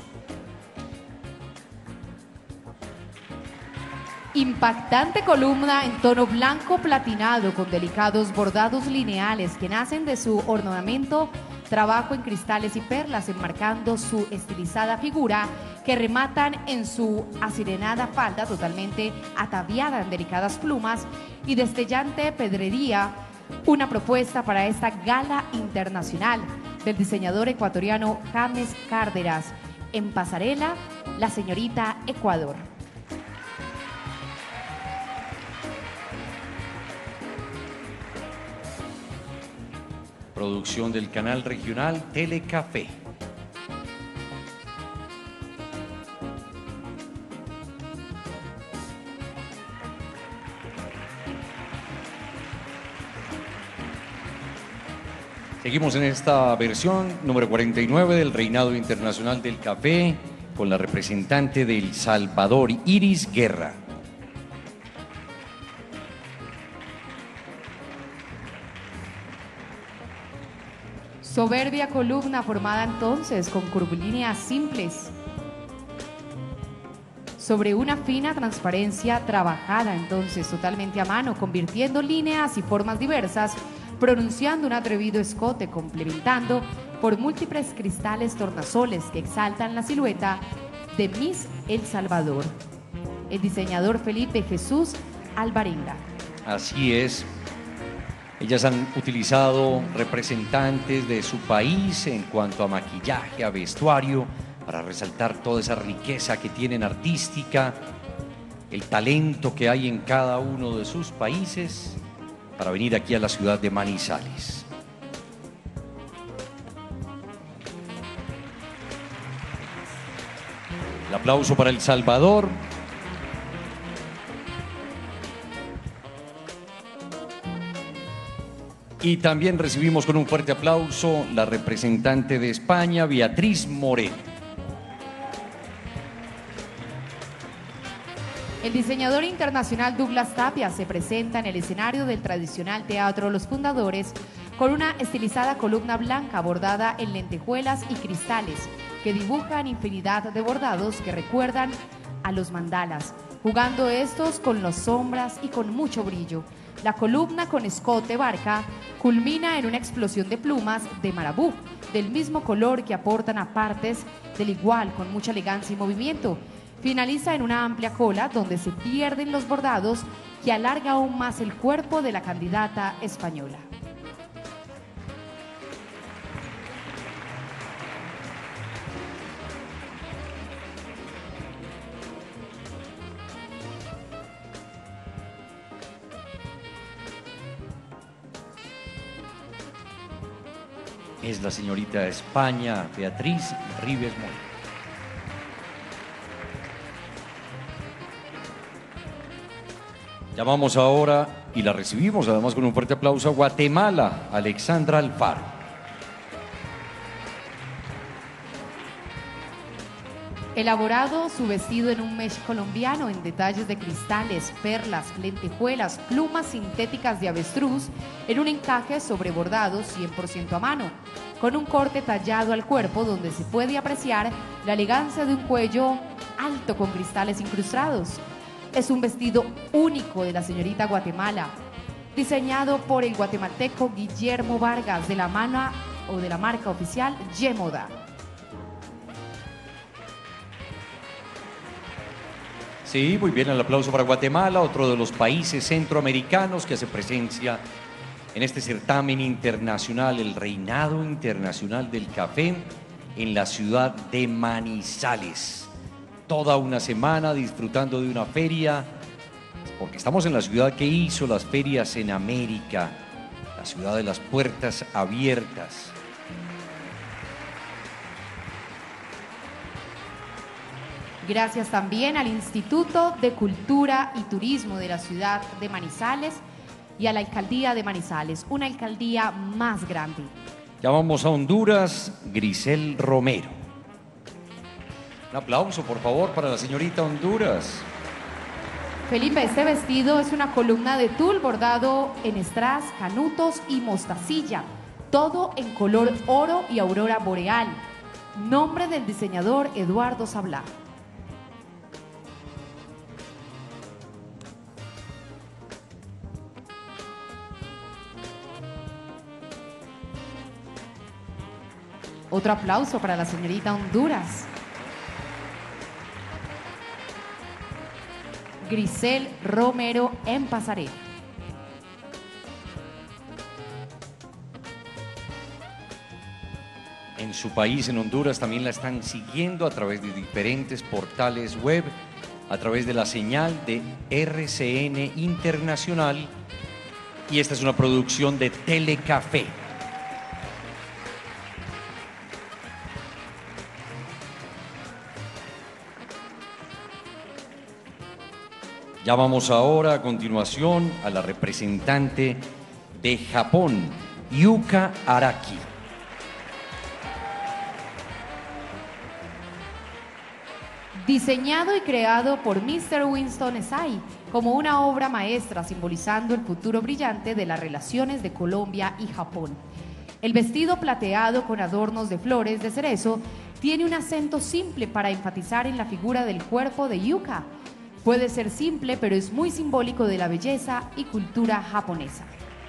Impactante columna en tono blanco platinado con delicados bordados lineales que nacen de su ornamento, trabajo en cristales y perlas enmarcando su estilizada figura, que rematan en su asirenada falda totalmente ataviada en delicadas plumas y destellante pedrería. Una propuesta para esta gala internacional del diseñador ecuatoriano James Cárdenas. En pasarela, la señorita Ecuador. producción del canal regional Telecafé. Seguimos en esta versión número 49 del Reinado Internacional del Café con la representante de El Salvador, Iris Guerra. Soberbia columna formada entonces con curvilíneas simples sobre una fina transparencia trabajada entonces totalmente a mano, convirtiendo líneas y formas diversas, pronunciando un atrevido escote, complementando por múltiples cristales tornasoles que exaltan la silueta de Miss El Salvador. El diseñador Felipe Jesús Alvarenga. Así es. Ellas han utilizado representantes de su país en cuanto a maquillaje, a vestuario, para resaltar toda esa riqueza que tienen artística, el talento que hay en cada uno de sus países, para venir aquí a la ciudad de Manizales. El aplauso para El Salvador. Y también recibimos con un fuerte aplauso la representante de España, Beatriz Moreno. El diseñador internacional Douglas Tapia se presenta en el escenario del tradicional Teatro Los Fundadores con una estilizada columna blanca bordada en lentejuelas y cristales que dibujan infinidad de bordados que recuerdan a los mandalas, jugando estos con las sombras y con mucho brillo. La columna con escote barca culmina en una explosión de plumas de marabú, del mismo color que aportan a partes del igual con mucha elegancia y movimiento. Finaliza en una amplia cola donde se pierden los bordados que alarga aún más el cuerpo de la candidata española. Es la señorita de España, Beatriz Ribes Moreno. Llamamos ahora y la recibimos además con un fuerte aplauso a Guatemala, Alexandra Alfaro. Elaborado su vestido en un mesh colombiano en detalles de cristales, perlas, lentejuelas, plumas sintéticas de avestruz, en un encaje sobre bordados 100% a mano, con un corte tallado al cuerpo donde se puede apreciar la elegancia de un cuello alto con cristales incrustados. Es un vestido único de la señorita Guatemala, diseñado por el guatemalteco Guillermo Vargas de la marca oficial Yemoda. Sí, muy bien, el aplauso para Guatemala, otro de los países centroamericanos que hace presencia en este certamen internacional, el Reinado Internacional del Café, en la ciudad de Manizales. Toda una semana disfrutando de una feria, porque estamos en la ciudad que hizo las ferias en América, la ciudad de las puertas abiertas. Gracias también al Instituto de Cultura y Turismo de la ciudad de Manizales y a la alcaldía de Manizales, una alcaldía más grande. Llamamos a Honduras, Grisel Romero. Un aplauso, por favor, para la señorita Honduras. Felipe, este vestido es una columna de tul bordado en strass, canutos y mostacilla, todo en color oro y aurora boreal. Nombre del diseñador Eduardo Sablá. Otro aplauso para la señorita Honduras. Grisel Romero en pasarela. En su país, en Honduras, también la están siguiendo a través de diferentes portales web, a través de la señal de RCN Internacional. Y esta es una producción de Telecafé. Llamamos ahora a continuación a la representante de Japón, Yuka Araki. Diseñado y creado por Mr. Winston Esai como una obra maestra simbolizando el futuro brillante de las relaciones de Colombia y Japón. El vestido plateado con adornos de flores de cerezo tiene un acento simple para enfatizar en la figura del cuerpo de Yuka. Puede ser simple, pero es muy simbólico de la belleza y cultura japonesa.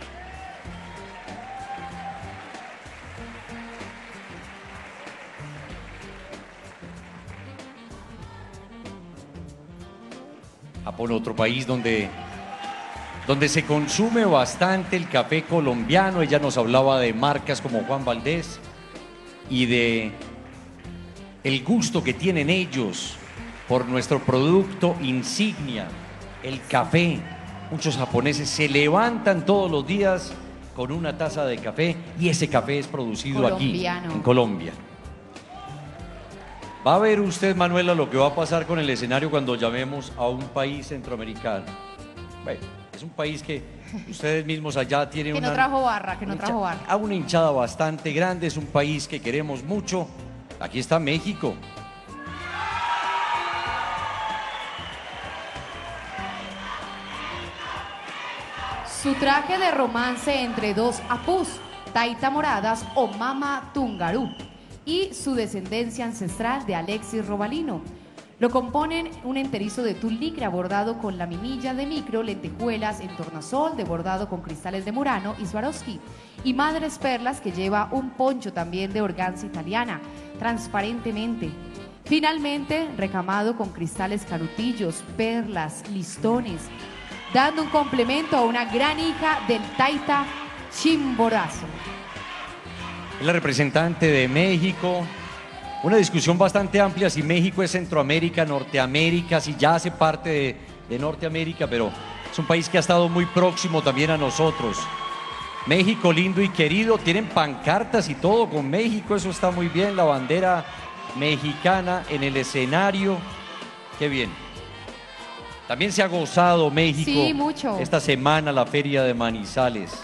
Japón, otro país donde se consume bastante el café colombiano. Ella nos hablaba de marcas como Juan Valdés y de el gusto que tienen ellos por nuestro producto insignia, el café. Muchos japoneses se levantan todos los días con una taza de café y ese café es producido aquí, en Colombia. Va a ver usted, Manuela, lo que va a pasar con el escenario cuando llamemos a un país centroamericano. Bueno, es un país que ustedes mismos allá tienen que no trajo barra. A una hinchada bastante grande, es un país que queremos mucho. Aquí está México. Su traje de romance entre dos apus, Taita Moradas o Mama Tungarú, y su descendencia ancestral de Alexis Robalino. Lo componen un enterizo de tul licra bordado con laminilla de micro, lentejuelas en tornasol de bordado con cristales de Murano y Swarovski, y madres perlas que lleva un poncho también de organza italiana, transparentemente. Finalmente, recamado con cristales canutillos, perlas, listones, dando un complemento a una gran hija del Taita Chimborazo. Es la representante de México. Una discusión bastante amplia si México es Centroamérica, Norteamérica, si ya hace parte de Norteamérica, pero es un país que ha estado muy próximo también a nosotros. México lindo y querido, tienen pancartas y todo con México, eso está muy bien, la bandera mexicana en el escenario, qué bien. También se ha gozado México, sí, mucho, esta semana la Feria de Manizales.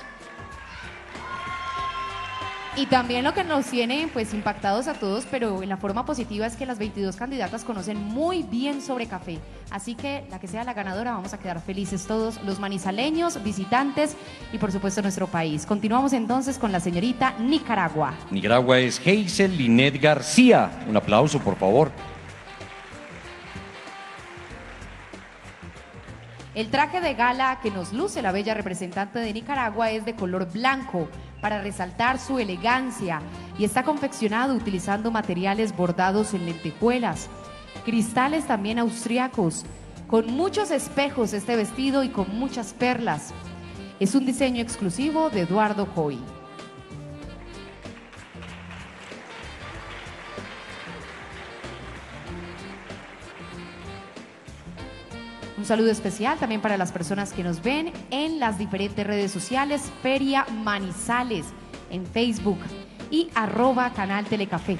Y también lo que nos tiene pues impactados a todos, pero en la forma positiva, es que las 22 candidatas conocen muy bien sobre café. Así que la que sea la ganadora, vamos a quedar felices todos los manizaleños, visitantes y por supuesto nuestro país. Continuamos entonces con la señorita Nicaragua. Nicaragua es Hazel Linet García. Un aplauso, por favor. El traje de gala que nos luce la bella representante de Nicaragua es de color blanco para resaltar su elegancia y está confeccionado utilizando materiales bordados en lentejuelas, cristales también austriacos, con muchos espejos este vestido y con muchas perlas. Es un diseño exclusivo de Eduardo Coy. Un saludo especial también para las personas que nos ven en las diferentes redes sociales, Feria Manizales en Facebook y @Canal Telecafé.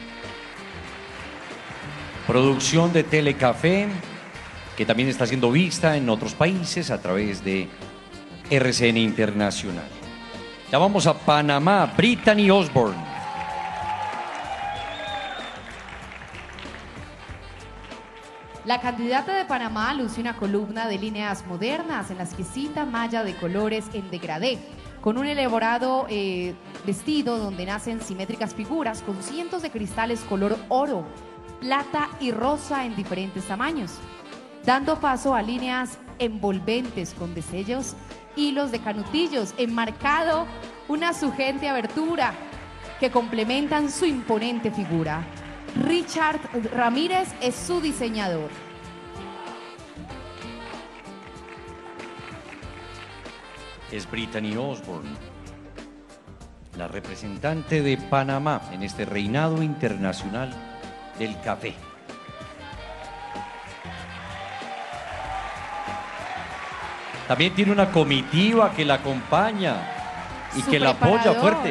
Producción de Telecafé, que también está siendo vista en otros países a través de RCN Internacional. Ya vamos a Panamá, Brittany Osborne. La candidata de Panamá luce una columna de líneas modernas en la exquisita malla de colores en degradé, con un elaborado vestido donde nacen simétricas figuras con cientos de cristales color oro, plata y rosa en diferentes tamaños, dando paso a líneas envolventes con destellos, hilos de canutillos, enmarcado una sugerente abertura que complementan su imponente figura. Richard Ramírez es su diseñador. Es Brittany Osborne, la representante de Panamá en este reinado internacional del café. También tiene una comitiva que la acompaña y que la apoya fuerte.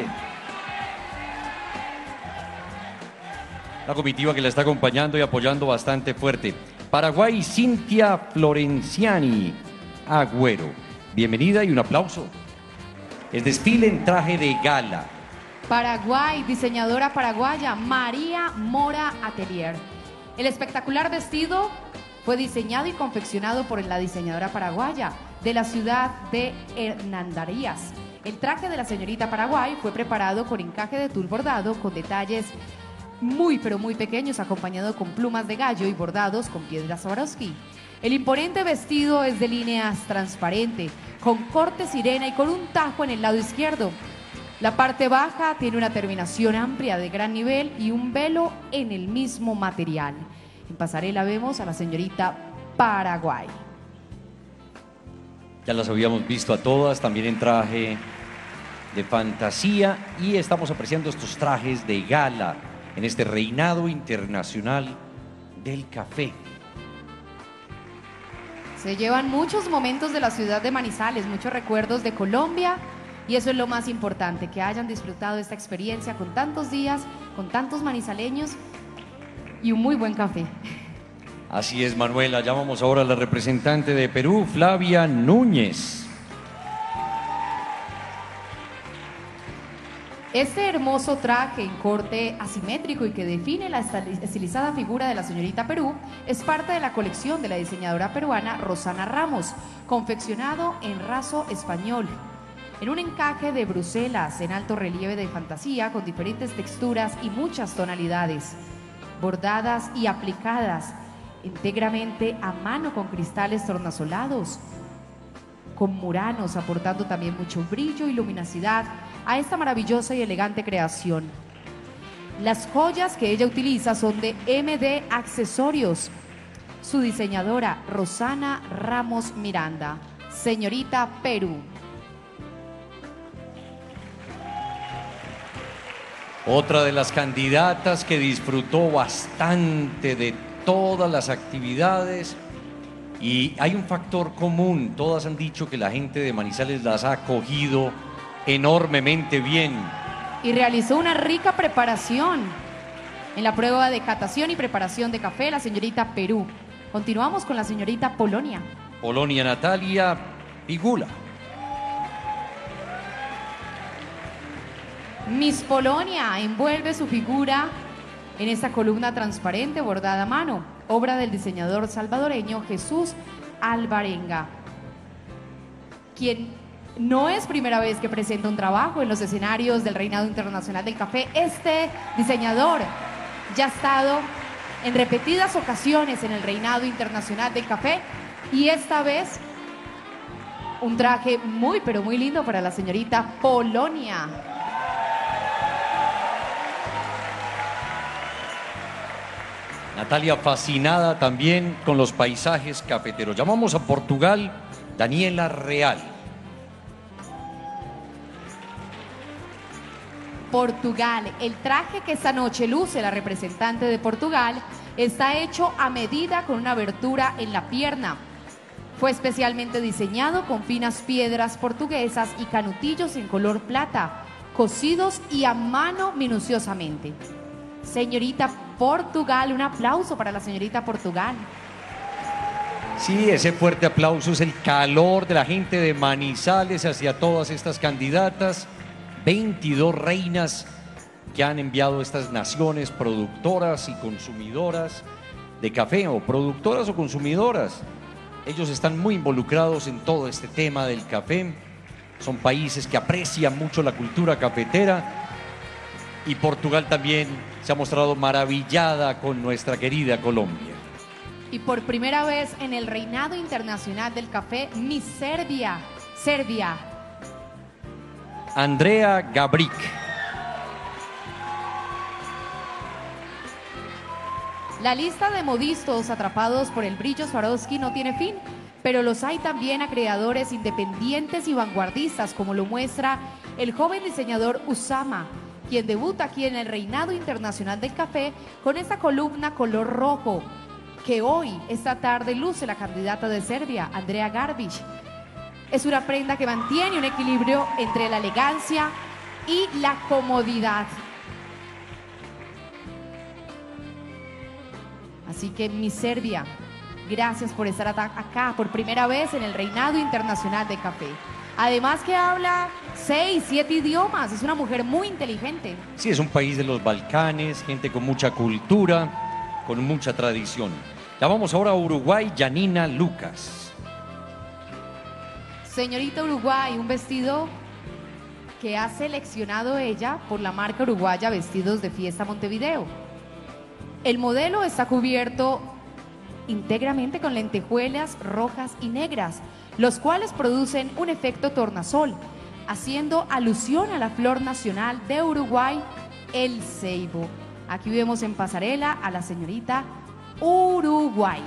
La comitiva que la está acompañando y apoyando bastante fuerte. Paraguay, Cintia Florenciani Agüero. Bienvenida y un aplauso. El desfile en traje de gala. Paraguay, diseñadora paraguaya María Mora Atelier. El espectacular vestido fue diseñado y confeccionado por la diseñadora paraguaya de la ciudad de Hernandarías. El traje de la señorita Paraguay fue preparado con encaje de tul bordado con detalles muy pero muy pequeños, acompañado con plumas de gallo y bordados con piedras Swarovski. El imponente vestido es de líneas transparente, con corte sirena y con un tajo en el lado izquierdo. La parte baja tiene una terminación amplia de gran nivel y un velo en el mismo material. En pasarela vemos a la señorita Paraguay. Ya las habíamos visto a todas, también en traje de fantasía, y estamos apreciando estos trajes de gala en este reinado internacional del café. Se llevan muchos momentos de la ciudad de Manizales, muchos recuerdos de Colombia, y eso es lo más importante, que hayan disfrutado esta experiencia con tantos días, con tantos manizaleños y un muy buen café. Así es, Manuela. Llamamos ahora a la representante de Perú, Flavia Núñez. Este hermoso traje en corte asimétrico y que define la estilizada figura de la señorita Perú es parte de la colección de la diseñadora peruana Rosana Ramos, confeccionado en raso español, en un encaje de Bruselas en alto relieve de fantasía con diferentes texturas y muchas tonalidades, bordadas y aplicadas íntegramente a mano con cristales tornasolados, con muranos, aportando también mucho brillo y luminosidad a esta maravillosa y elegante creación. Las joyas que ella utiliza son de MD Accesorios. Su diseñadora, Rosana Ramos Miranda, señorita Perú. Otra de las candidatas que disfrutó bastante de todas las actividades, y hay un factor común, todas han dicho que la gente de Manizales las ha acogido enormemente bien. Y realizó una rica preparación en la prueba de catación y preparación de café, la señorita Perú. Continuamos con la señorita Polonia. Polonia Natalia Pigula. Miss Polonia envuelve su figura en esta columna transparente bordada a mano, obra del diseñador salvadoreño Jesús Alvarenga, quien no es primera vez que presenta un trabajo en los escenarios del Reinado Internacional del Café. Este diseñador ya ha estado en repetidas ocasiones en el Reinado Internacional del Café, y esta vez un traje muy pero muy lindo para la señorita Polonia. Natalia fascinada también con los paisajes cafeteros. Llamamos a Portugal, Daniela Real. Portugal, el traje que esta noche luce la representante de Portugal está hecho a medida con una abertura en la pierna. Fue especialmente diseñado con finas piedras portuguesas y canutillos en color plata, cosidos y a mano minuciosamente. Señorita Portugal, un aplauso para la señorita Portugal. Sí, ese fuerte aplauso es el calor de la gente de Manizales hacia todas estas candidatas. 22 reinas que han enviado estas naciones productoras y consumidoras de café, o productoras o consumidoras. Ellos están muy involucrados en todo este tema del café. Son países que aprecian mucho la cultura cafetera, y Portugal también se ha mostrado maravillada con nuestra querida Colombia. Y por primera vez en el Reinado Internacional del Café, Miss Serbia, Andrea Gabric. La lista de modistos atrapados por el brillo Swarovski no tiene fin, pero los hay también a creadores independientes y vanguardistas, como lo muestra el joven diseñador Usama, quien debuta aquí en el Reinado Internacional del Café con esta columna color rojo, que hoy, esta tarde, luce la candidata de Serbia, Andrea Garbic. Es una prenda que mantiene un equilibrio entre la elegancia y la comodidad. Así que Miss Serbia, Gracias por estar acá por primera vez en el Reinado Internacional de Café. Además que habla 6, 7 idiomas, es una mujer muy inteligente. Sí, es un país de los Balcanes, gente con mucha cultura, con mucha tradición. Ya vamos ahora a Uruguay, Yanina Lucas. Señorita Uruguay, un vestido que ha seleccionado ella por la marca uruguaya Vestidos de Fiesta Montevideo. El modelo está cubierto íntegramente con lentejuelas rojas y negras, los cuales producen un efecto tornasol, haciendo alusión a la flor nacional de Uruguay, el ceibo. Aquí vemos en pasarela a la señorita Uruguay.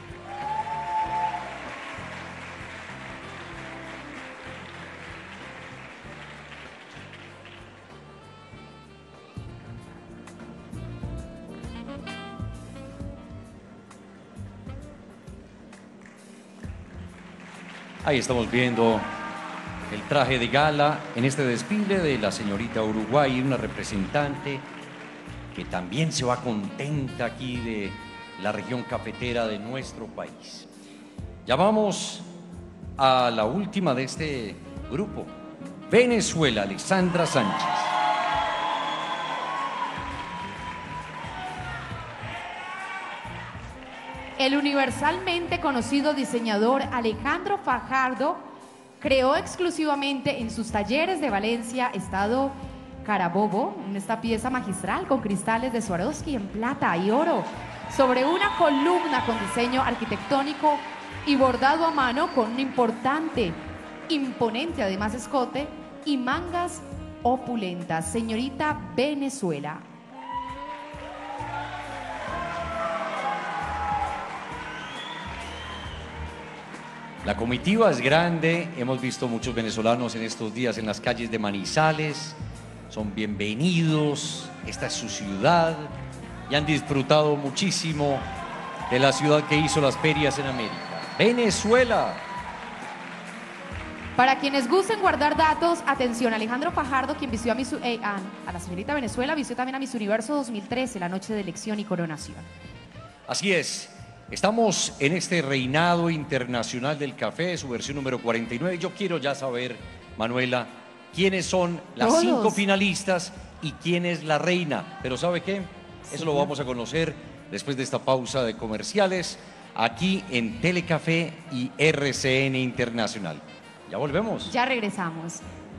Ahí estamos viendo el traje de gala en este desfile de la señorita Uruguay, una representante que también se va contenta aquí de la región cafetera de nuestro país. Ya vamos a la última de este grupo, Venezuela, Alexandra Sánchez. El universalmente conocido diseñador Alejandro Fajardo creó exclusivamente en sus talleres de Valencia, estado Carabobo, esta pieza magistral con cristales de Swarovski en plata y oro, sobre una columna con diseño arquitectónico y bordado a mano con un imponente además escote y mangas opulentas. Señorita Venezuela. La comitiva es grande, hemos visto muchos venezolanos en estos días en las calles de Manizales, son bienvenidos, esta es su ciudad y han disfrutado muchísimo de la ciudad que hizo las ferias en América. Venezuela. Para quienes gusten guardar datos, atención, Alejandro Fajardo, quien vistió a la señorita Venezuela, vistió también a Miss Universo 2013, la noche de elección y coronación. Así es. Estamos en este reinado internacional del café, su versión número 49. Yo quiero ya saber, Manuela, quiénes son las 5 finalistas y quién es la reina. Pero ¿sabe qué? Eso lo vamos a conocer después de esta pausa de comerciales aquí en Telecafé y RCN Internacional. Ya volvemos. Ya regresamos.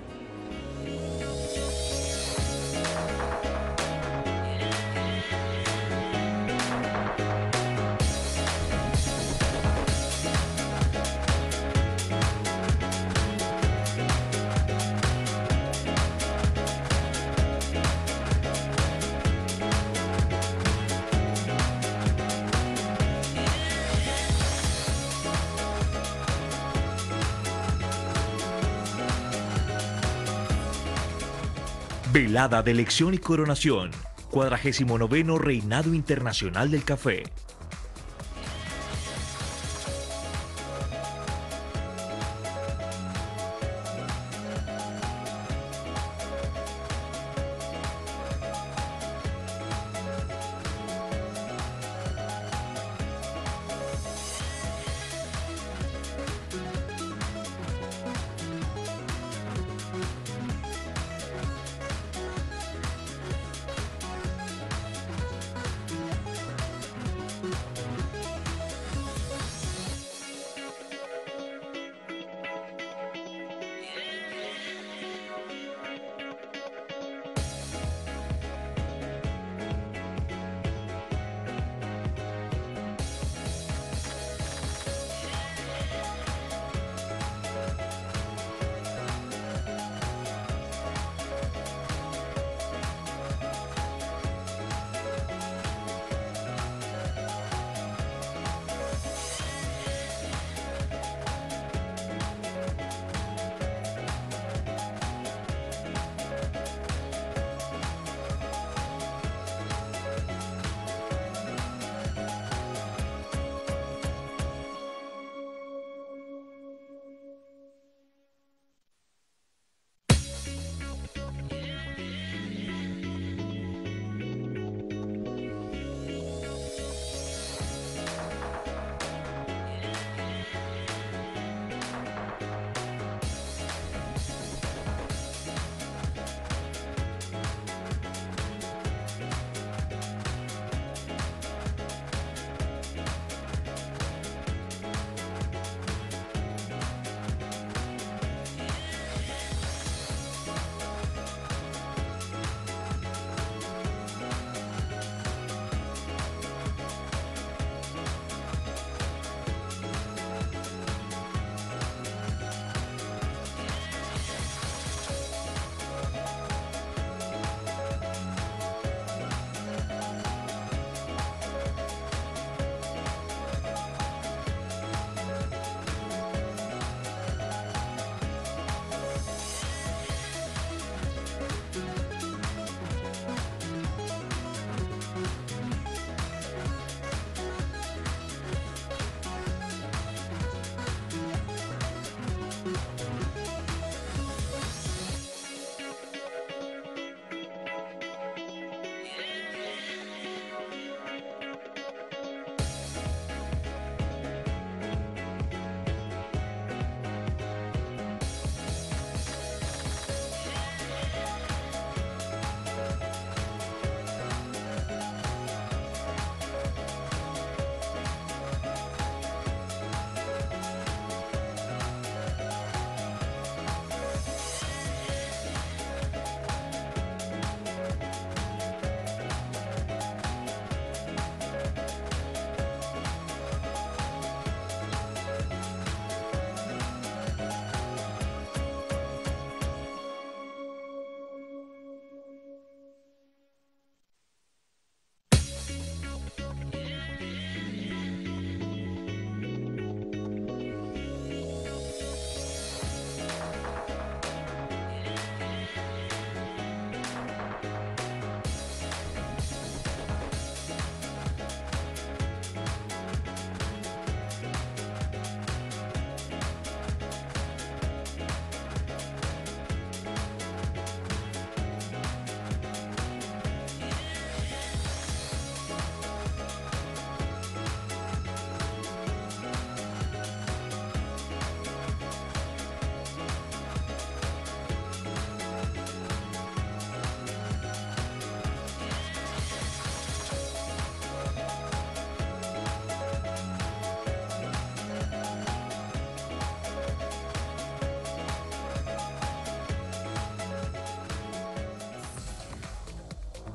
Velada de elección y coronación. 49º Reinado Internacional del Café.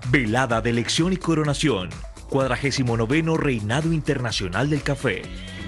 Velada de elección y coronación. 49º Reinado Internacional del Café.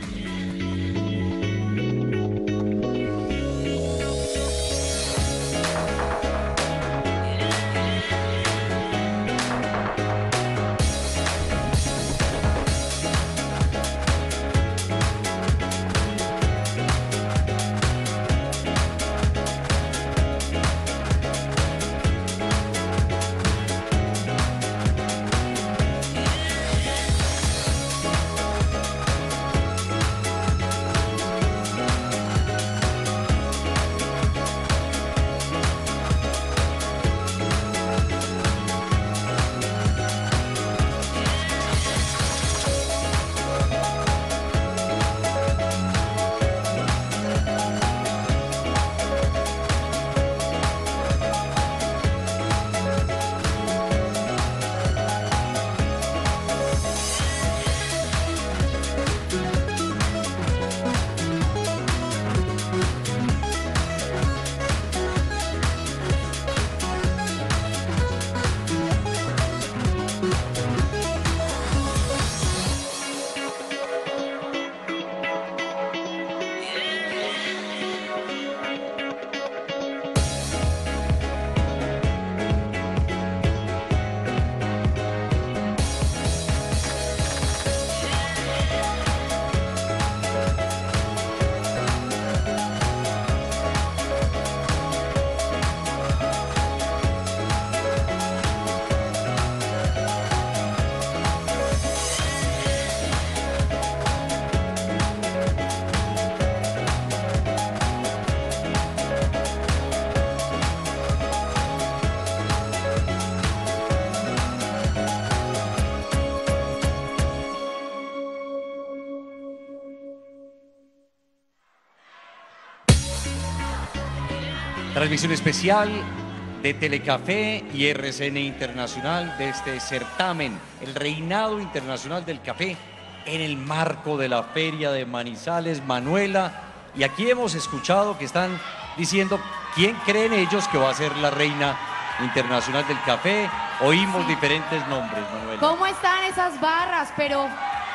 Transmisión especial de Telecafé y RCN Internacional de este certamen, el Reinado Internacional del Café, en el marco de la Feria de Manizales, Manuela. Y aquí hemos escuchado que están diciendo quién creen ellos que va a ser la Reina Internacional del Café. Oímos diferentes nombres, Manuela. ¿Cómo están esas barras? Pero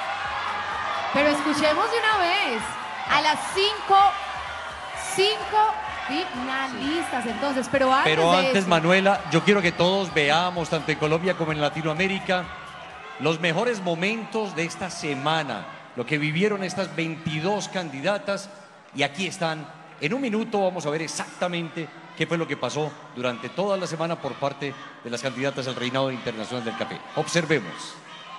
escuchemos de una vez. A las 5 finalistas, entonces, pero antes de Manuela, yo quiero que todos veamos, tanto en Colombia como en Latinoamérica, los mejores momentos de esta semana, lo que vivieron estas 22 candidatas, y aquí están. En un minuto vamos a ver exactamente qué fue lo que pasó durante toda la semana por parte de las candidatas al Reinado Internacional del Café. Observemos.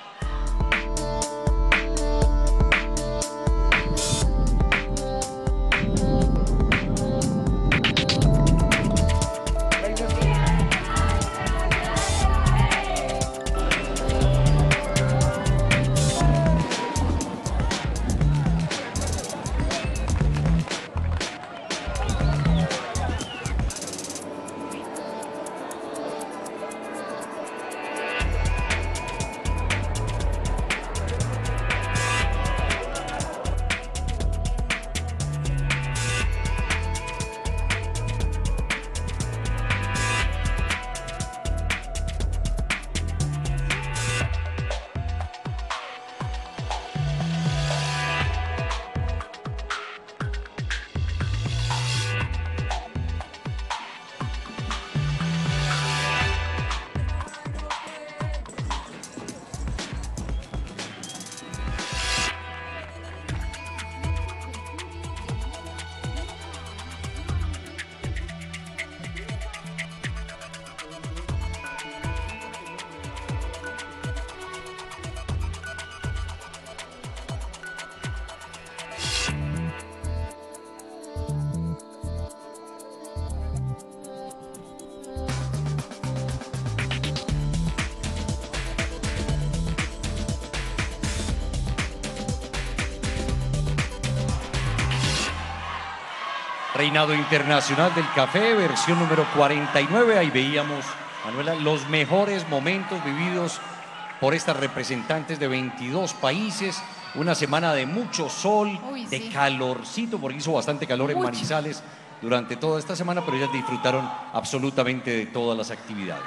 Reinado Internacional del Café, versión número 49. Ahí veíamos, Manuela, los mejores momentos vividos por estas representantes de 22 países. Una semana de mucho sol, de calorcito, porque hizo bastante calor en Manizales durante toda esta semana, pero ellas disfrutaron absolutamente de todas las actividades.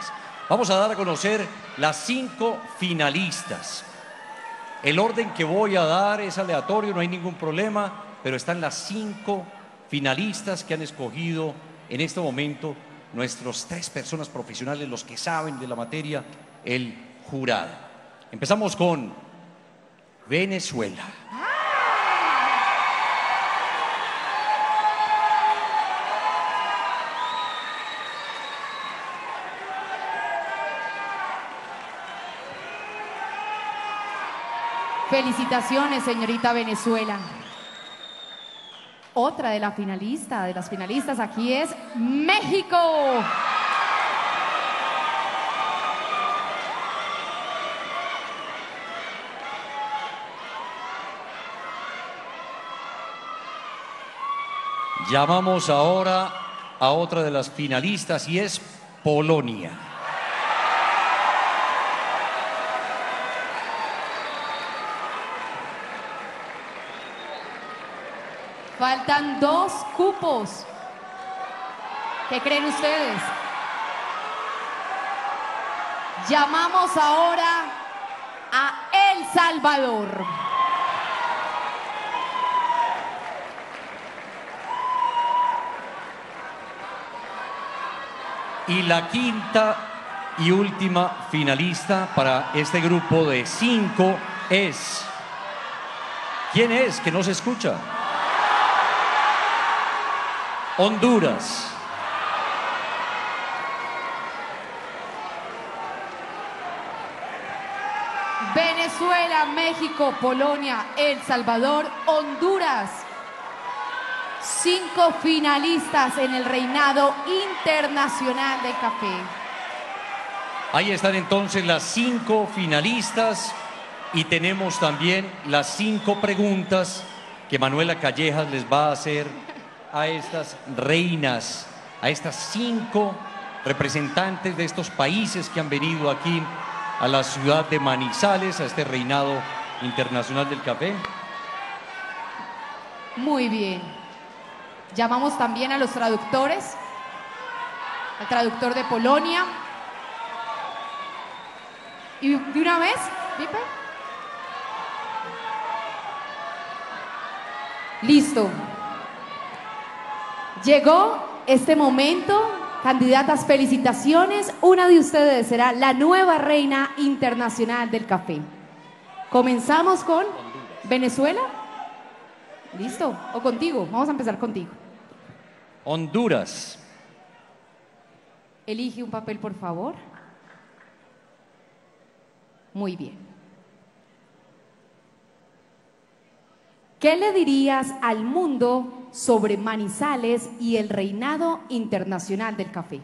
Vamos a dar a conocer las 5 finalistas. El orden que voy a dar es aleatorio, no hay ningún problema, pero están las 5 finalistas que han escogido en este momento nuestros 3 personas profesionales, los que saben de la materia, el jurado. Empezamos con Venezuela. Felicitaciones, señorita Venezuela. Otra de las finalistas aquí es México. Llamamos ahora a otra de las finalistas y es Polonia. Faltan 2 cupos. ¿Qué creen ustedes? Llamamos ahora a El Salvador. Y la quinta y última finalista para este grupo de 5 es... ¿Quién es? Que no se escucha. Honduras. Venezuela, México, Polonia, El Salvador, Honduras. 5 finalistas en el reinado internacional del café. Ahí están entonces las 5 finalistas y tenemos también las 5 preguntas que Manuela Callejas les va a hacer a estas reinas, a estas 5 representantes de estos países que han venido aquí a la ciudad de Manizales, a este reinado internacional del café. Muy bien. Llamamos también a los traductores, al traductor de Polonia. Y de una vez, Pipe. Listo. Llegó este momento. Candidatas, felicitaciones. Una de ustedes será la nueva reina internacional del café. Comenzamos con Venezuela. ¿Listo? ¿O contigo? Vamos a empezar contigo. Honduras. Elige un papel, por favor. Muy bien. ¿Qué le dirías al mundo sobre Manizales y el reinado internacional del café?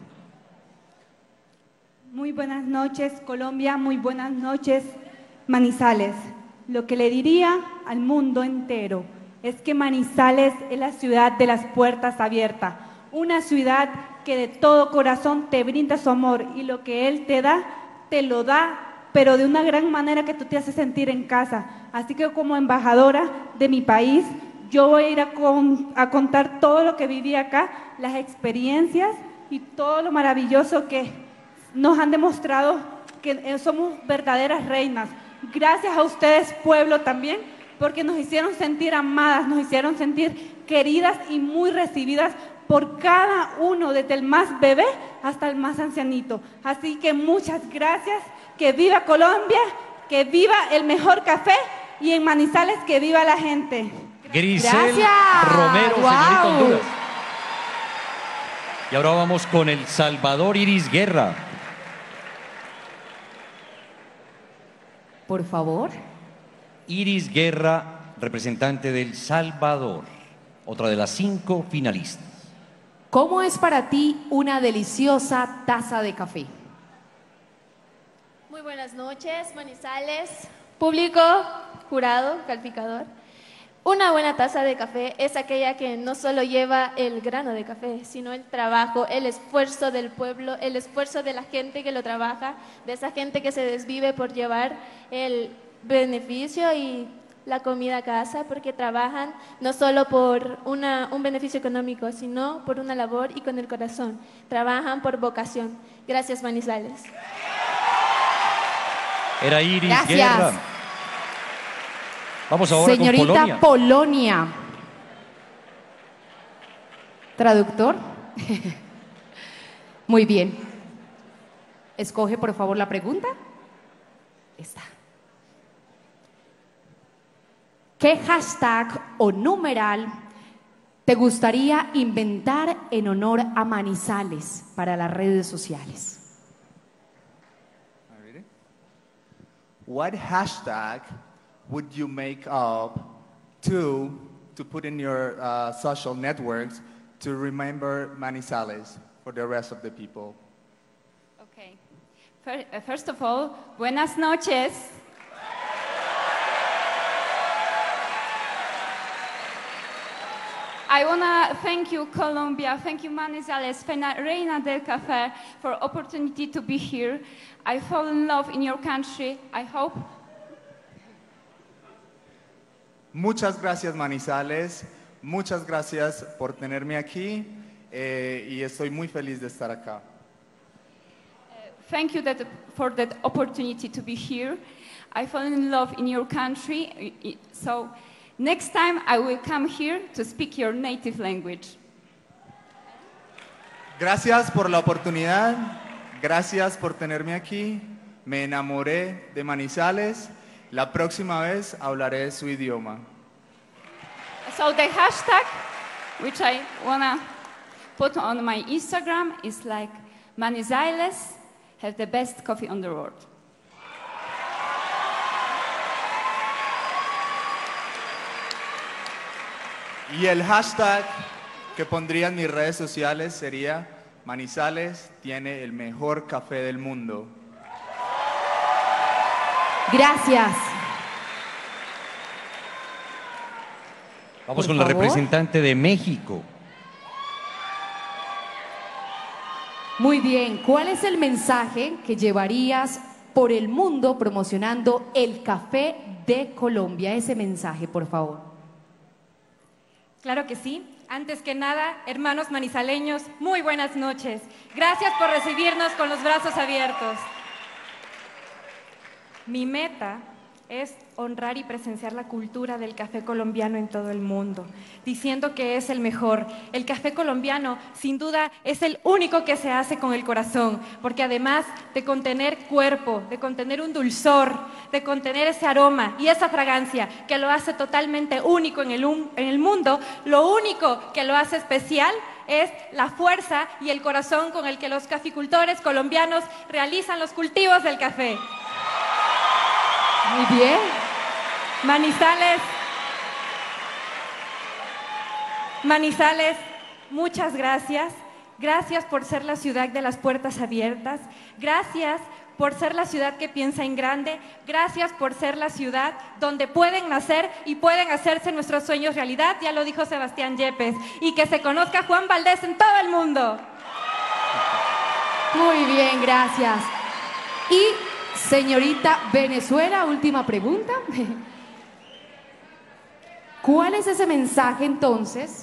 Muy buenas noches, Colombia. Muy buenas noches, Manizales. Lo que le diría al mundo entero es que Manizales es la ciudad de las puertas abiertas, una ciudad que de todo corazón te brinda su amor y lo que Él te da, te lo da, pero de una gran manera que tú te haces sentir en casa. Así que como embajadora de mi país, yo voy a ir a contar todo lo que viví acá, las experiencias y todo lo maravilloso que nos han demostrado que somos verdaderas reinas. Gracias a ustedes, pueblo, también, porque nos hicieron sentir amadas, nos hicieron sentir queridas y muy recibidas por cada uno, desde el más bebé hasta el más ancianito. Así que muchas gracias, que viva Colombia, que viva el mejor café y en Manizales que viva la gente. Grisel Gracias. Romero, Wow. señorita Honduras. Y ahora vamos con El Salvador, Iris Guerra. Por favor. Iris Guerra, representante del Salvador, otra de las 5 finalistas. ¿Cómo es para ti una deliciosa taza de café? Muy buenas noches, Manizales, público, jurado, calificador. Una buena taza de café es aquella que no solo lleva el grano de café, sino el trabajo, el esfuerzo del pueblo, el esfuerzo de la gente que lo trabaja, de esa gente que se desvive por llevar el beneficio y la comida a casa, porque trabajan no solo por un beneficio económico, sino por una labor y con el corazón. Trabajan por vocación. Gracias, Manizales. Era Iris Gracias. Guerra. Vamos ahora Señorita con Polonia. Polonia. ¿Traductor? Muy bien. Escoge, por favor, la pregunta. Esta. ¿Qué hashtag o numeral te gustaría inventar en honor a Manizales para las redes sociales? What hashtag would you make up to put in your social networks to remember Manizales for the rest of the people? Okay. First of all, buenas noches. I want to thank you, Colombia, thank you, Manizales, Reina del Café, for opportunity to be here. I fall in love in your country, I hope. Muchas gracias, Manizales. Muchas gracias por tenerme aquí y estoy muy feliz de estar acá. Thank you for that opportunity to be here. I fall in love in your country, so next time I will come here to speak your native language. Gracias por la oportunidad, gracias por tenerme aquí. Me enamoré de Manizales. La próxima vez hablaré su idioma. So the hashtag which I wanna put on my Instagram is like Manizales have the best coffee on the world. Y el hashtag que pondría en mis redes sociales sería Manizales tiene el mejor café del mundo. Gracias. Vamos Por con la favor. representante de México. Muy bien. ¿Cuál es el mensaje que llevarías por el mundo promocionando el café de Colombia? Ese mensaje, por favor. Claro que sí. Antes que nada, hermanos manizaleños, muy buenas noches. Gracias por recibirnos con los brazos abiertos. Mi meta es honrar y presenciar la cultura del café colombiano en todo el mundo, diciendo que es el mejor. El café colombiano, sin duda, es el único que se hace con el corazón, porque además de contener cuerpo, de contener un dulzor, de contener ese aroma y esa fragancia que lo hace totalmente único en el mundo, lo único que lo hace especial es la fuerza y el corazón con el que los caficultores colombianos realizan los cultivos del café. Muy bien. Manizales, muchas gracias. Gracias por ser la ciudad de las puertas abiertas. Gracias por ser la ciudad que piensa en grande. Gracias por ser la ciudad donde pueden nacer y pueden hacerse nuestros sueños realidad. Ya lo dijo Sebastián Yepes. Y que se conozca Juan Valdés en todo el mundo. Muy bien, gracias. Y señorita Venezuela, última pregunta. ¿Cuál es ese mensaje entonces?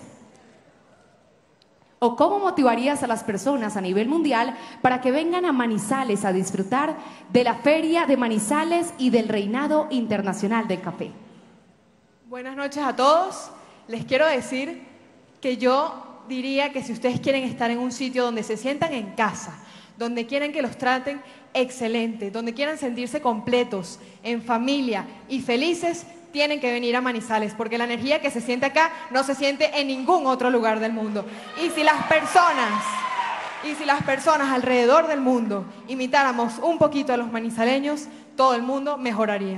¿O cómo motivarías a las personas a nivel mundial para que vengan a Manizales a disfrutar de la Feria de Manizales y del Reinado Internacional del Café? Buenas noches a todos. Les quiero decir que yo diría que si ustedes quieren estar en un sitio donde se sientan en casa, donde quieren que los traten excelente, donde quieran sentirse completos, en familia y felices, tienen que venir a Manizales, porque la energía que se siente acá no se siente en ningún otro lugar del mundo. Y si las personas alrededor del mundo imitáramos un poquito a los manizaleños, todo el mundo mejoraría.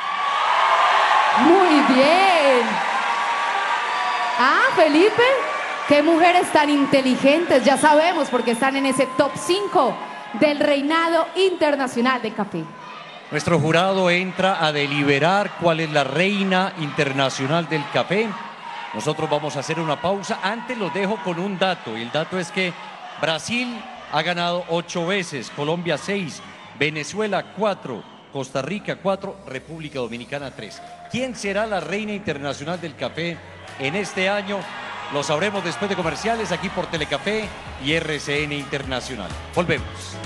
Muy bien. Ah, Felipe, qué mujeres tan inteligentes, ya sabemos, porque están en ese top 5 del Reinado Internacional de Café. Nuestro jurado entra a deliberar cuál es la reina internacional del café. Nosotros vamos a hacer una pausa. Antes los dejo con un dato, y el dato es que Brasil ha ganado 8 veces, Colombia 6, Venezuela 4, Costa Rica 4, República Dominicana 3. ¿Quién será la reina internacional del café en este año? Lo sabremos después de comerciales aquí por Telecafé y RCN Internacional. Volvemos.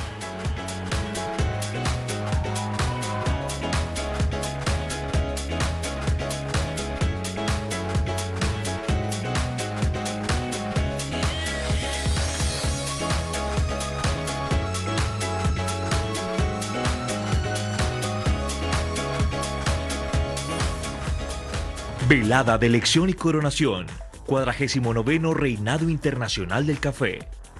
Velada de elección y coronación. 49º Reinado Internacional del Café.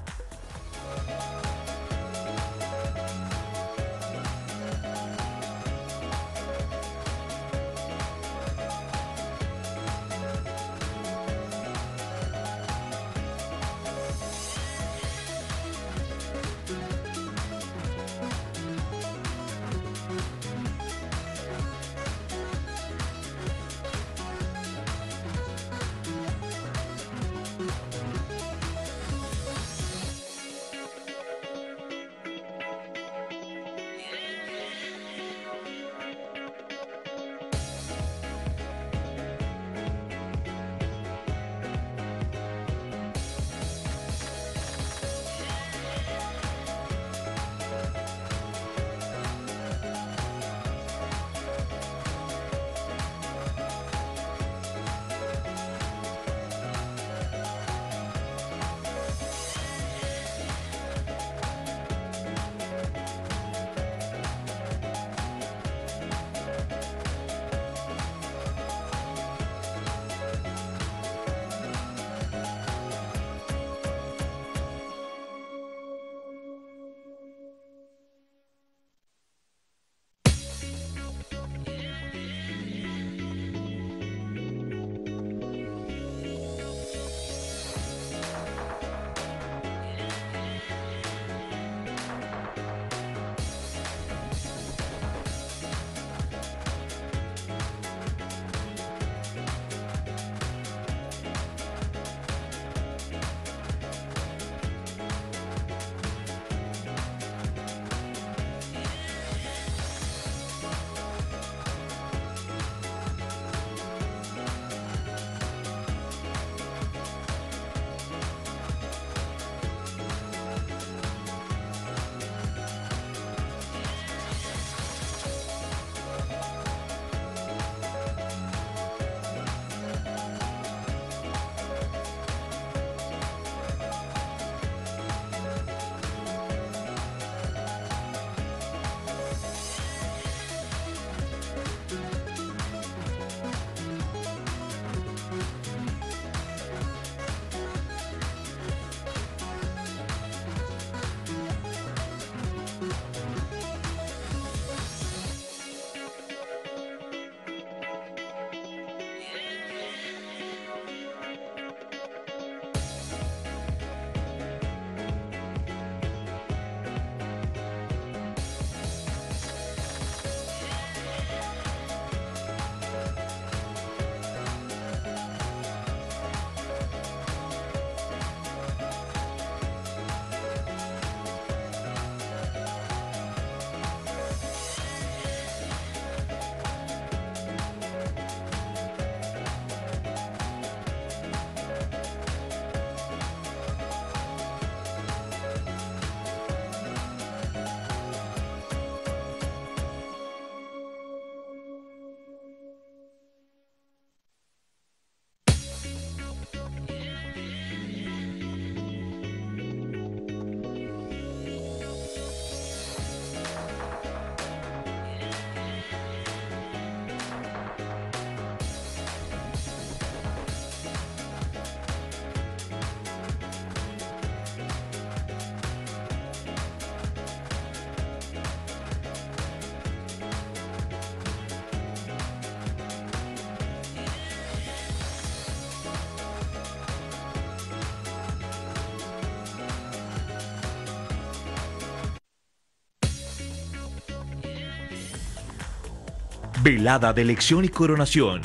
Velada de elección y coronación.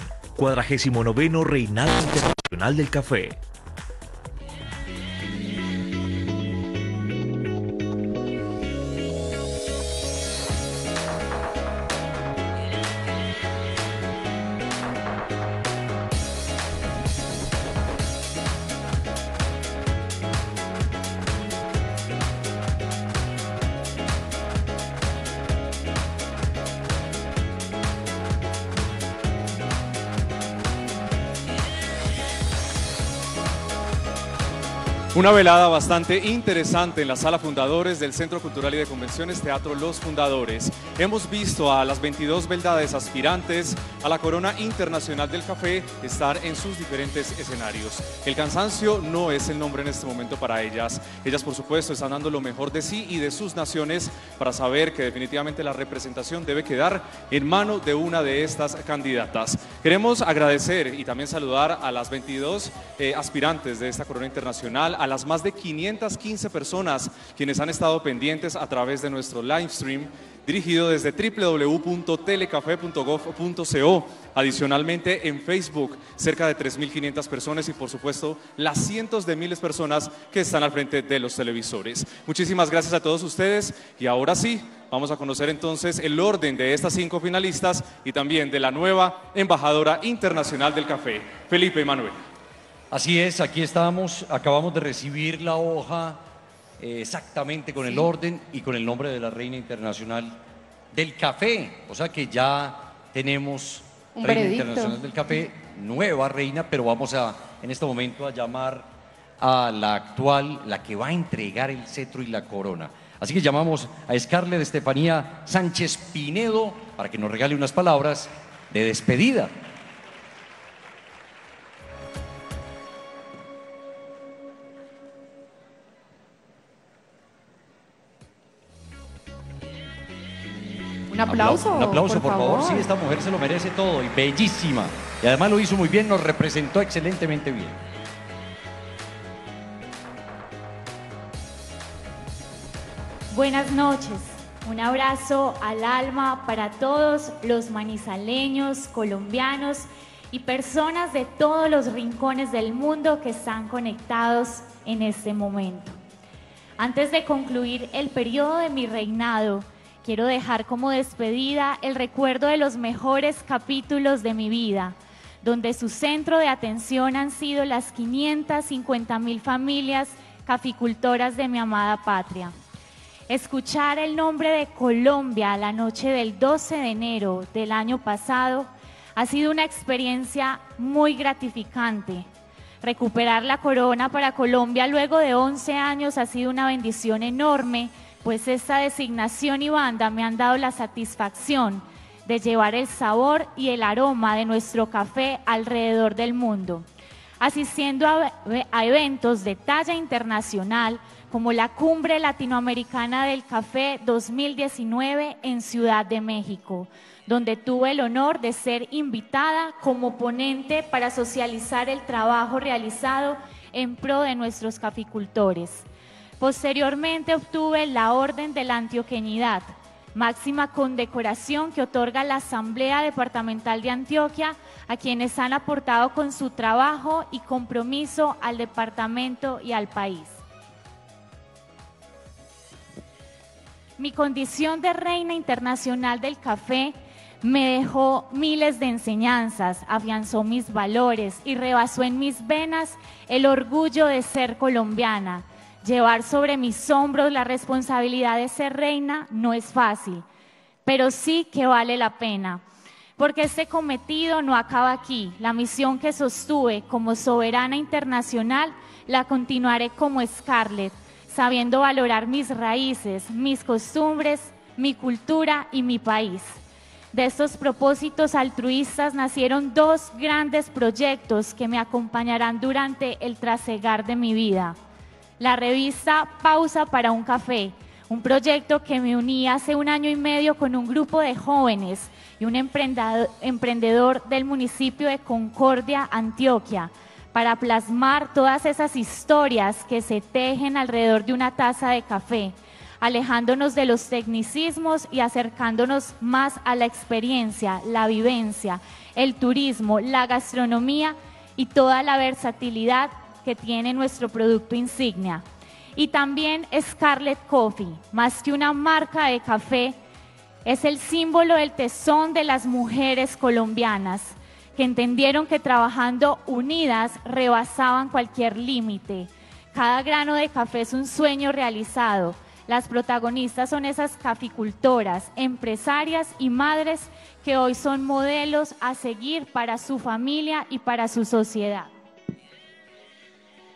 49º Reinado Internacional del Café. Una velada bastante interesante en la Sala Fundadores del Centro Cultural y de Convenciones Teatro Los Fundadores. Hemos visto a las 22 beldades aspirantes a la Corona Internacional del Café estar en sus diferentes escenarios. El cansancio no es el nombre en este momento para ellas. Ellas, por supuesto, están dando lo mejor de sí y de sus naciones para saber que definitivamente la representación debe quedar en mano de una de estas candidatas. Queremos agradecer y también saludar a las 22 aspirantes de esta Corona Internacional, a las más de 515 personas quienes han estado pendientes a través de nuestro live stream dirigido desde www.telecafe.gov.co. Adicionalmente en Facebook, cerca de 3.500 personas y por supuesto las cientos de miles de personas que están al frente de los televisores. Muchísimas gracias a todos ustedes y ahora sí, vamos a conocer entonces el orden de estas 5 finalistas y también de la nueva embajadora internacional del café, Felipe y Manuel. Así es, aquí estamos, acabamos de recibir la hoja exactamente con el orden y con el nombre de la Reina Internacional del Café, o sea que ya tenemos Un Reina veredicto. Internacional del Café, nueva reina, pero vamos a en este momento a llamar a la actual, la que va a entregar el cetro y la corona. Así que llamamos a Scarlett Estefanía Sánchez Pinedo para que nos regale unas palabras de despedida. Un aplauso. Un aplauso, por favor. Sí, esta mujer se lo merece todo y bellísima. Y además lo hizo muy bien, nos representó excelentemente bien. Buenas noches. Un abrazo al alma para todos los manizaleños, colombianos y personas de todos los rincones del mundo que están conectados en este momento. Antes de concluir el periodo de mi reinado, quiero dejar como despedida el recuerdo de los mejores capítulos de mi vida, donde su centro de atención han sido las 550.000 familias caficultoras de mi amada patria. Escuchar el nombre de Colombia la noche del 12 de enero del año pasado ha sido una experiencia muy gratificante. Recuperar la corona para Colombia luego de 11 años ha sido una bendición enorme, pues esta designación y banda me han dado la satisfacción de llevar el sabor y el aroma de nuestro café alrededor del mundo, asistiendo a eventos de talla internacional como la Cumbre Latinoamericana del Café 2019 en Ciudad de México, donde tuve el honor de ser invitada como ponente para socializar el trabajo realizado en pro de nuestros caficultores. Posteriormente obtuve la Orden de la Antioqueñidad, máxima condecoración que otorga la Asamblea Departamental de Antioquia a quienes han aportado con su trabajo y compromiso al departamento y al país. Mi condición de Reina Internacional del Café me dejó miles de enseñanzas, afianzó mis valores y rebasó en mis venas el orgullo de ser colombiana. Llevar sobre mis hombros la responsabilidad de ser reina no es fácil, pero sí que vale la pena, porque este cometido no acaba aquí. La misión que sostuve como soberana internacional la continuaré como Scarlett, sabiendo valorar mis raíces, mis costumbres, mi cultura y mi país. De estos propósitos altruistas nacieron 2 grandes proyectos que me acompañarán durante el trasegar de mi vida. La revista Pausa para un Café, un proyecto que me uní hace 1 año y medio con un grupo de jóvenes y un emprendedor del municipio de Concordia, Antioquia, para plasmar todas esas historias que se tejen alrededor de una taza de café, alejándonos de los tecnicismos y acercándonos más a la experiencia, la vivencia, el turismo, la gastronomía y toda la versatilidad que tiene nuestro producto insignia. Y también Scarlett Coffee, más que una marca de café, es el símbolo del tesón de las mujeres colombianas, que entendieron que trabajando unidas rebasaban cualquier límite. Cada grano de café es un sueño realizado. Las protagonistas son esas caficultoras, empresarias y madres que hoy son modelos a seguir para su familia y para su sociedad.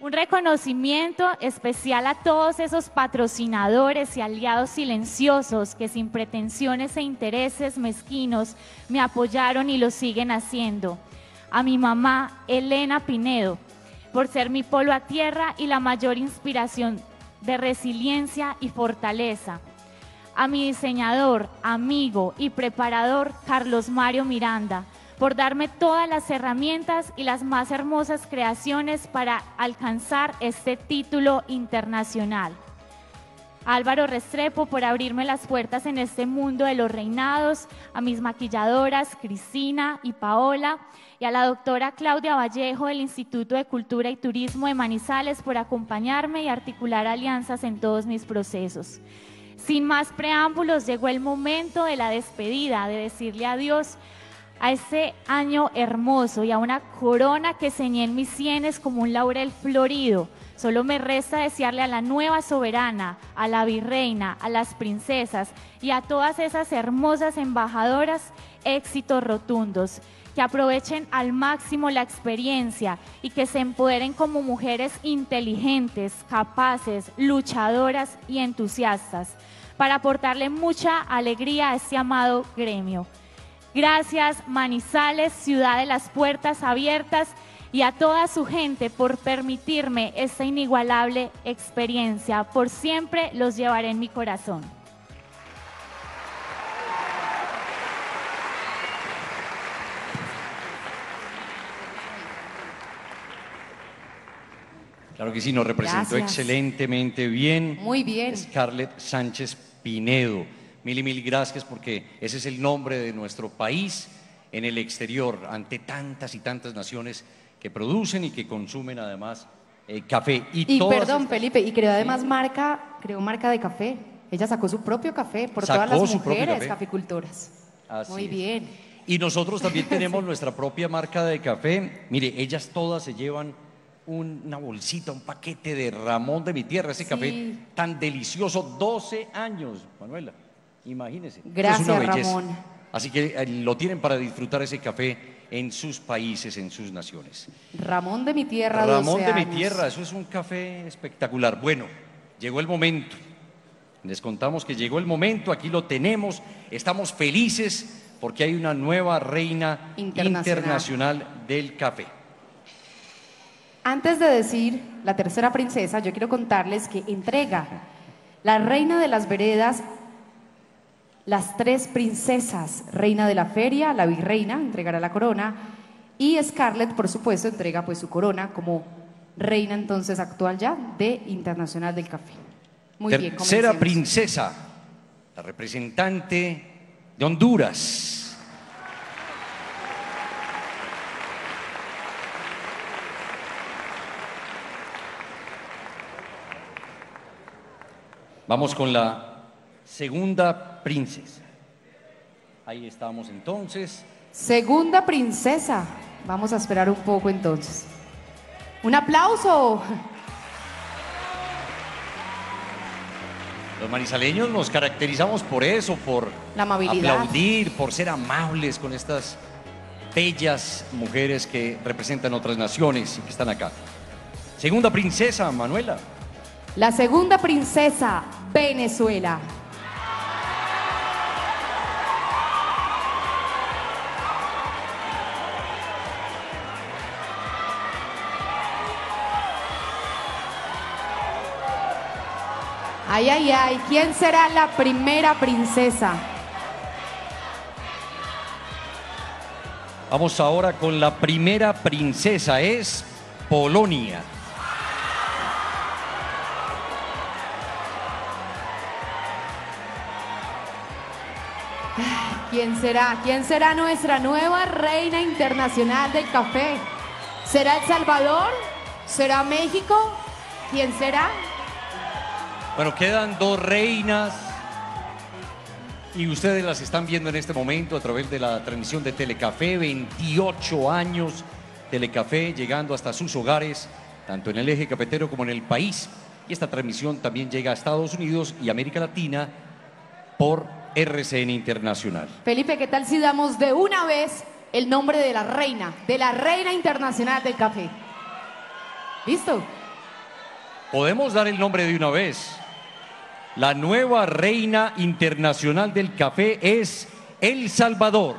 Un reconocimiento especial a todos esos patrocinadores y aliados silenciosos que sin pretensiones e intereses mezquinos me apoyaron y lo siguen haciendo. A mi mamá, Elena Pinedo, por ser mi polo a tierra y la mayor inspiración de resiliencia y fortaleza. A mi diseñador, amigo y preparador, Carlos Mario Miranda, por darme todas las herramientas y las más hermosas creaciones para alcanzar este título internacional. A Álvaro Restrepo por abrirme las puertas en este mundo de los reinados, a mis maquilladoras Cristina y Paola y a la doctora Claudia Vallejo del Instituto de Cultura y Turismo de Manizales por acompañarme y articular alianzas en todos mis procesos. Sin más preámbulos, llegó el momento de la despedida, de decirle adiós a ese año hermoso y a una corona que ceñé en mis sienes como un laurel florido. Solo me resta desearle a la nueva soberana, a la virreina, a las princesas y a todas esas hermosas embajadoras éxitos rotundos, que aprovechen al máximo la experiencia y que se empoderen como mujeres inteligentes, capaces, luchadoras y entusiastas, para aportarle mucha alegría a este amado gremio. Gracias Manizales, ciudad de las puertas abiertas, y a toda su gente por permitirme esta inigualable experiencia. Por siempre los llevaré en mi corazón. Claro que sí, nos representó excelentemente bien. Muy bien. Scarlett Sánchez Pinedo. Mil y mil gracias, porque ese es el nombre de nuestro país en el exterior, ante tantas y tantas naciones que producen y que consumen además café. Y perdón, Felipe, y creó además marca de café. Ella sacó su propio café por todas las mujeres caficultoras. Muy bien. Y nosotros también tenemos nuestra propia marca de café. Mire, ellas todas se llevan una bolsita, un paquete de Ramón de mi tierra, ese café tan delicioso, 12 años, Manuela, imagínese. Gracias, es una belleza. Ramón. Así que lo tienen para disfrutar ese café en sus países, en sus naciones. Ramón de mi tierra, Ramón 12 de mi años. tierra, eso es un café espectacular. Bueno, llegó el momento. Les contamos que llegó el momento, aquí lo tenemos, estamos felices porque hay una nueva reina internacional del café. Antes de decir la tercera princesa, yo quiero contarles que entrega la reina de las veredas, las tres princesas, reina de la feria, la virreina, entregará la corona, y Scarlett, por supuesto, entrega pues su corona como reina entonces actual ya de Internacional del Café. Muy bien, tercera princesa, la representante de Honduras. Vamos con la segunda princesa. Ahí estamos entonces. Segunda princesa. Vamos a esperar un poco entonces. Un aplauso. Los manizaleños nos caracterizamos por eso, por la amabilidad, aplaudir, por ser amables con estas bellas mujeres que representan otras naciones y que están acá. Segunda princesa, Manuela. La segunda princesa, Venezuela. Ay, ay, ay, ¿quién será la primera princesa? Vamos ahora con la primera princesa, es Polonia. ¿Quién será? ¿Quién será nuestra nueva reina internacional del café? ¿Será El Salvador? ¿Será México? ¿Quién será? Bueno, quedan dos reinas y ustedes las están viendo en este momento a través de la transmisión de Telecafé. 28 años Telecafé llegando hasta sus hogares, tanto en el eje cafetero como en el país. Y esta transmisión también llega a Estados Unidos y América Latina por RCN Internacional. Felipe, ¿qué tal si damos de una vez el nombre de la reina internacional del café? ¿Listo? Podemos dar el nombre de una vez. La nueva reina internacional del café es El Salvador.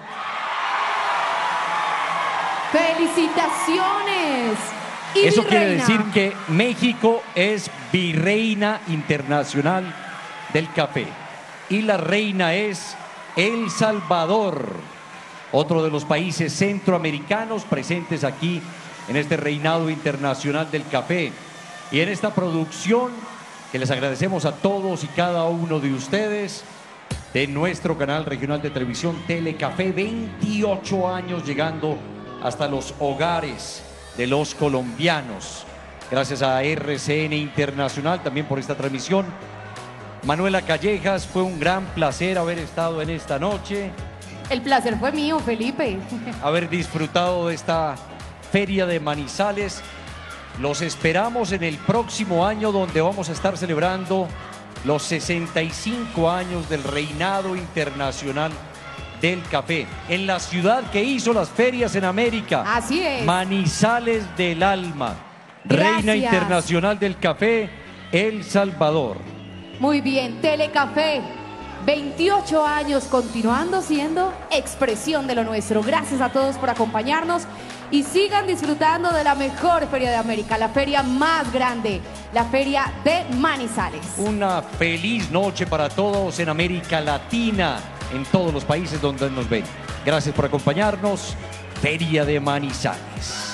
¡Felicitaciones! Eso quiere virreina. decir que México es virreina internacional del café. Y la reina es El Salvador, otro de los países centroamericanos presentes aquí en este reinado internacional del café. Y en esta producción, que les agradecemos a todos y cada uno de ustedes, de nuestro canal regional de televisión Telecafé, 28 años llegando hasta los hogares de los colombianos. Gracias a RCN Internacional también por esta transmisión. Manuela Callejas, fue un gran placer haber estado en esta noche, El placer fue mío, Felipe. haber disfrutado de esta feria de Manizales. Los esperamos en el próximo año, donde vamos a estar celebrando los 65 años del reinado internacional del café, en la ciudad que hizo las ferias en América. Así es. Manizales del Alma, reina Gracias. internacional del café, El Salvador. Muy bien, Telecafé, 28 años continuando siendo expresión de lo nuestro. Gracias a todos por acompañarnos y sigan disfrutando de la mejor feria de América, la feria más grande, la feria de Manizales. Una feliz noche para todos en América Latina, en todos los países donde nos ven. Gracias por acompañarnos. Feria de Manizales.